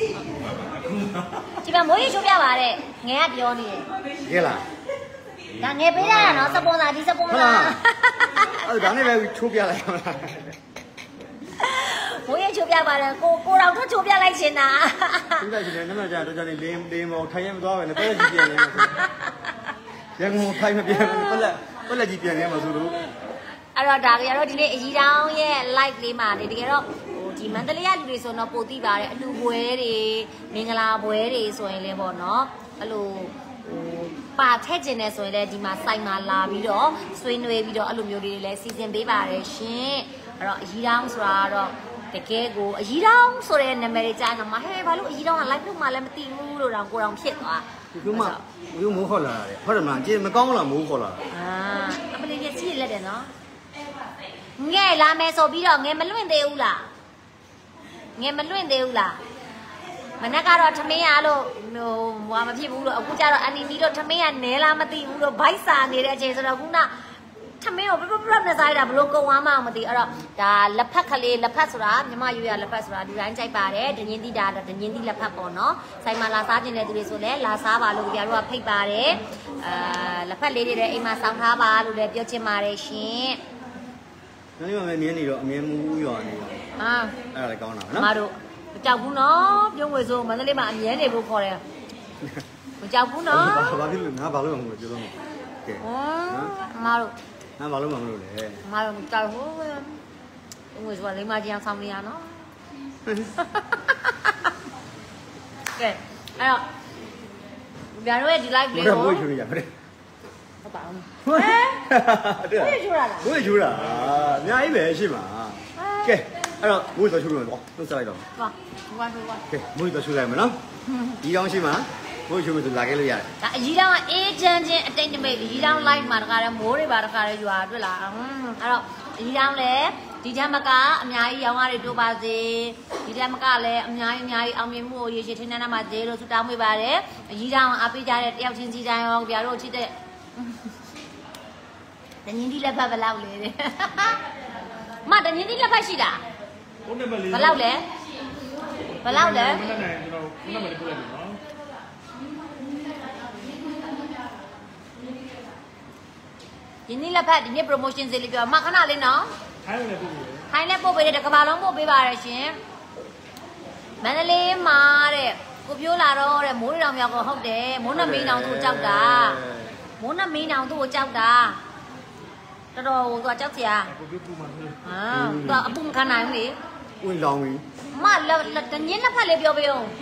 ဒီမှာမိုးရချိုးပြပါတဲ့ငယ်ကပြောနေတယ်ကဲလားဒါငယ်ပေးရတာနော်စပွန်ဆာဒီစပွန်ဆာအဲ့ဒါနဲ့ပဲချိုးပြလိုက်အောင်လားဘိုးရချိုးပြပါတယ်ကိုတော်တို့ချိုးပြလိုက်ရှင်တာသူကကျတယ်နမကြတော့ကြတယ်လင်းမောထိုင်ရမသွားပဲနဲ့ပလက်ကြီးပြန်နေရန်ကုန်ထိုင်မပြန်ဘူးပလက်ကြီးပြန်နေမှာဆိုလို့အဲ့တော့ဒါကြရတော့ဒီနေ့အကြီးတောင်ရဲ့ live လေးမှာတကယ်တော့ဟိုဒီမန္တလေးကလူတွေဆိုတော့ပိုသိပါတယ်အလူပွဲတွေမင်္ဂလာပွဲတွေဆိုရင်လည်းပေါ့နော်အဲ့လိုပါထက်ကျင်နေဆိုရင်လည်းဒီမှာစိုက်မှာလာပြီးတော့ဆွေးနွေးပြီးတော့အဲ့လိုမျိုးတွေလည်းစီစဉ်ပေးပါတယ်ရှင်အဲ့တော့အကြီးတောင်ဆိုတာတော့တကယ်ကိုအကြီးတောင်ဆိုတဲ့နာမည်ကြားတော့မှဟဲ့ဘာလို့အကြီးတောင်က live လုပ်မှလည်းမသိဘူးလို့တော့ကိုတော်ဖြစ်သွားဒီမှာမိုးခေါ်လာတယ်ဟုတ်တယ်မလားကြည့်မကောင်းလားမိုးခေါ်လာတာအမလေးပြစီလက်တယ်နော်ငဲ့လာမယ်ဆိုပြီးတော့ငဲ့မလွင့်သေးဘူးလားငဲ့မလွင့်သေးဘူးလားမနက်ကတော့ထမင်းရလို့ဟိုမဖြစ်ဘူးလို့အခုကျတော့အန်နီမီတော့ထမင်းရနဲလားမသိဘူးလို့ဘိုက်စာနေတဲ့အချိန်ဆိုတော့ခုနထမင်းကိုပပနဲ့စားရတာဘလို့ကုံသွားမှမသိအဲ့တော့ဒါလက်ဖက်ကလေးလက်ဖက်ဆိုတာမြမရွရလက်ဖက်ဆိုတာဒီတိုင်းကြိုက်ပါတယ်ဒညင်းတိတာဒညင်းတိလက်ဖက်ပေါ့နော်ဆိုင်မှာလာစားခြင်းတဲ့သူတွေဆိုလည်းလာစားပါလို့ကြတို့ကဖိတ်ပါတယ်လက်ဖက်လေးတွေလည်းအိမ်မှာစောင်းထားပါလို့လည်းပြောချင်ပါတယ်ရှင်你们明年了，明木园的。啊。哎，来搞哪？ 妈都，照顾喏，因为说我们那里嘛明年不可能，不照顾喏。 拿把路忙了，就那么。 哦，妈都。 拿把路忙了嘞。 妈都照顾我，因为说你嘛这样上面喏。对，哎呀，别人也来不了。 不会去呀，不对。 我爸。 对啊。不会去啦，你还以为是嘛？给，哎呀，不会再去了，都再来着。 哇，我。 给，不会再去了没喏？一样是嘛？不会去没就哪个了呀？ 那一张一张件，等你们一张来嘛，那个摸的吧，那个就啊对啦，哎呀，一张嘞。ဒီတမ်းမကအများကြီးရောင်းရတဲ့တို့ပါစေဒီတမ်းမကလည်းအများကြီးအောင်မြင်မှုရေရှိထင်းထန်းမှာသေးလို့ဆုတောင်းပေးပါတယ်အကြီးတောင်အားပေးကြတဲ့တယောက်ချင်းစီတိုင်းရောကြတို့ချစ်တဲ့တညင်းဒီလက်ဖက်ဘယ်လောက်လဲတဲ့မတညင်းဒီလက်ဖက်ရှိတာဘယ်လောက်လဲဘယ်လောက်လဲမနေ့ကကျွန်တော်ခုနကလည်းပြောလိုက်ပြီနော်ဒီနေ့လက်ဖက်ဒီနေ့ promotion ဈေးလေးပြောမခဏလေးနော်ထိုင်းလည်းပို့ပြီထိုင်းလည်းပို့ပေးတယ်တကဘာလုံးပို့ပေးပါရရှင်မန္တလေးမှာတဲ့ကိုပြိုးလာတော့တဲ့မိုးတောင်မြောက်ကိုဟုတ်တယ်မိုးနှမင်းတောင်သူ့ကြောက်တာမိုးနှမင်းတောင်သူ့ကိုကြောက်တာတော်တော်ဟိုသူကကြောက်စရာကိုပြိုးပူမှန်းသူကအပူမခံနိုင်ဘူးလေဝင်လောင်းပြီမတညင်းလက်ဖက်လေးပြောပေးအောင်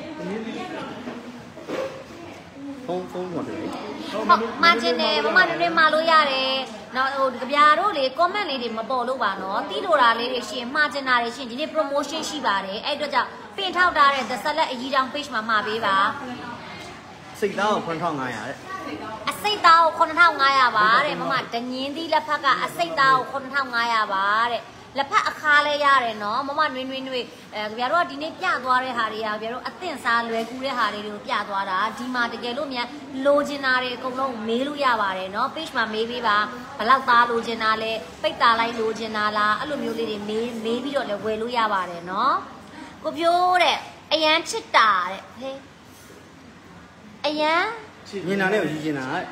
ဖုန်းဟိုတယ်မကျင်တယ်မမတွေမှာလို့ရတယ်နော်ဟိုကြပြားတို့လေ comment လေးတွေမပေါ်လို့ပါနော်တီးလို့တာလေးတွေရှင်မှာကျင်တာတွေရှင်ဒီနေ့ promotion ရှိပါတယ်အဲ့အတွက်ကြောင့်ပင်ထောက်ထားတဲ့ The Select အကြီးတောင် page မှာမှာပေးပါစိတ်သားကို9500 တဲ့အစိတ်သားကို9500ပါတဲ့မမဒညင်းသီးလက်ဖက်ကအစိတ်သားကို9500ပါတဲ့လက်ဖက်အခါလဲရတယ်နော်မမနွေကြပြတို့ကဒီနေ့ပြသွားတဲ့ဟာတွေကကြတို့အသင့်စားလွယ်ကူတဲ့ဟာတွေကိုပြသွားတာဒီမှာတကယ်လို့မြန်လိုချင်တာတွေအကုန်လုံးမေးလို့ရပါတယ်နော် page မှာမေးပေးပါဘလောက်သားလိုချင်တာလဲပိတ်တာလိုက်လိုချင်တာလားအဲ့လိုမျိုးလေးတွေမေးပြီးတော့လည်းဝယ်လို့ရပါတယ်နော်ကိုပြိုးတဲ့အရန်ချစ်တာတဲ့ဟေးအရန်မြင်တာနဲ့ယူချင်တာဩ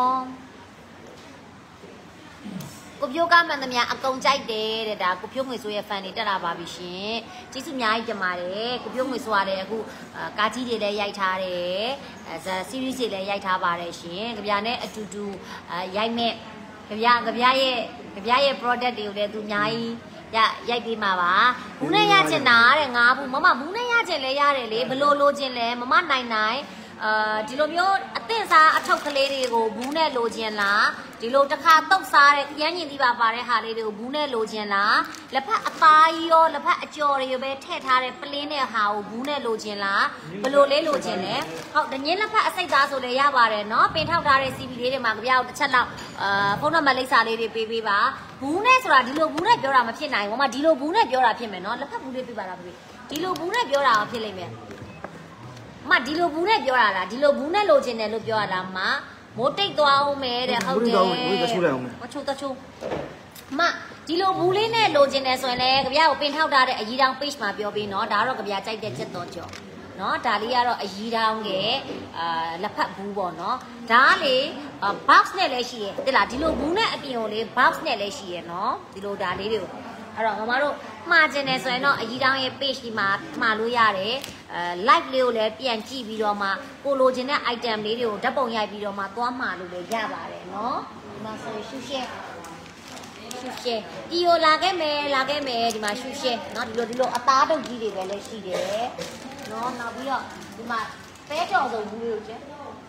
ကိုပြိုးကမှန်သမျှအကုန်ကြိုက်တယ်တဲ့ဒါကိုပြိုးငွေဆိုးရဲ့ fan တွေတက်လာပါပြီရှင်ကျေးဇူးအများကြီးတင်ပါတယ်ကိုပြိုးငွေဆိုးရတယ်အခုကားကြီးတွေလည်းရိုက်ထားတယ်series တွေလည်းရိုက်ထားပါတယ်ရှင်ကြပြနဲ့အတူတူရိုက်မဲ့ကြပြရဲ့ product တွေကိုလည်းသူအများကြီးရိုက်ပြီးမှာပါဘူးနဲ့ရချင်တာတဲ့ငါဘူးမမဘူးနဲ့ရချင်လဲရတယ်လေဘလို့လိုချင်လဲမမနိုင်ဒီလိုမျိုးအသင့်စားအထုပ်ကလေးတွေကိုဘူးနဲ့လိုချင်လားဒီလိုတစ်ခါတုတ်စားတဲ့ရမ်းညင်သီးပါတဲ့ဟာလေးတွေကိုဘူးနဲ့လိုချင်လားလက်ဖက်အသားကြီးရောလက်ဖက်အကျော်တွေပဲထည့်ထားတဲ့ပလင်းတဲ့ဟာကိုဘူးနဲ့လိုချင်လားဘလို့လေးလိုချင်လဲဟုတ်တငင်းလက်ဖက်အစိတ်သားဆိုလည်းရပါတယ်နော်ပင်ထောက်ထားတဲ့ CV လေးတွေမှာကြပြတစ်ချက်လောက်ဖုန်းနံပါတ်လိပ်စာလေးတွေပေးပါဘူးနဲ့ဆိုတာဒီလိုဘူးနဲ့ပြောတာမဖြစ်နိုင်ဘူးမဒီလိုဘူးနဲ့ပြောတာဖြစ်မယ်နော်လက်ဖက်ဘူးလေးပြပါလားဒီလိုဘူးနဲ့ပြောတာဖြစ်လိမ့်မယ်မဒီလိုဘူးနဲ့ပြောရတာဒီလိုဘူးနဲ့လိုချင်တယ်လို့ပြောရတာမမိုးတိတ်သွားအောင်မယ်တဲ့ဟုတ်တယ်မချိုးမဒီလိုဘူးလေးနဲ့လိုချင်တယ်ဆိုရင်လည်းကြပြကိုပင်ထောက်ထားတဲ့အရီတောင် page မှာပြောပြီးနော်ဒါတော့ကြပြကြိုက်တဲ့ချက်တော်ကြော်နော်ဒါလေးကတော့အရီတောင်ရဲ့လက်ဖက်ဘူးပေါ့နော်ဒါကလေ box နဲ့လည်းရှိရဲ့တိလားဒီလိုဘူးနဲ့အပြင်ကိုလေ box နဲ့လည်းရှိရဲ့နော်ဒီလိုဒါလေးတွေကိုအဲ့တော့မမတို့မှားကျင်တယ်ဆိုရင်တော့အကြီးတောင်ရဲ့ page ဒီမှာမှာလို့ရတယ်live လေးကိုလည်းပြန်ကြည့်ပြီးတော့မှကိုလိုချင်တဲ့ item လေးတွေကိုဓာတ်ပုံရိုက်ပြီးတော့မှသွားမှာလို့လည်းရပါတယ်နော်ဒီမှာဆိုရင်ရှုရှဲဒီကိုလာခဲ့မယ်ဒီမှာရှုရှဲနော်ဒီလိုအသားတုပ်ကြီးတွေပဲလည်းရှိတယ်နော်နောက်ပြီးတော့ဒီမှာပဲကြော်စုံဘူးလေးကိုကျ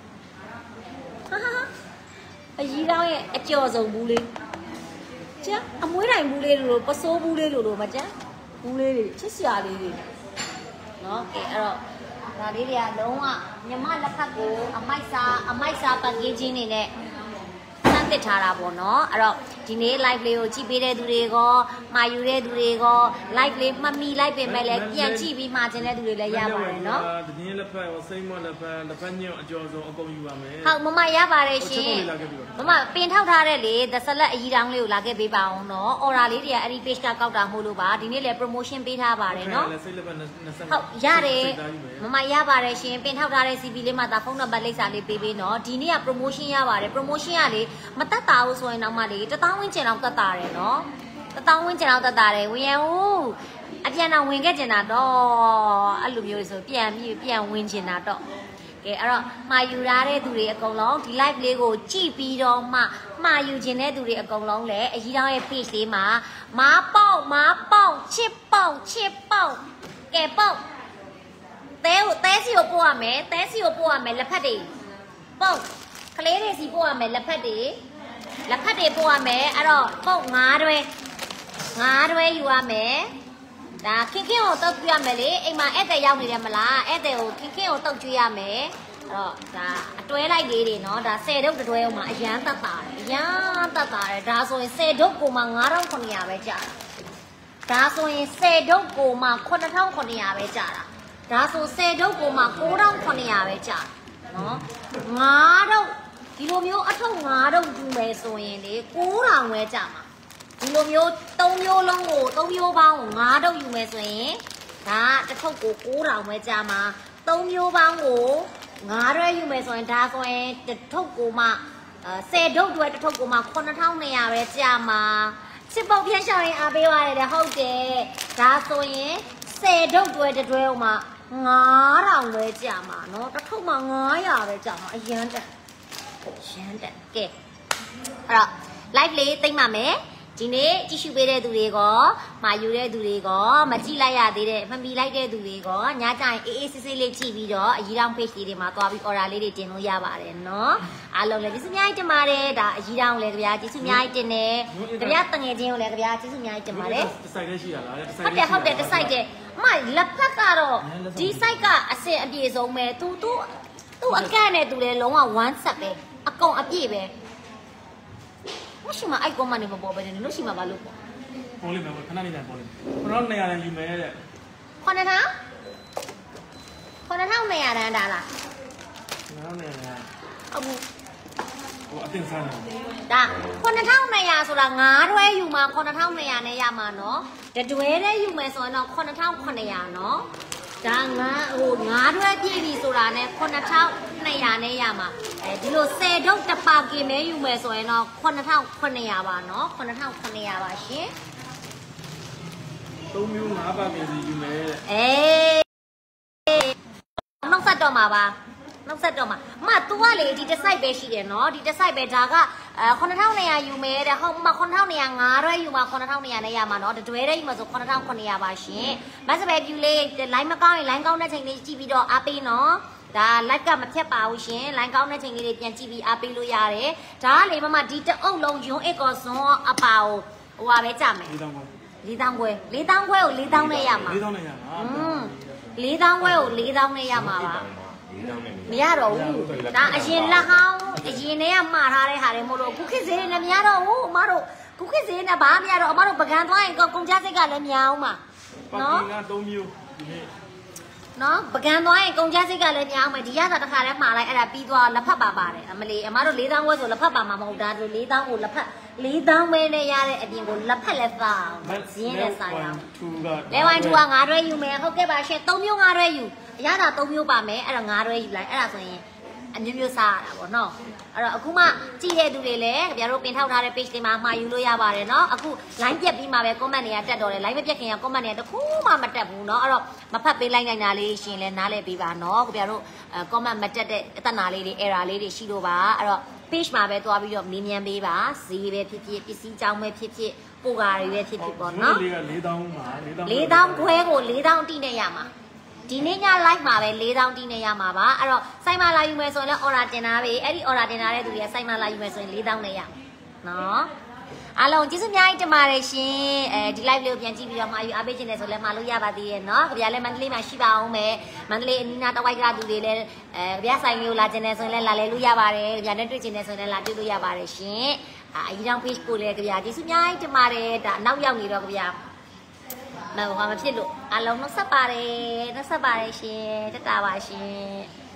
အကြီးတောင်ရဲ့အကျော်စုံဘူးလေးကျအမွေးတိုင်ဘူးလေးလိုပစိုးဘူးလေးလိုမကျဘူးလေးတွေချစ်စရာလေးတွေနော်ကဲအဲ့တော့ဒါလေးတွေကလုံးဝမြမလက်ဖက်ကိုအမိုက်စားပတ်ကင်းချင်းနေနဲ့စမ်းသစ်ထားတာပေါ့နော်အဲ့တော့ဒီနေ့ live လေးကိုကြည့်ပေးတဲ့သူတွေကမှာယူတဲ့သူတွေက live လေးမှတ်မိလိုက်ပြင်မဲ့လည်းပြန်ကြည့်ပြီးမှာခြင်းတဲ့သူတွေလည်းရပါတယ်နော်တင်းလက်ဖက်ရောစိမ့်မလက်ဖက်ညွန့်အကျော်ဆုံးအကုန်ယူပါမယ်ဟုတ်မမရပါတယ်ရှင်မမပင်ထောက်ထားတဲ့လေသဆက်လက်အကြီးတောင်းလေးကိုလာခဲ့ပေးပါအောင်နော် order လေးတွေကအဲ့ဒီ page ကကောက်တာမို့လို့ပါဒီနေ့လည်း promotion ပေးထားပါတယ်နော်ဟုတ်ရတယ်မမရပါတယ်ရှင်ပင်ထောက်ထားတဲ့ CV လေးမှာဒါဖုန်းနံပါတ်လိပ်စာလေးပေးနော်ဒီနေ့က promotion ရပါတယ် promotion ကလေမတက်တာဘူးဆိုရင်တော့မှလေ1000ဝန်းကျင်လောက်တက်တာတယ်နော်1000ဝန်းကျင်လောက်တက်တာတယ်ဝင်ရဦးအပြန်တော့ဝင်ခဲ့ကျင်တာတော့အဲ့လိုမျိုးဆိုပြန်ဝင်ကျင်တာတော့ကဲအဲ့တော့မှာယူရတဲ့သူတွေအကုန်လုံးဒီ live လေးကိုကြည့်ပြီးတော့မှမှာယူခြင်းတဲ့သူတွေအကုန်လုံးလည်းအကြီးတောင်းရဲ့ page လေးမှာမားပေါက်ချစ်ပေါက်ကဲပေါက်တဲစီကိုပို့ရမယ်လက်ဖက်တွေပေါက်ကလေးတွေစီပို့ရမယ်လက်ဖက်တွေပို့ရမယ်အဲ့တော့ပေါက်9တွဲယူရမယ်ဒါခင်ကိုတုတ်ကြည့်ရမယ်လေအိမ်မှာဧည့်သည်ရောက်နေတယ်မလားဧည့်သည်ကိုခင်ကိုတုတ်ကြည့်ရမယ်အဲ့တော့ဒါအတွဲလိုက်လေးတွေနော်ဒါ10ဒုတ်တွဲအောင်မှာအရန်တက်တာတယ်ဒါဆိုရင်10ဒုတ်ကိုမှ9900ပဲကြာတာဒါဆိုရင်10ဒုတ်ကိုမှ9900ပဲကြာတာဒါဆို10ဒုတ်ကိုမှ9900ပဲကြာနော်9ဒုတ်ဒီလိုမျိုးအထုပ်9ဒုတ်ယူမယ်ဆိုရင်လေ9000ပဲကြာမှာဒီလိုမျိုး3မျိုးလုံးကို3မျိုးပေါင်းကို9ဒုတ်ယူမယ်ဆိုရင်ဒါတစ်ထုပ်ကို9000ပဲကြာမှာ3မျိုးပေါင်းကို9ရွဲယူမယ်ဆိုရင်ဒါဆိုရင်တစ်ထုပ်ကိုမှ10ဒုတ်တွဲတစ်ထုပ်ကိုမှ9200ပဲကြာမှာစစ်ပုတ်ပြန်ရှောင်းရင်အားပေးရတယ်တဲ့ဟုတ်တယ်ဒါဆိုရင်10ဒုတ်တွဲတစ်တွဲမှ9000ပဲကြာမှာเนาะတစ်ထုပ်မှ900ပဲကြာမှာအရန်တက်ကဲအဲ့တော့ live လေးသိမ့်ပါမယ်ဒီနေ့ကြည့်ရှုပေးတဲ့သူတွေကမှာယူတဲ့သူတွေကမကြည့်လိုက်ရသေးတဲ့မမီလိုက်တဲ့သူတွေကညကျရင်အေးဆေးဆေးလေးကြည့်ပြီးတော့အကြီးတောင် page လေးတွေမှာသွားပြီး order လေးတွေတင်လို့ရပါတယ်เนาะအားလုံးလည်းကျေးဇူးအများကြီးတင်ပါတယ်ဒါအကြီးတောင်လည်းကြဗျာကျေးဇူးအများကြီးတင်တယ်ကြဗျာတငယ်ချင်းကိုလည်းကြဗျာကျေးဇူးအများကြီးတင်ပါတယ်တစ်ဆိုင်လေးရှိရလားဟုတ်တယ်တစ်ဆိုင်တည်းအမလက်ဖက်ကတော့ဒီ site ကအစင်အပြေဆုံးပဲသူအကန့်နဲ့သူလည်းလုံးဝ one set ပဲအကုန်အပြည့်ပဲမရှိမအိုက်ကောမနေမပေါ်ပဲနဲ့လို့ရှိမှာပါလို့ပေါ့ပေါ်လိမ့်မယ်ခဏနေတိုင်းပေါ်လိမ့်မယ်900ရန်ယူမယ်တဲ့ 9200ရန်ဒါလား 900ရန်ဟုတ်ဘူးဟိုအတင်စားနေဒါ9200ဆိုတာ9တွဲယူမှာ9200နဲ့ရမှာနော်တတွဲတည်းယူမယ်ဆိုရင်တော့9900နော်ဒါ9တွဲပြည့်ပြီဆိုတာနဲ့9200နဲ့ရမှာဒီလို10ဒုတ်တစ်ပါကင်မဲယူမယ်ဆိုရင်တော့9900ပါနော်9900ပါရှင် 3မျိုး5ပါကင်စီယူမယ်နောက်ဆက်တော့မှာပါမ तू ကလေဒီတစ် site ပဲရှိတယ်နော်ဒီတစ် site ပဲဒါကคนเท่าในอยู่เมย์แต่เขามาคนเท่าในงาด้วยอยู่มาคนเท่าในในยามาเนาะแต่ด้วยได้อยู่มาสุคนเท่าคนในยาบาชิมาสเปรย์ยูเล่ไลน์มาก้าวไลน์ก้าวในเชิงนี้จีบีดออาปีเนาะဒါလိုက်ကမဖြတ်ပါဘူးရှင်လိုင်းကောင်းတဲ့ချိန်လေးတွေပြန်ကြည့်ပြီးအားပေးလို့ရတယ်ဒါကလေမမဒီတအုပ်လုံးယွန်းအကောစွန်းအပါဟိုဟာပဲကြမယ်4000ခွဲ4000ခွဲကို4000နဲ့ရမှာ 4000နဲ့ရမှာ 4000ခွဲကို4000နဲ့ရမှာပါမရတော့ဘူးဒါအရင်လက်ဟောင်းအရင်တည်းကမှားထားတဲ့ဟာတွေမို့လို့ခုခေတ်စေးနဲ့မရတော့ဘူးအမတို့ခုခေတ်စေးနဲ့ဘာမရတော့အမတို့ပကံသွားရင်ကုန်ကြစိတ်ကလည်းမရအောင်ပါနော်ပါကင်က3မျိုးဒီနေ့နော်ပကံသွားရင်ကုန်ကြစိတ်ကလည်းများအောင်မယ်ဒီရတာတစ်ခါတည်းမှားလိုက်အဲ့ဒါပြီးသွားလက်ဖက်ပါပါတယ်အမလေးအမတို့4000ဝက်ဆိုလက်ဖက်ပါမှာမဟုတ်ဒါတို့4000ကိုလက်ဖက်4000ပဲနဲ့ရတဲ့အပြင်ကိုလက်ဖက်လည်းသားအောင်ဇင်းနဲ့ဆိုင်အောင်လဲဝိုင်း2ကငါးတွဲယူမယ်ဟုတ်ကဲ့ပါရှင်3မျိုးငါးတွဲယူအရတာ3မျိုးပါမယ်အဲ့တော့ငါးတွဲယူလိုက်အဲ့ဒါဆိုရင်အမျိုးမျိုးစားရတာပေါ့နော်အဲ့တော့အခုမှကြည့်တဲ့သူတွေလည်းကြပြတို့ပင်ထောက်ထားတဲ့ page တွေမှာမှာယူလို့ရပါတယ်နော်အခု line ပြက်ပြီးမှပဲ comment တွေကတက်တော့တယ် line မပြက်ခင်က comment တွေကတခုမှမတက်ဘူးเนาะအဲ့တော့မဖတ်ပေးလိုက်နိုင်တာလေးရှင်လည်းနားလည်ပေးပါเนาะကြပြတို့ comment မတက်တဲ့အသက်နာလေးတွေ error လေးတွေရှိလို့ပါအဲ့တော့ page မှာပဲသွားပြီးတော့မေးမြန်းပေးပါဈေးပဲဖြစ်ဖြစ်ပစ္စည်းကြောင်းပဲဖြစ်ဖြစ်ပို့ကားတွေပဲဖြစ်ဖြစ်ပေါ့เนาะလေးက4000ပါ 4000ခွဲကို4000အတိနဲ့ရမှာဒီနေ့ည live မှာပဲ4000တီးနေရမှာပါအဲ့တော့စိုက်မလာယူမယ်ဆိုရင်လည်း order တင်တာပဲအဲ့ဒီ order တင်တာတဲ့သူတွေကစိုက်မလာယူမယ်ဆိုရင်4000နဲ့ရနော်အားလုံးကျေးဇူးအများကြီးတင်ပါတယ်ရှင်ဒီ live လေးကိုပြန်ကြည့်ပြီးတော့မှာယူအားပေးခြင်းနဲ့ဆိုလည်းမှာလို့ရပါသေးရဲ့နော်ကြပြလည်းမန္တလေးမှာရှိပါအောင်မယ်မန္တလေးအနီးနားတဝိုက်ကသူတွေလည်းကြပြဆိုင်လေးကိုလာခြင်းနဲ့ဆိုရင်လည်းလာလဲလို့ရပါတယ်ကြပြနဲ့တွေ့ခြင်းနဲ့ဆိုရင်လည်းလာတွေ့လို့ရပါတယ်ရှင်အကြီးတောင် page ကိုလည်းကြပြကျေးဇူးအများကြီးတင်ပါတယ်ဒါနောက်ရောက်နေတော့ကြပြမဟုတ်ဘာမဖြစ်လို့အလုံးနှုတ်ဆက်ပါတယ်ရှင်တတာပါရှင်